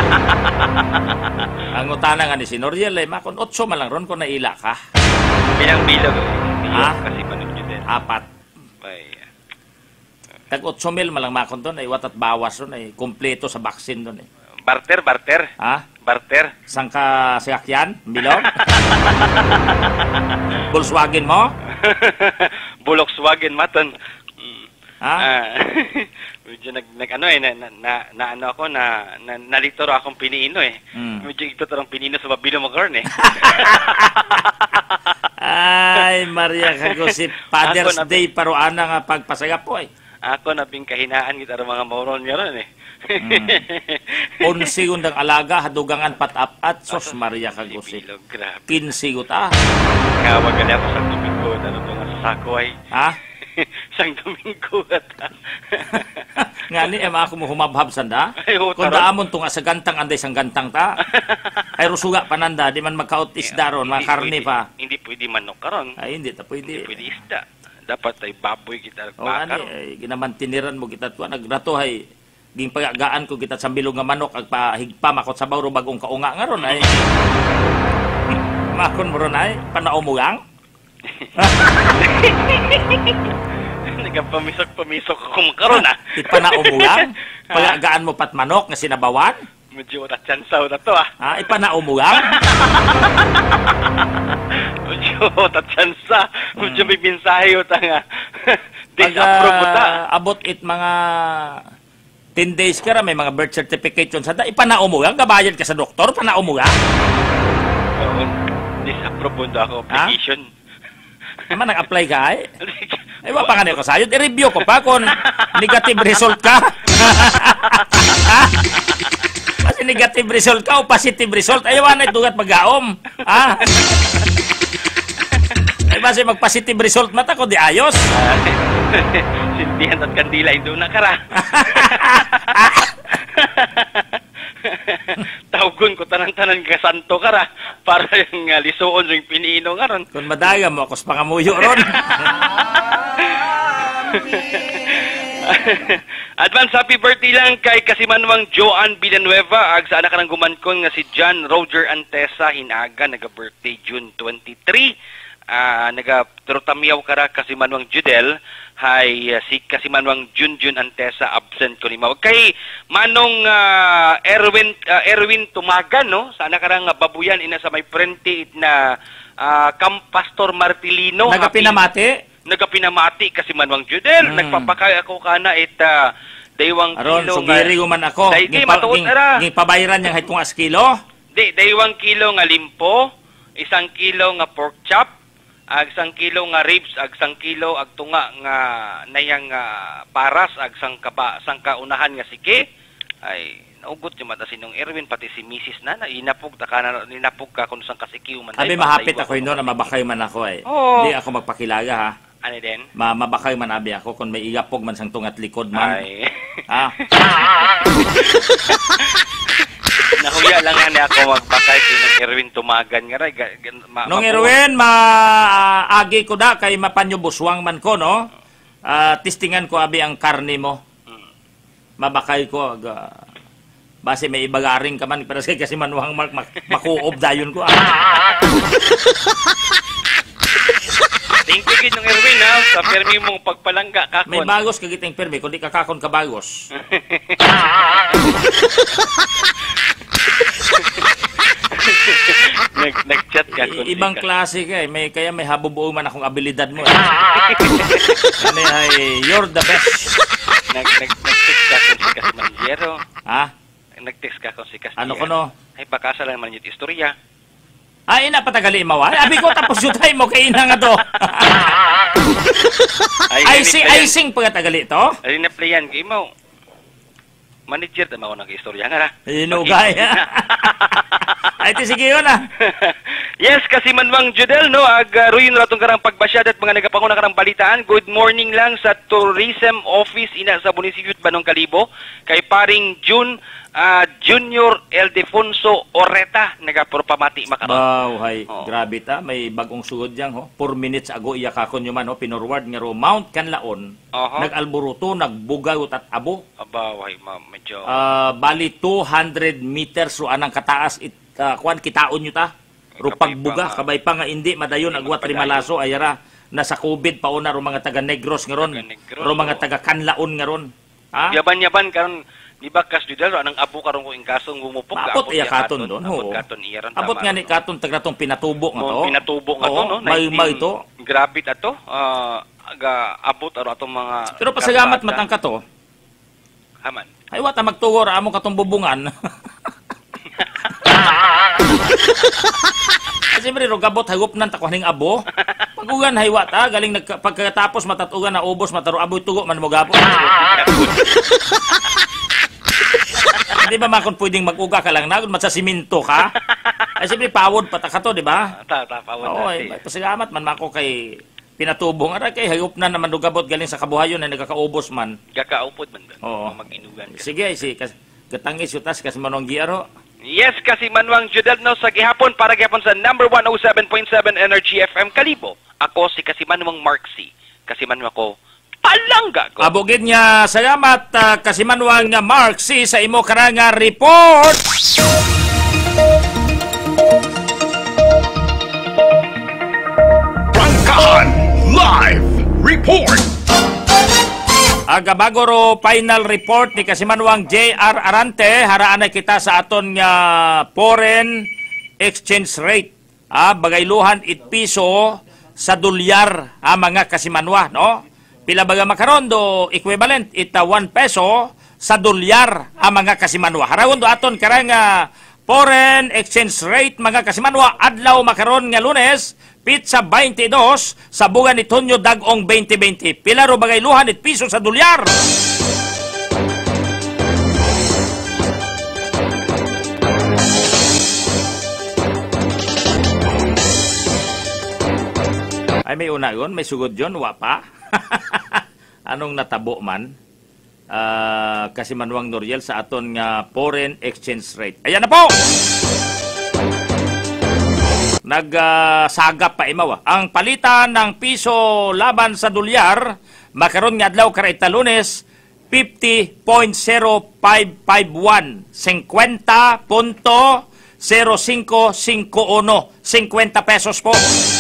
Ang utana nga ni Sinoriel ay makon eight man lang ron ko naila ka. Bilang bilog. Ha? Kasi manod yun din. Apat. Ay, Tag eight mil man lang makon doon ay watat bawas ron ay kumpleto sa vaccine doon eh. barter, barter. Ha? Barter. Sang ka sakyan? Bilog? Volkswagen mo? Volkswagen maton. Ha? Ah, medyo nag, nag ano eh, na, na, na, na ano ako, na, na nalito ro akong piniino eh. Mm. Medyo ito tarong pinino sa babilo mo karon eh. Ay, Maria Cagosi, Father's Ako na- Day paro ana nga pagpasaga po eh. Ako na kahinaan kita ro mga moron nga ron eh. Unsi undang alaga, hadugangan pat-apat, sos Maria Cagosi. Bilog, grabe. Kinsi uta. Kawag gali ako sa Domingo, ano to nga sa sako ay. Ha? Sang Domingo at. Nga ni, ema ako mo humabhab sanda. Ay, ho, Kung taron. daamon to nga sa gantang, anday sang gantang ta. Ay, rusuga pananda, di man magkaot isda ron, mga Hindi karne pwede- pa. Hindi pwede manok karon. Ay, hindi ta Hindi pwede. pwede isda. Dapat ay baboy kita O ani, bakar. ay, ginamantiniran mo kita tuwa. Nagrato ay, ging pagagaan ko kita sambilog nga manok, ag pahigpa makot sa bawro bagong kaunga nga ron ay. Makon mo ron ay, panaumugang. Nagapamisok-pamisok ako karon ah. Ipanaumugang. Pagagaan mo pat manok nga sinabawan. Medyo tatsansaw na to ah. Ha, ipanaumugang. Medyo tatsansa. Medyo may mensahe uta nga. Pag Disapprove mo ta. ah, abot it mga ten days ka ra, may mga birth certificate yun sa da, ipanaumugang, gabayad ka sa doktor, panaumugang. Oo. Disapprove mo na ako application. Naman, nag-apply ka ay? Ay, wala pa nga niyo ko sa'yo. I-review ko pa kung negative result ka. Kasi negative result ka o positive result, ayaw na itugat mag-aom. Ha? Ay, base mag-positive result mata ko, di ayos. Sindihan at kandila, hindi na kara. Tawgon ko tanan-tanan ka santo kara para yung uh, lisuon yung piniino nga ron. Kung madaga mo, ako sa pangamuyo ron. Advance happy birthday lang kay Kasimanwang Joan Villanueva ag sa anak ng gumankon nga si John Roger Antesa hinaga naga-birthday June twenty-three. Ah, naga trotamiyaw kara Kasimanwang Judel hay uh, si Kasimanwang Junjun Antesa absent ko ni mawag kay manong uh, Erwin uh, Erwin Tumagan no sa anak karang babuyan ina sa may prente na uh, Camp Pastor Martilino nagapinamati nagapinamati Kasimanwang Judel hmm. nagpapakay ako kana it uh, daywang aron kilo sugiri man ako gi matuod ara gi pabayran yang hay kung as kilo di daywang kilo nga limpo isang kilo nga pork chop ag isang kilo nga ribs ag isang kilo ag tunga nga nayang uh, paras ag sang kaba sang kaunahan nga siki ay naugot yung mata sinong Erwin pati si Missus na na inapog ta kana ninapog ka kun sang kasikiw man abi mahapit ako ino na mabakay man ako eh oh. Di ako magpakilaga ha ano din Ma mabakay man abi ako kun may igapog man sang tungat likod man ay ha nahuya lang nga ako magbakay sinong Erwin Tumagan nga ray ma nung Erwin maagi ko da kay mapanyo buswang man ko no uh, testingan ko abi ang karne mo hmm. mabakay ko ag uh, base may ibagaring ka man para sa kasi manuhang mark mak makuob dayon ko ah. Thank you gid nung Erwin ha sa permi mong pagpalangga kakon may bagos kagiting permi kundi kakakon ka bagos nag nag-chat ka kun ibang klase ka eh. May kaya may habubuo man akong abilidad mo eh. Ano ay you're the best. nag nag nag-text ka kun si Kasmanjero. Ha? Nag-text ka kun si Kasmanjero. Ano ko no? Ay pakasa lang man yung istorya. Ay ina patagali mawa. Abi ko tapos jutay mo kay ina nga to. Ay sing ay sing pagatagali to. Ay na playan kay mo. Manager ta mao nang istorya nga ra. Inugay. Ay ti sige yun ah. Yes, Kasimanwang Judel no ag uh, ruyon ratong karang pagbasyad at mga nagapanguna karang balitaan. Good morning lang sa Tourism Office ina sa Munisipyo Banong Kalibo kay paring June uh, Junior Eldefonso Oreta nagapurpamati makaron. Wow, hay. Oh. Grabe ta, may bagong sugod diyan ho. four minutes ago iyakakon nyo man ho pinorward nga ro Mount Canlaon. Uh-huh. Nag-alburuto, nagbugaw at abo. Aba, hay ma'am, medyo uh, bali two hundred meters so anang kataas it uh, kuan kitaon nyo ta. Ro pagbuga kabay pa nga hindi madayon agwat rimalaso ayara nasa COVID pa una ro mga taga Negros ngaron ro mga taga Canlaon ngaron ha yaban-yaban karon di ba kas Judel anang abo karon ko ingkaso ngumupog abot iya katon don ho abot nga ni katon tag natong pinatubo nga to pinatubo nga to no may may to grabe ato uh, aga abot aro atong mga pero pasagamat matang ka to haman ay wata magtuwor amo katong bubungan kasi bari ro gabot hagup nan takuning abo pagugan haywa ta galing nag pagkatapos matatugan na ubos mataro abo tugo man mo gapon di ba makon pwedeng mag-uga ka lang nagud mat sa siminto ka ay siyempre pawod pa ta kato di ba ta ta pawod oo ay pasalamat man mako kay pinatubong ara kay hayop na naman gabot galing sa kabuhayon na nagakaubos man gakaupod man oo mag-inugan sige si gatangis yutas kasi manong giaro. Yes, Kasimanwang Judel no sa gihapon para gihapon sa number one oh seven point seven Energy F M Kalibo. Ako si Kasimanwang Marksy. Kasimanwang ko palangga ko. Abogid niya salamat uh, Kasimanwang nga Marksy sa imo karanga report. Prangkahan Live Report. Aga bago ro final report ni Kasimanwang J R Arante haraan na kita sa aton nga foreign exchange rate ah bagayluhan it piso sa dolyar ah mga Kasimanwa no pila baga makaron do equivalent ita one peso sa dolyar ah mga Kasimanwa harawon do aton karang nga foreign exchange rate mga Kasimanwa adlaw makaron nga Lunes pizza twenty-two sa bugan ni Tonyo Dagong twenty twenty. Pila ro bagayluhan it piso sa dolyar. Ay may una yun, may sugod yun, wapa. Anong natabo man? Uh, Kasimanwang Noriel sa aton nga foreign exchange rate. Ayan na po! Nagsagap uh, pa imaw. Ang palitan ng piso laban sa dolyar, makaroon nga adlaw karay Lunes, fifty point zero five five one, fifty point zero five five one, fifty pesos po.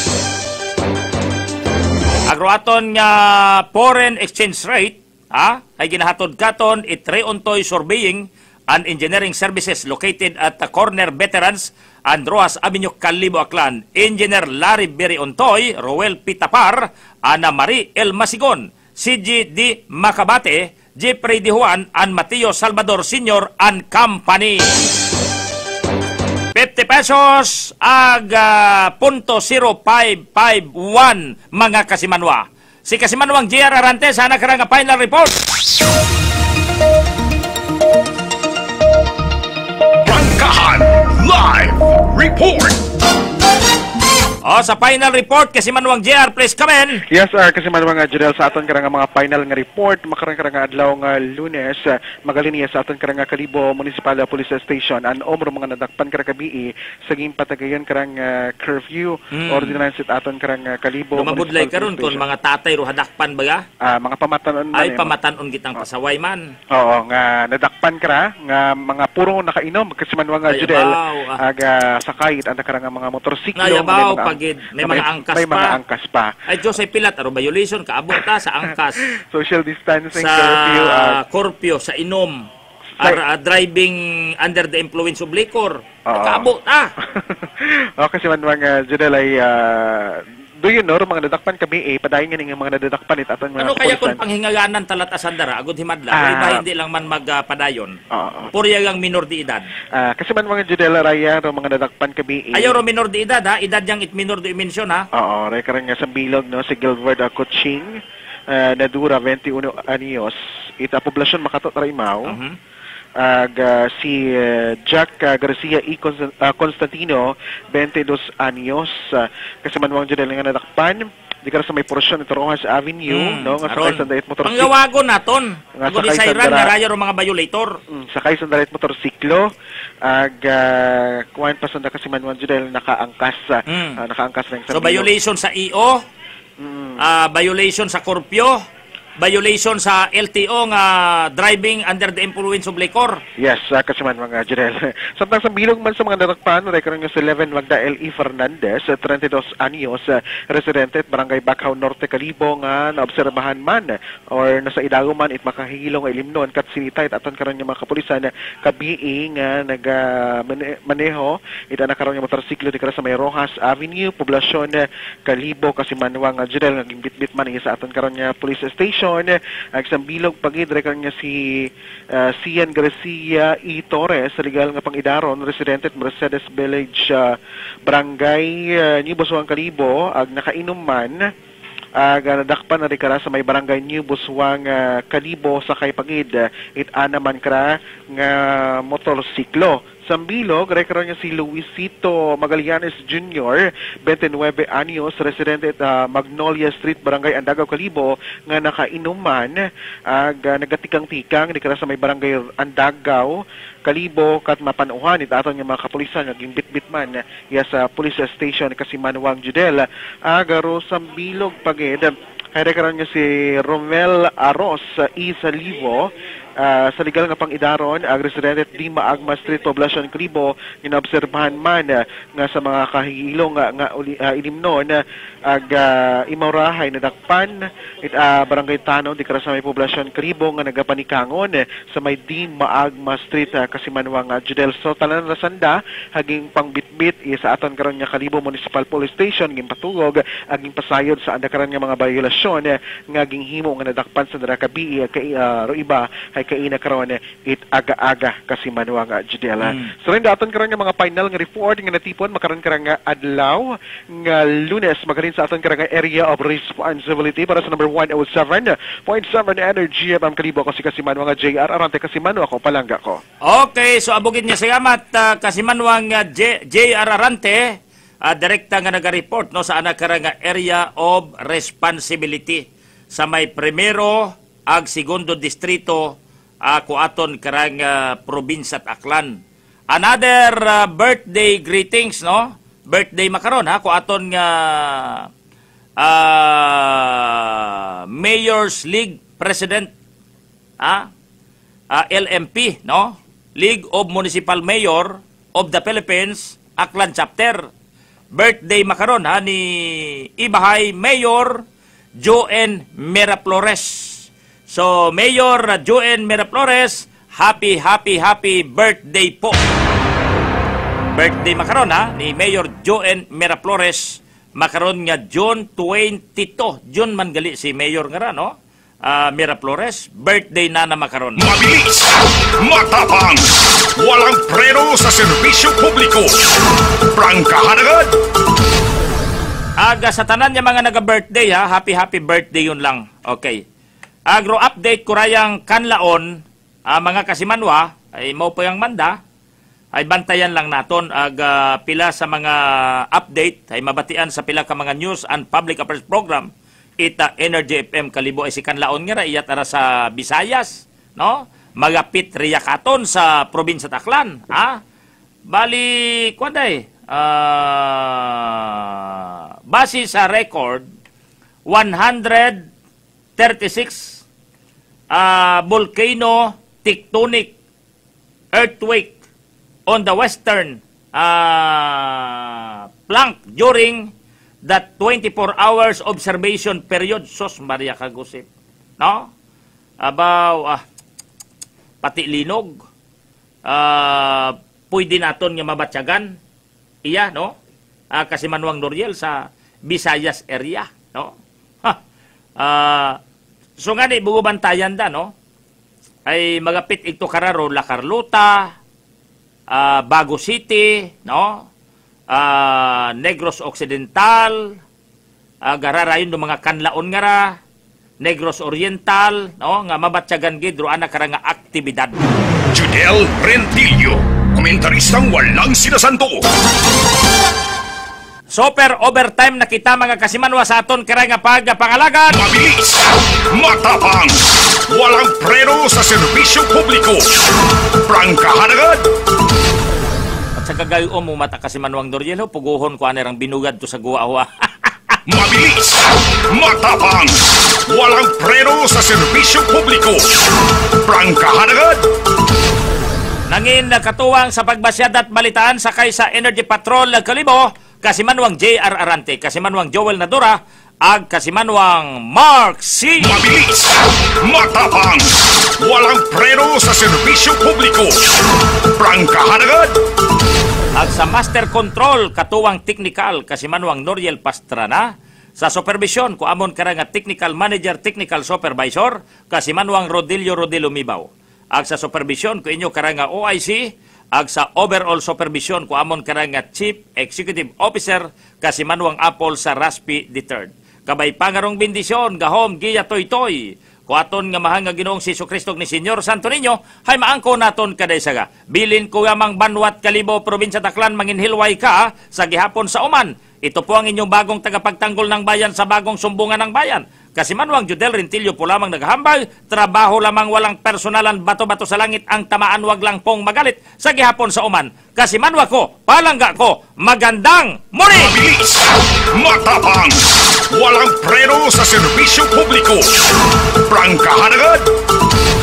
Agroaton nga foreign exchange rate, ha, ay ginahatod katon it Reontoy Surveying and Engineering Services located at the Corner Veterans and Roas Avenue, Calibo, Aklan. Engineer Larry Beriontoy, Roel Pitapar, Ana Marie El Masigon, C G D Macabate, Jeffrey Di Juan, and Mateo Salvador Senior and Company. fifty pesos ag uh, punto zero five five one mga kasimanwa. Si Kasimanwang J R Arante, sana karang final report. Rangkahan Live Report. O, sa final report, Kasimanwang J R, please come in. Yes, sir. Kasimanwang uh, Judel, sa aton karang mga final nga report, makarang karang adlaw nga Lunes, uh, magaliniya sa aton karang Kalibo Municipal Police Station, an omro mga nadakpan karang kabii, saging patagayon karang uh, curfew, mm. ordinance at aton karang uh, Kalibo Lumabudlay karon kung mga tatay ro hadakpan ba? Uh, mga pamatanon ay pamatanon kitang oh. pasaway man. Oo, nga nadakpan kara, nga mga puro nakainom, Kasimanwang uh, Judel, aga sakay ang karang mga motorsiklo, Gid. May, may mga angkas may pa. May mga angkas pa. Ay, Diyos ay pilat. Aro, violation, kaabot ta sa angkas. Social distancing, sa curfew. Uh, curfew, sa inom. Ar, uh, driving under the influence of liquor. Uh, kaabot ta. O, kasi man mga Judel ay uh, do you know, mga nadakpan kami eh, padayon nga nga mga nadakpan it aton mga ano kaya kung panghingaganan talat asandara, agud himadla, uh, iba hindi lang man magpadayon. Uh, uh, Purya yang minor di edad. Uh, kasi man mga Judel raya, mga nadakpan kami eh. Ayaw ro minor di edad ha, edad yang it minor di mention ha. Oo, raya karang nga sa bilog no, si Gilbert uh, Kuching, uh, nadura twenty-one anyos, ita poblasyon makatot raimaw. Uh-huh. Ag uh, si uh, Jack uh, Garcia E. Constantino, twenty-dos anyos, uh, kasi manwang dyan nga nadakpan, di ka sa may porsyon ito Rojas Avenue, mm, no? Nga sakay sandalait motorsiklo. Panggawago naton. Nga sakay sandalait. Nga raya ro mga violator. Mm, sakay sandalait motorsiklo, ag uh, kuwain pa sanda kasi manwang dyan nakaangkas, mm. uh, nakaangkas na yung so violation sa I O, mm. uh, violation sa curfew, violation sa L T O nga driving under the influence of liquor. Yes, uh, kasi man mga Jirel. Samtang sa bilog man sa mga natakpan, record nyo si eleven Magda L E. Fernandez, thirty-two anyos, uh, residente at Barangay Bacau Norte, Calibo, nga naobserbahan man or nasa idago man it makahilo nga ilimnon kat sinita it aton karon yung mga kapulisan kabiing nga uh, naga uh, maneho ita na karon yung motorsiklo di karon sa may Rojas Avenue, poblasyon uh, Calibo, kasi manwang uh, Jirel nga gimbit-bit man sa aton karon nga police station. Ang isang bilog pagid record niya si uh, Cian Garcia E. Torres, legal nga pangidaron, residente at Mercedes Village, uh, Barangay uh, New Busuan, Calibo, ag nakainom man ag uh, nadakpan na rikara sa may Barangay New Busuan, uh, Calibo, sa kay pagid uh, it anaman kara nga motorsiklo. Sambilog, record niya si Luisito Magallanes Junior, twenty-nine anyos, residente at uh, Magnolia Street, Barangay Andagaw, Calibo, nga nakainuman, ag uh, nagatikang-tikang, di kara sa may Barangay Andagaw, Calibo, kat mapanuhan, itaton yung mga kapulisan, naging bit-bit man, iya sa police station, kasi Manuang Judel, agaro Sambilog, pagid, ay record niya si Romel Aros, uh, Isa Livo, Uh, sa legal nga pangidaron, ag residente di Maagma Street, Poblacion, Calibo, inaobserbahan man uh, nga sa mga kahilong nga, nga uh, inimnon, uh, ag uh, imaurahay nadakpan it uh, Barangay Tano, di kara sa may Poblacion, Calibo, nga nagapanikangon uh, sa may di Maagma Street, uh, kasi manwang uh, Judel. So talan rasanda haging pangbitbit uh, sa aton karon nga Calibo Municipal Police Station, ging patugog aging pasayod sa anda karon nga mga violasyon uh, nga ging himo nga nadakpan sa darakabi uh, kay uh, ro iba ay kaina karon it aga-aga kasi manuang uh, Judela. Mm. So rin daton karon nga mga final nga report nga natipon makaron karang nga adlaw nga Lunes, magaling sa aton karang area of responsibility para sa number one oh seven point seven Energy F M Calibo, kasi kasi manuang J R Arante, kasi manu ako palangga ko. Okay, so abugin niya salamat uh, kasi manuang uh, J R Arante, uh, direkta nga naga-report no sa anak karang area of responsibility sa may primero ag segundo distrito ako uh, aton karang uh, probinsya at Aklan. Another uh, birthday greetings, no? Birthday makaron ha ko aton nga uh, uh, Mayor's League President ah, ah, L M P, no? League of Municipal Mayor of the Philippines, Aklan Chapter. Birthday makaron ha ni Ibahay Mayor Joen Miraflores. So, Mayor Joen Miraflores, happy, happy, happy birthday po. Birthday makaron ha ni Mayor Joen Miraflores, makaron nga June twenty-two. June man gali si Mayor nga ra, no? Uh, Miraflores, birthday na na makaron. Mabilis, matapang, walang preno sa serbisyo publiko. Prangkahan agad. Aga sa tanan niya mga naga-birthday ha, happy happy birthday yun lang. Okay. Agro update kurayang kanlaon, uh, mga kasimanwa, ay mo po yung manda, ay bantayan lang naton aga pila sa mga update, ay mabatian sa pila ka mga news and public affairs program. Ita Energy F M Kalibo ay si kanlaon nga ra iyat ara sa Visayas, no? Magapit riyakaton sa probinsya Taclan, ha? Bali kuanday, uh, base sa record one hundred thirty-six uh, volcano tectonic earthquake on the western uh, flank during that twenty-four hours observation period. Sos Maria Kagusip, no? Abaw, ah, pati linog, ah, pwede naton nga mabatyagan, iya, no? Ah, kasi Manuang Noriel sa Visayas area, no? Ha, ah, so nga di, bugubantayan da, no? Ay magapit ito kararo, La Carlota, ah, Bago City, no? Uh, Negros Occidental, uh, gararayon do mga kanlaon nga ra, Negros Oriental, no, nga mabatyagan gid ro ana kara nga aktibidad. Judel Rentillo, komentaristang walang sinasanto. Super overtime na kita mga kasimanwa sa aton kara nga pagpangalagan. Mabilis, matapang, walang preno sa serbisyo publiko. Prangkahan agad. Sa kagayon mo mata kasi Manuang Noriel, puguhon ko anirang binugad to sa guwa-awa. Mabilis, matapang, walang preno sa serbisyo publiko. Prangkahan agad. Nangin nakatuwang sa pagbasyan at balitaan sa kaysa Energy Patrol Kalibo, kasi Manuang J R Arante, kasi Manuang Joel Nadura, ag kasi Manuang Mark C. Mabilis, matapang, walang preno sa serbisyo publiko. Prangkahan agad. Ag sa Master Control, katuwang technical, kasi Manuang Noriel Pastrana, sa supervision, ko amon kara nga technical manager, technical supervisor, kasi Manuang Rodilio Rodilio Mibaw. Ag sa supervision, ko inyo kara nga O I C, ag sa overall supervision, ko amon kara nga Chief Executive Officer, kasi Manuang Apple sa Raspi the third. Kabay pangarong bendisyon, gahom, giya toy toy. Kuaton nga mahanga Ginoong si Jesucristo ni Senyor Santo Niño, hay maangko naton kaday saga. Bilin ko yamang Banwat Kalibo, Probinsya Taclan, manginhilway ka sa gihapon sa Oman. Ito po ang inyong bagong tagapagtanggol ng bayan sa bagong sumbungan ng bayan. Kasi Manuang Judel Rentillo po lamang naghahambal, trabaho lamang walang personalan, bato-bato sa langit, ang tamaan wag lang pong magalit sa gihapon sa Oman. Kasi Manwa ko, palangga ko, magandang morning! Mabilis, matapang, walang preno sa serbisyo publiko. Prangkahan agad.